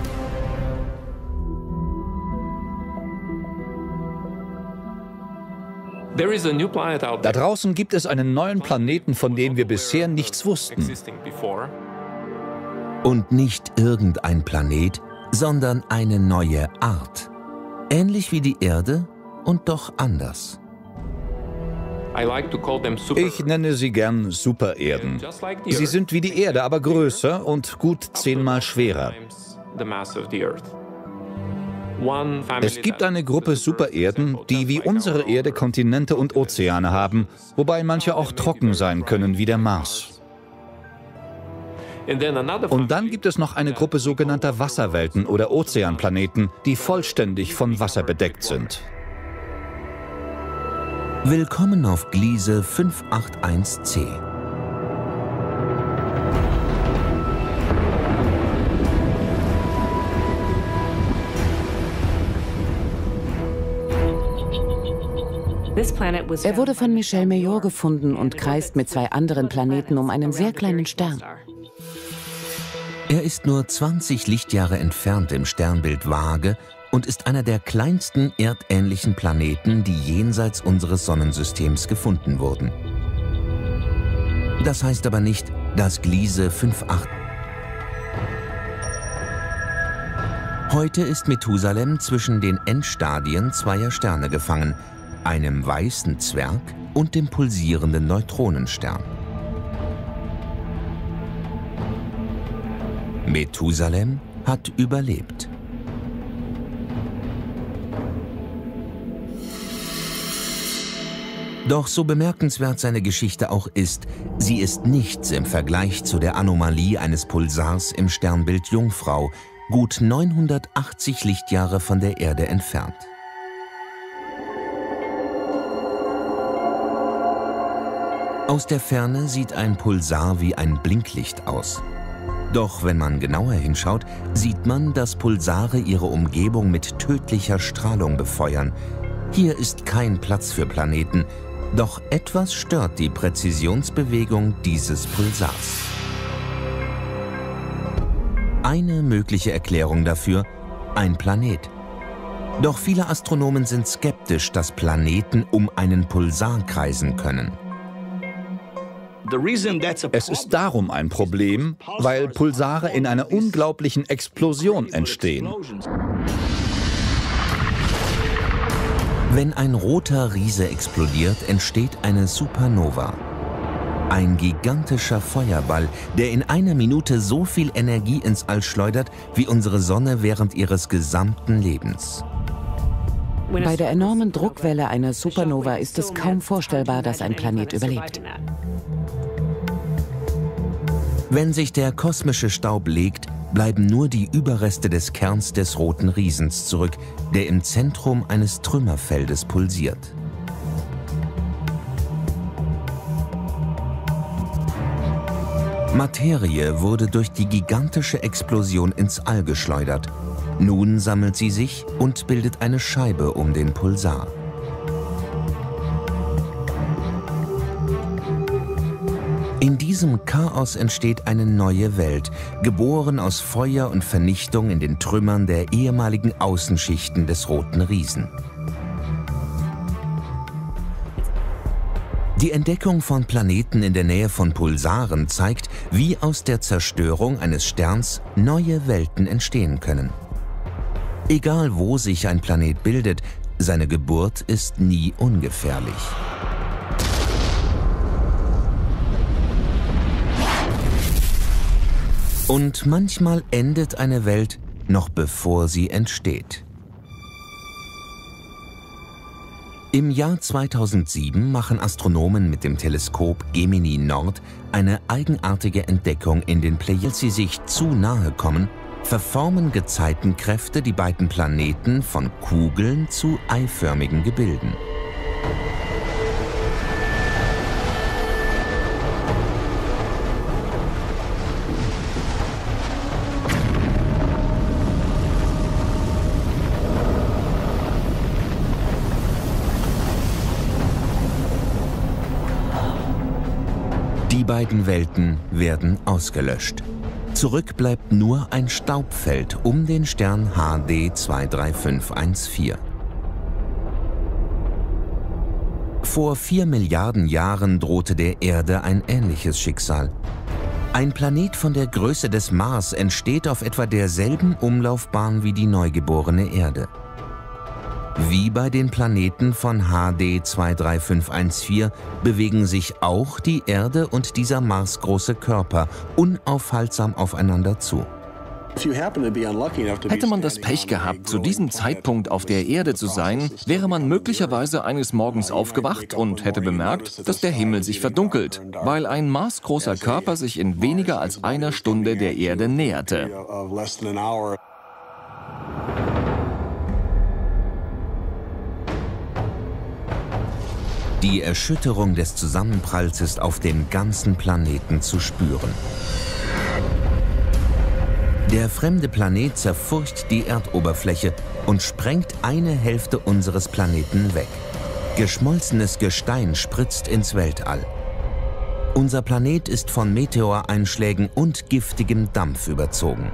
Da draußen gibt es einen neuen Planeten, von dem wir bisher nichts wussten. Und nicht irgendein Planet, sondern eine neue Art. Ähnlich wie die Erde und doch anders. Ich nenne sie gern Supererden. Sie sind wie die Erde, aber größer und gut zehnmal schwerer. Es gibt eine Gruppe Supererden, die wie unsere Erde Kontinente und Ozeane haben, wobei manche auch trocken sein können wie der Mars. Und dann gibt es noch eine Gruppe sogenannter Wasserwelten oder Ozeanplaneten, die vollständig von Wasser bedeckt sind. Willkommen auf Gliese fünf acht eins c. Er wurde von Michel Mayor gefunden und kreist mit zwei anderen Planeten um einen sehr kleinen Stern. Er ist nur zwanzig Lichtjahre entfernt im Sternbild Waage und ist einer der kleinsten erdähnlichen Planeten, die jenseits unseres Sonnensystems gefunden wurden. Das heißt aber nicht, dass Gliese fünf acht. Heute ist Methusalem zwischen den Endstadien zweier Sterne gefangen, einem weißen Zwerg und dem pulsierenden Neutronenstern. Methusalem hat überlebt. Doch so bemerkenswert seine Geschichte auch ist, sie ist nichts im Vergleich zu der Anomalie eines Pulsars im Sternbild Jungfrau, gut neunhundertachtzig Lichtjahre von der Erde entfernt. Aus der Ferne sieht ein Pulsar wie ein Blinklicht aus. Doch wenn man genauer hinschaut, sieht man, dass Pulsare ihre Umgebung mit tödlicher Strahlung befeuern. Hier ist kein Platz für Planeten, doch etwas stört die Präzisionsbewegung dieses Pulsars. Eine mögliche Erklärung dafür: ein Planet. Doch viele Astronomen sind skeptisch, dass Planeten um einen Pulsar kreisen können. Es ist darum ein Problem, weil Pulsare in einer unglaublichen Explosion entstehen. Wenn ein roter Riese explodiert, entsteht eine Supernova. Ein gigantischer Feuerball, der in einer Minute so viel Energie ins All schleudert, wie unsere Sonne während ihres gesamten Lebens. Bei der enormen Druckwelle einer Supernova ist es kaum vorstellbar, dass ein Planet überlebt. Wenn sich der kosmische Staub legt, bleiben nur die Überreste des Kerns des roten Riesens zurück, der im Zentrum eines Trümmerfeldes pulsiert. Materie wurde durch die gigantische Explosion ins All geschleudert. Nun sammelt sie sich und bildet eine Scheibe um den Pulsar. In diesem Chaos entsteht eine neue Welt, geboren aus Feuer und Vernichtung in den Trümmern der ehemaligen Außenschichten des roten Riesen. Die Entdeckung von Planeten in der Nähe von Pulsaren zeigt, wie aus der Zerstörung eines Sterns neue Welten entstehen können. Egal wo sich ein Planet bildet, seine Geburt ist nie ungefährlich. Und manchmal endet eine Welt, noch bevor sie entsteht. Im Jahr zweitausendsieben machen Astronomen mit dem Teleskop Gemini Nord eine eigenartige Entdeckung in den Plejeden. Als sie sich zu nahe kommen, verformen Gezeitenkräfte die beiden Planeten von Kugeln zu eiförmigen Gebilden. Die beiden Welten werden ausgelöscht. Zurück bleibt nur ein Staubfeld um den Stern H D zwei drei fünf eins vier. Vor vier Milliarden Jahren drohte der Erde ein ähnliches Schicksal. Ein Planet von der Größe des Mars entsteht auf etwa derselben Umlaufbahn wie die neugeborene Erde. Wie bei den Planeten von H D zwei drei fünf eins vier bewegen sich auch die Erde und dieser marsgroße Körper unaufhaltsam aufeinander zu. Hätte man das Pech gehabt, zu diesem Zeitpunkt auf der Erde zu sein, wäre man möglicherweise eines Morgens aufgewacht und hätte bemerkt, dass der Himmel sich verdunkelt, weil ein marsgroßer Körper sich in weniger als einer Stunde der Erde näherte. Die Erschütterung des Zusammenpralls ist auf dem ganzen Planeten zu spüren. Der fremde Planet zerfurcht die Erdoberfläche und sprengt eine Hälfte unseres Planeten weg. Geschmolzenes Gestein spritzt ins Weltall. Unser Planet ist von Meteoreinschlägen und giftigem Dampf überzogen.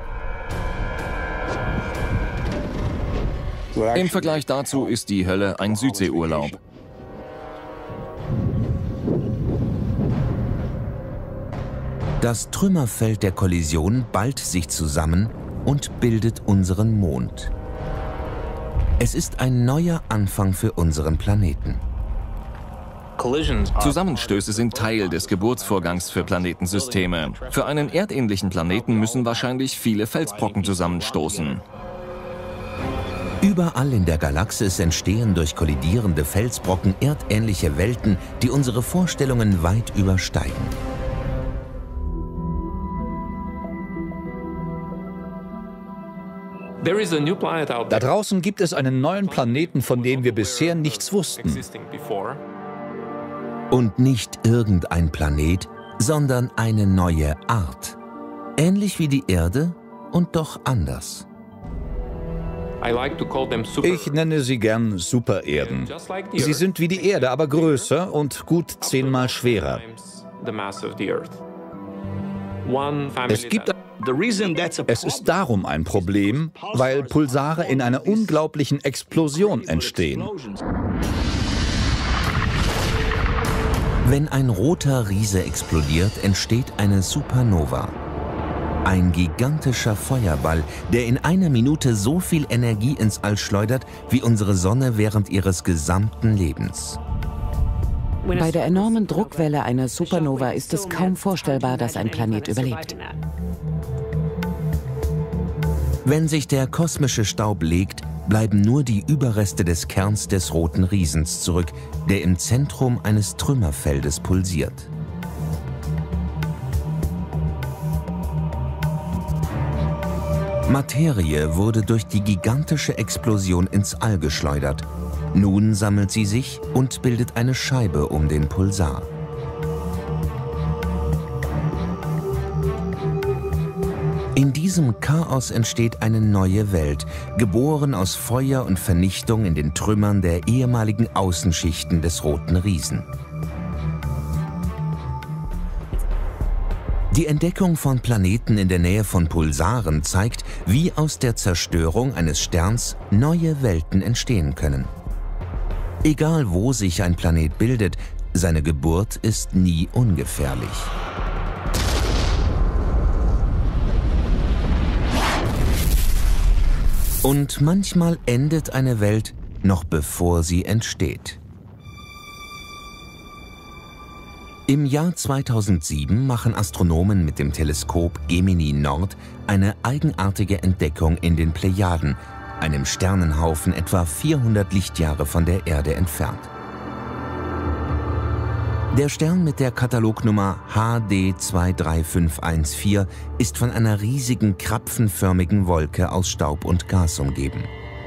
Im Vergleich dazu ist die Hölle ein Südseeurlaub. Das Trümmerfeld der Kollision ballt sich zusammen und bildet unseren Mond. Es ist ein neuer Anfang für unseren Planeten. Zusammenstöße sind Teil des Geburtsvorgangs für Planetensysteme. Für einen erdähnlichen Planeten müssen wahrscheinlich viele Felsbrocken zusammenstoßen. Überall in der Galaxis entstehen durch kollidierende Felsbrocken erdähnliche Welten, die unsere Vorstellungen weit übersteigen. Da draußen gibt es einen neuen Planeten, von dem wir bisher nichts wussten. Und nicht irgendein Planet, sondern eine neue Art. Ähnlich wie die Erde und doch anders. Ich nenne sie gern Supererden. Sie sind wie die Erde, aber größer und gut zehnmal schwerer. Es gibt Es ist darum ein Problem, weil Pulsare in einer unglaublichen Explosion entstehen. Wenn ein roter Riese explodiert, entsteht eine Supernova. Ein gigantischer Feuerball, der in einer Minute so viel Energie ins All schleudert, wie unsere Sonne während ihres gesamten Lebens. Bei der enormen Druckwelle einer Supernova ist es kaum vorstellbar, dass ein Planet überlebt. Wenn sich der kosmische Staub legt, bleiben nur die Überreste des Kerns des roten Riesens zurück, der im Zentrum eines Trümmerfeldes pulsiert. Materie wurde durch die gigantische Explosion ins All geschleudert. Nun sammelt sie sich und bildet eine Scheibe um den Pulsar. In diesem Chaos entsteht eine neue Welt, geboren aus Feuer und Vernichtung in den Trümmern der ehemaligen Außenschichten des roten Riesen. Die Entdeckung von Planeten in der Nähe von Pulsaren zeigt, wie aus der Zerstörung eines Sterns neue Welten entstehen können. Egal wo sich ein Planet bildet, seine Geburt ist nie ungefährlich. Und manchmal endet eine Welt noch bevor sie entsteht. Im Jahr zweitausendsieben machen Astronomen mit dem Teleskop Gemini Nord eine eigenartige Entdeckung in den Plejaden, einem Sternenhaufen etwa vierhundert Lichtjahre von der Erde entfernt. Der Stern mit der Katalognummer H D zwei drei fünf eins vier ist von einer riesigen krapfenförmigen Wolke aus Staub und Gas umgeben.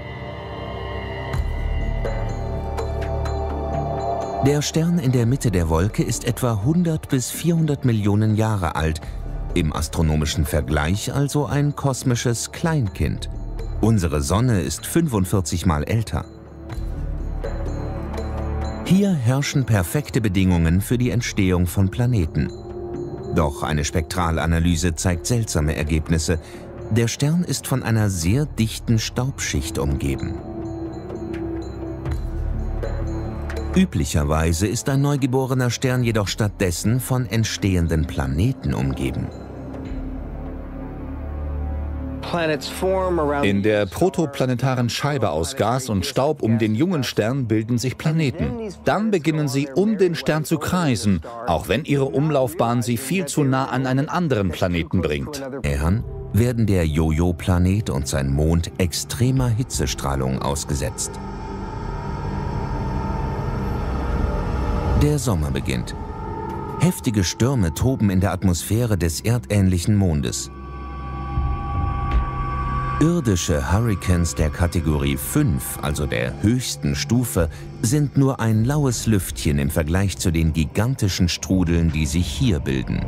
Der Stern in der Mitte der Wolke ist etwa hundert bis vierhundert Millionen Jahre alt, im astronomischen Vergleich also ein kosmisches Kleinkind. Unsere Sonne ist fünfundvierzig Mal älter. Hier herrschen perfekte Bedingungen für die Entstehung von Planeten. Doch eine Spektralanalyse zeigt seltsame Ergebnisse. Der Stern ist von einer sehr dichten Staubschicht umgeben. Üblicherweise ist ein neugeborener Stern jedoch stattdessen von entstehenden Planeten umgeben. In der protoplanetaren Scheibe aus Gas und Staub um den jungen Stern bilden sich Planeten. Dann beginnen sie um den Stern zu kreisen, auch wenn ihre Umlaufbahn sie viel zu nah an einen anderen Planeten bringt. Ähren werden der Jojo-Planet und sein Mond extremer Hitzestrahlung ausgesetzt. Der Sommer beginnt. Heftige Stürme toben in der Atmosphäre des erdähnlichen Mondes. Irdische Hurrikans der Kategorie fünf, also der höchsten Stufe, sind nur ein laues Lüftchen im Vergleich zu den gigantischen Strudeln, die sich hier bilden.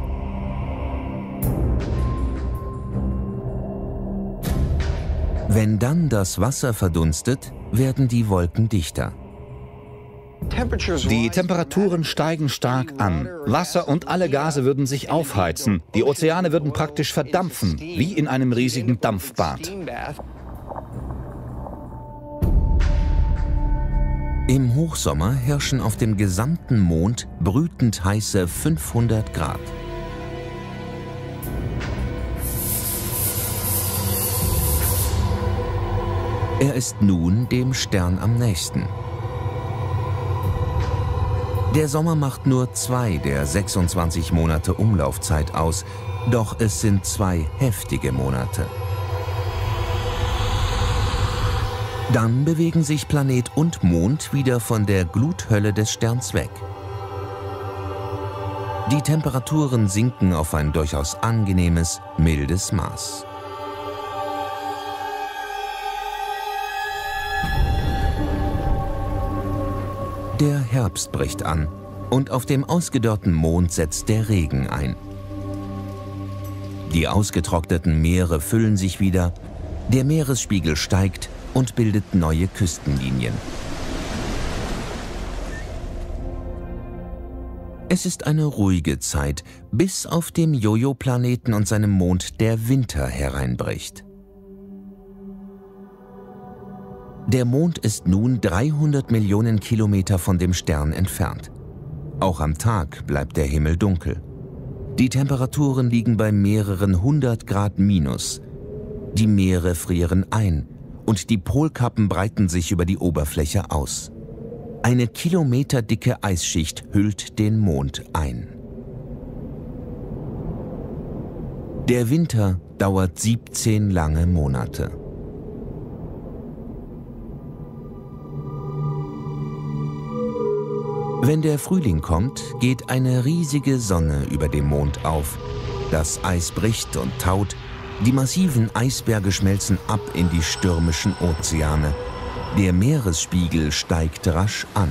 Wenn dann das Wasser verdunstet, werden die Wolken dichter. Die Temperaturen steigen stark an. Wasser und alle Gase würden sich aufheizen. Die Ozeane würden praktisch verdampfen, wie in einem riesigen Dampfbad. Im Hochsommer herrschen auf dem gesamten Mond brütend heiße fünfhundert Grad. Er ist nun dem Stern am nächsten. Der Sommer macht nur zwei der sechsundzwanzig Monate Umlaufzeit aus, doch es sind zwei heftige Monate. Dann bewegen sich Planet und Mond wieder von der Gluthölle des Sterns weg. Die Temperaturen sinken auf ein durchaus angenehmes, mildes Maß. Der Herbst bricht an und auf dem ausgedörrten Mond setzt der Regen ein. Die ausgetrockneten Meere füllen sich wieder, der Meeresspiegel steigt und bildet neue Küstenlinien. Es ist eine ruhige Zeit, bis auf dem Jojo-Planeten und seinem Mond der Winter hereinbricht. Der Mond ist nun dreihundert Millionen Kilometer von dem Stern entfernt. Auch am Tag bleibt der Himmel dunkel. Die Temperaturen liegen bei mehreren hundert Grad minus. Die Meere frieren ein und die Polkappen breiten sich über die Oberfläche aus. Eine kilometerdicke Eisschicht hüllt den Mond ein. Der Winter dauert siebzehn lange Monate. Wenn der Frühling kommt, geht eine riesige Sonne über dem Mond auf. Das Eis bricht und taut, die massiven Eisberge schmelzen ab in die stürmischen Ozeane. Der Meeresspiegel steigt rasch an.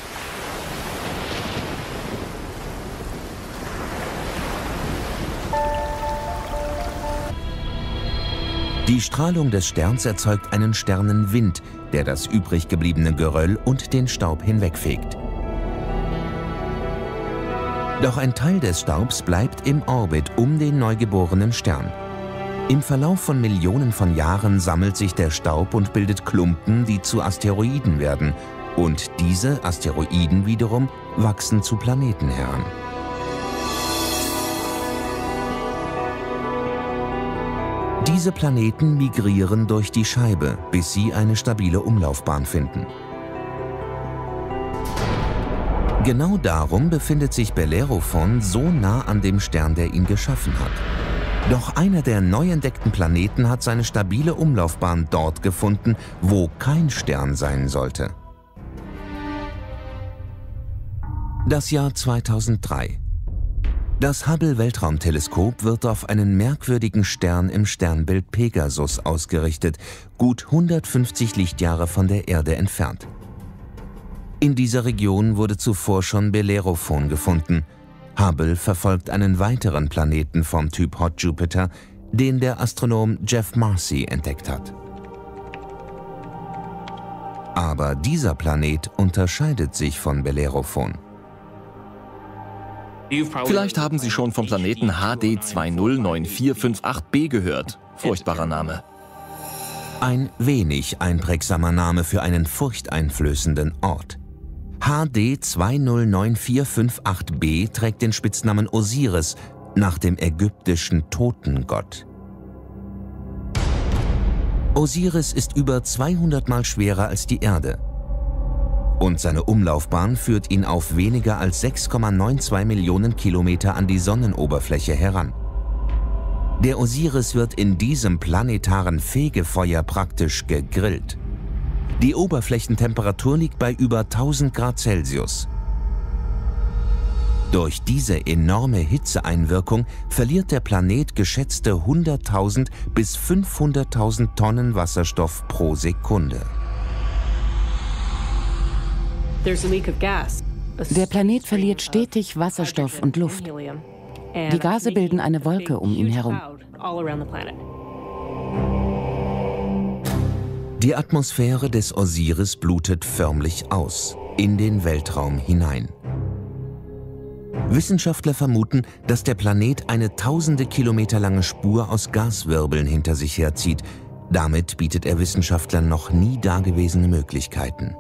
Die Strahlung des Sterns erzeugt einen Sternenwind, der das übrig gebliebene Geröll und den Staub hinwegfegt. Doch ein Teil des Staubs bleibt im Orbit um den neugeborenen Stern. Im Verlauf von Millionen von Jahren sammelt sich der Staub und bildet Klumpen, die zu Asteroiden werden. Und diese Asteroiden wiederum wachsen zu Planeten heran. Diese Planeten migrieren durch die Scheibe, bis sie eine stabile Umlaufbahn finden. Genau darum befindet sich Bellerophon so nah an dem Stern, der ihn geschaffen hat. Doch einer der neu entdeckten Planeten hat seine stabile Umlaufbahn dort gefunden, wo kein Stern sein sollte. Das Jahr zweitausenddrei. Das Hubble-Weltraumteleskop wird auf einen merkwürdigen Stern im Sternbild Pegasus ausgerichtet, gut hundertfünfzig Lichtjahre von der Erde entfernt. In dieser Region wurde zuvor schon Bellerophon gefunden. Hubble verfolgt einen weiteren Planeten vom Typ Hot Jupiter, den der Astronom Jeff Marcy entdeckt hat. Aber dieser Planet unterscheidet sich von Bellerophon. Vielleicht haben Sie schon vom Planeten H D zwei null neun vier fünf acht b gehört. Furchtbarer Name. Ein wenig einprägsamer Name für einen furchteinflößenden Ort. H D zwei null neun vier fünf acht b trägt den Spitznamen Osiris nach dem ägyptischen Totengott. Osiris ist über zweihundert Mal schwerer als die Erde. Und seine Umlaufbahn führt ihn auf weniger als sechs Komma zweiundneunzig Millionen Kilometer an die Sonnenoberfläche heran. Der Osiris wird in diesem planetaren Fegefeuer praktisch gegrillt. Die Oberflächentemperatur liegt bei über tausend Grad Celsius. Durch diese enorme Hitzeeinwirkung verliert der Planet geschätzte hunderttausend bis fünfhunderttausend Tonnen Wasserstoff pro Sekunde. Der Planet verliert stetig Wasserstoff und Luft. Die Gase bilden eine Wolke um ihn herum. Die Atmosphäre des Osiris blutet förmlich aus, in den Weltraum hinein. Wissenschaftler vermuten, dass der Planet eine tausende Kilometer lange Spur aus Gaswirbeln hinter sich herzieht. Damit bietet er Wissenschaftlern noch nie dagewesene Möglichkeiten.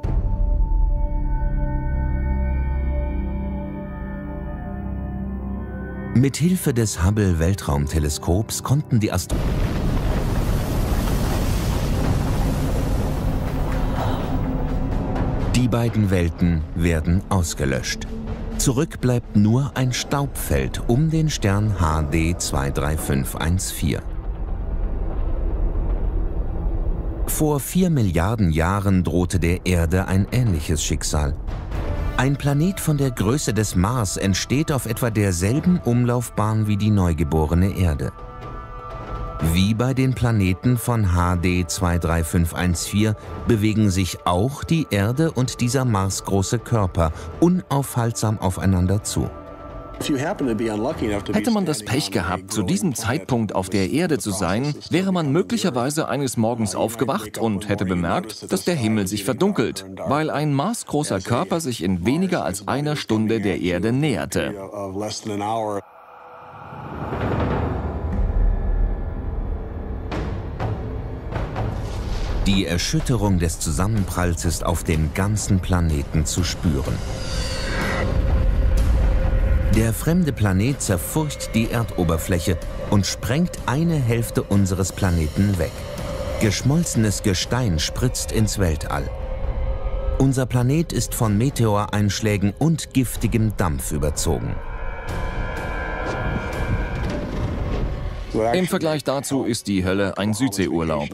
Mit Hilfe des Hubble-Weltraumteleskops konnten die Astronomen Die beiden Welten werden ausgelöscht. Zurück bleibt nur ein Staubfeld um den Stern H D zwei drei fünf eins vier. Vor vier Milliarden Jahren drohte der Erde ein ähnliches Schicksal. Ein Planet von der Größe des Mars entsteht auf etwa derselben Umlaufbahn wie die neugeborene Erde. Wie bei den Planeten von H D zwei drei fünf eins vier bewegen sich auch die Erde und dieser marsgroße Körper unaufhaltsam aufeinander zu. Hätte man das Pech gehabt, zu diesem Zeitpunkt auf der Erde zu sein, wäre man möglicherweise eines Morgens aufgewacht und hätte bemerkt, dass der Himmel sich verdunkelt, weil ein marsgroßer Körper sich in weniger als einer Stunde der Erde näherte. Die Erschütterung des Zusammenpralls ist auf dem ganzen Planeten zu spüren. Der fremde Planet zerfurcht die Erdoberfläche und sprengt eine Hälfte unseres Planeten weg. Geschmolzenes Gestein spritzt ins Weltall. Unser Planet ist von Meteoreinschlägen und giftigem Dampf überzogen. Im Vergleich dazu ist die Hölle ein Südseeurlaub.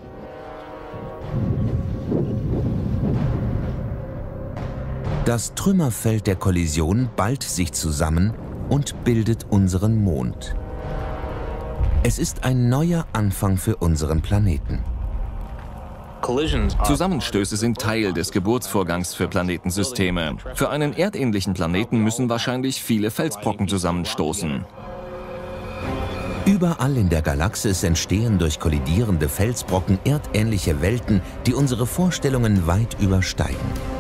Das Trümmerfeld der Kollision ballt sich zusammen und bildet unseren Mond. Es ist ein neuer Anfang für unseren Planeten. Zusammenstöße sind Teil des Geburtsvorgangs für Planetensysteme. Für einen erdähnlichen Planeten müssen wahrscheinlich viele Felsbrocken zusammenstoßen. Überall in der Galaxis entstehen durch kollidierende Felsbrocken erdähnliche Welten, die unsere Vorstellungen weit übersteigen.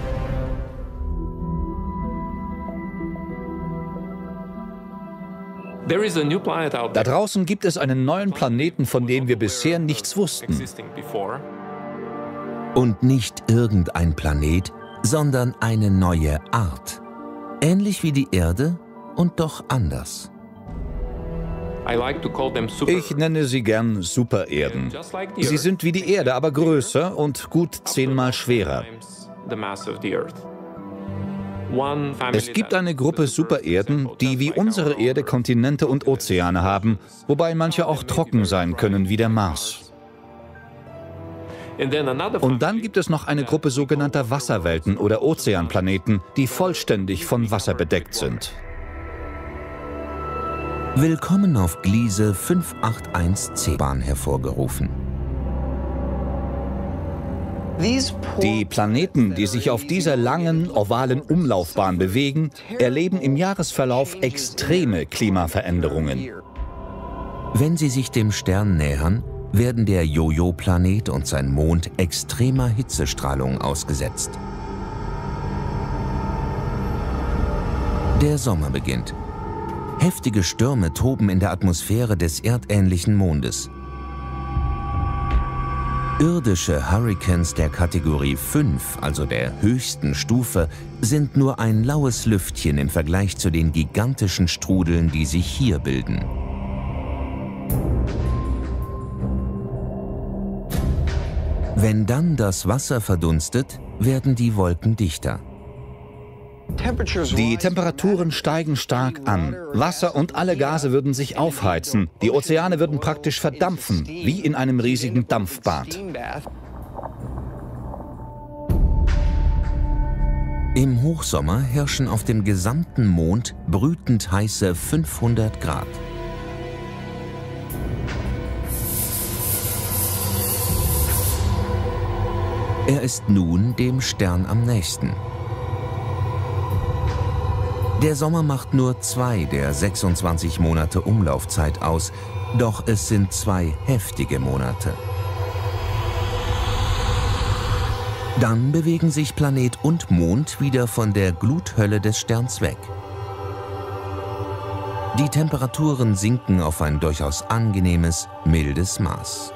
Da draußen gibt es einen neuen Planeten, von dem wir bisher nichts wussten. Und nicht irgendein Planet, sondern eine neue Art. Ähnlich wie die Erde und doch anders. Ich nenne sie gern Supererden. Sie sind wie die Erde, aber größer und gut zehnmal schwerer. Es gibt eine Gruppe Supererden, die wie unsere Erde Kontinente und Ozeane haben, wobei manche auch trocken sein können wie der Mars. Und dann gibt es noch eine Gruppe sogenannter Wasserwelten oder Ozeanplaneten, die vollständig von Wasser bedeckt sind. Willkommen auf Gliese fünf acht eins C-Bahn hervorgerufen. Die Planeten, die sich auf dieser langen, ovalen Umlaufbahn bewegen, erleben im Jahresverlauf extreme Klimaveränderungen. Wenn sie sich dem Stern nähern, werden der Jojo-Planet und sein Mond extremer Hitzestrahlung ausgesetzt. Der Sommer beginnt. Heftige Stürme toben in der Atmosphäre des erdähnlichen Mondes. Irdische Hurrikans der Kategorie fünf, also der höchsten Stufe, sind nur ein laues Lüftchen im Vergleich zu den gigantischen Strudeln, die sich hier bilden. Wenn dann das Wasser verdunstet, werden die Wolken dichter. Die Temperaturen steigen stark an. Wasser und alle Gase würden sich aufheizen. Die Ozeane würden praktisch verdampfen, wie in einem riesigen Dampfbad. Im Hochsommer herrschen auf dem gesamten Mond brütend heiße fünfhundert Grad. Er ist nun dem Stern am nächsten. Der Sommer macht nur zwei der sechsundzwanzig Monate Umlaufzeit aus, doch es sind zwei heftige Monate. Dann bewegen sich Planet und Mond wieder von der Gluthölle des Sterns weg. Die Temperaturen sinken auf ein durchaus angenehmes, mildes Maß.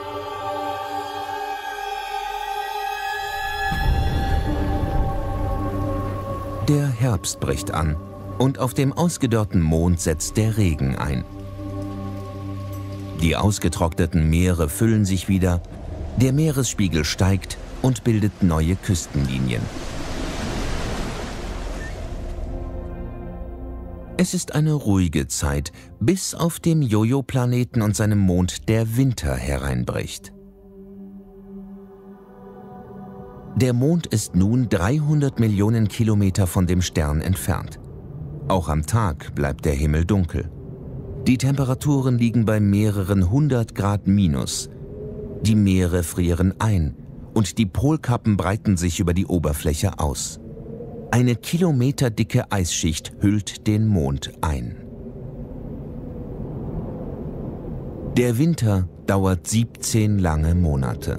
Der Herbst bricht an und auf dem ausgedörrten Mond setzt der Regen ein. Die ausgetrockneten Meere füllen sich wieder, der Meeresspiegel steigt und bildet neue Küstenlinien. Es ist eine ruhige Zeit, bis auf dem Jojo-Planeten und seinem Mond der Winter hereinbricht. Der Mond ist nun dreihundert Millionen Kilometer von dem Stern entfernt. Auch am Tag bleibt der Himmel dunkel. Die Temperaturen liegen bei mehreren hundert Grad minus. Die Meere frieren ein und die Polkappen breiten sich über die Oberfläche aus. Eine kilometerdicke Eisschicht hüllt den Mond ein. Der Winter dauert siebzehn lange Monate.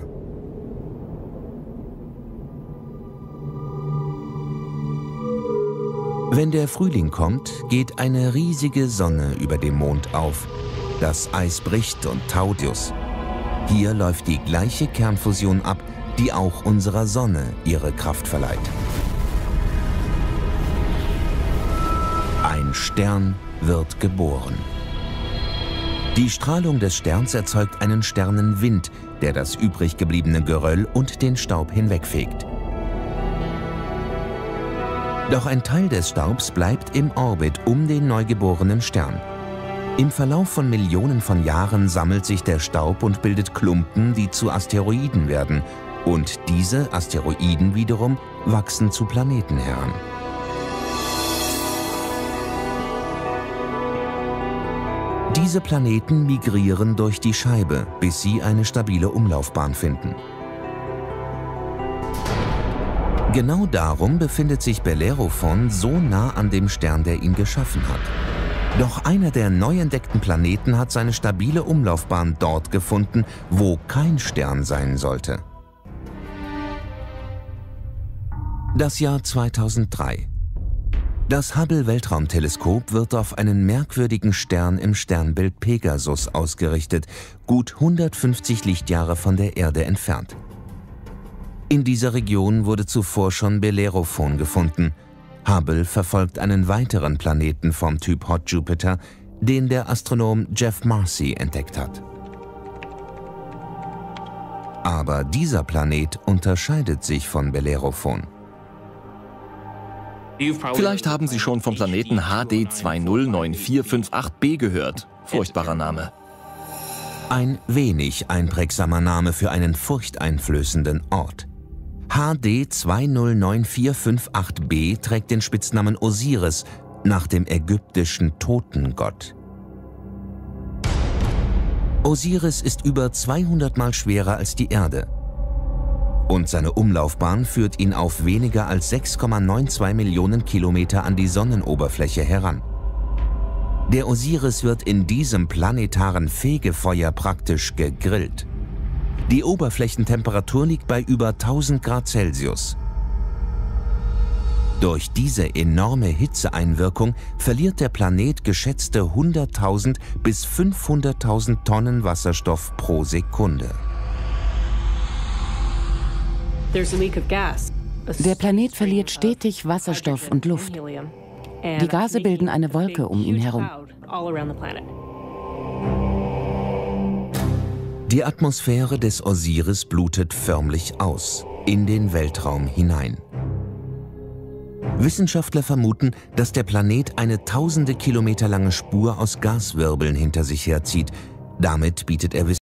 Wenn der Frühling kommt, geht eine riesige Sonne über dem Mond auf. Das Eis bricht und taut aus. Hier läuft die gleiche Kernfusion ab, die auch unserer Sonne ihre Kraft verleiht. Ein Stern wird geboren. Die Strahlung des Sterns erzeugt einen Sternenwind, der das übrig gebliebene Geröll und den Staub hinwegfegt. Doch ein Teil des Staubs bleibt im Orbit um den neugeborenen Stern. Im Verlauf von Millionen von Jahren sammelt sich der Staub und bildet Klumpen, die zu Asteroiden werden. Und diese Asteroiden wiederum wachsen zu Planeten heran. Diese Planeten migrieren durch die Scheibe, bis sie eine stabile Umlaufbahn finden. Genau darum befindet sich Bellerophon so nah an dem Stern, der ihn geschaffen hat. Doch einer der neu entdeckten Planeten hat seine stabile Umlaufbahn dort gefunden, wo kein Stern sein sollte. Das Jahr zweitausenddrei. Das Hubble-Weltraumteleskop wird auf einen merkwürdigen Stern im Sternbild Pegasus ausgerichtet, gut hundertfünfzig Lichtjahre von der Erde entfernt. In dieser Region wurde zuvor schon Bellerophon gefunden. Hubble verfolgt einen weiteren Planeten vom Typ Hot Jupiter, den der Astronom Jeff Marcy entdeckt hat. Aber dieser Planet unterscheidet sich von Bellerophon. Vielleicht haben Sie schon vom Planeten H D zwei null neun vier fünf acht b gehört. Furchtbarer Name. Ein wenig einprägsamer Name für einen furchteinflößenden Ort. H D zwei null neun vier fünf acht b trägt den Spitznamen Osiris nach dem ägyptischen Totengott. Osiris ist über zweihundert Mal schwerer als die Erde. Und seine Umlaufbahn führt ihn auf weniger als sechs Komma zweiundneunzig Millionen Kilometer an die Sonnenoberfläche heran. Der Osiris wird in diesem planetaren Fegefeuer praktisch gegrillt. Die Oberflächentemperatur liegt bei über tausend Grad Celsius. Durch diese enorme Hitzeeinwirkung verliert der Planet geschätzte hunderttausend bis fünfhunderttausend Tonnen Wasserstoff pro Sekunde. Der Planet verliert stetig Wasserstoff und Luft. Die Gase bilden eine Wolke um ihn herum. Die Atmosphäre des Osiris blutet förmlich aus, in den Weltraum hinein. Wissenschaftler vermuten, dass der Planet eine tausende Kilometer lange Spur aus Gaswirbeln hinter sich herzieht. Damit bietet er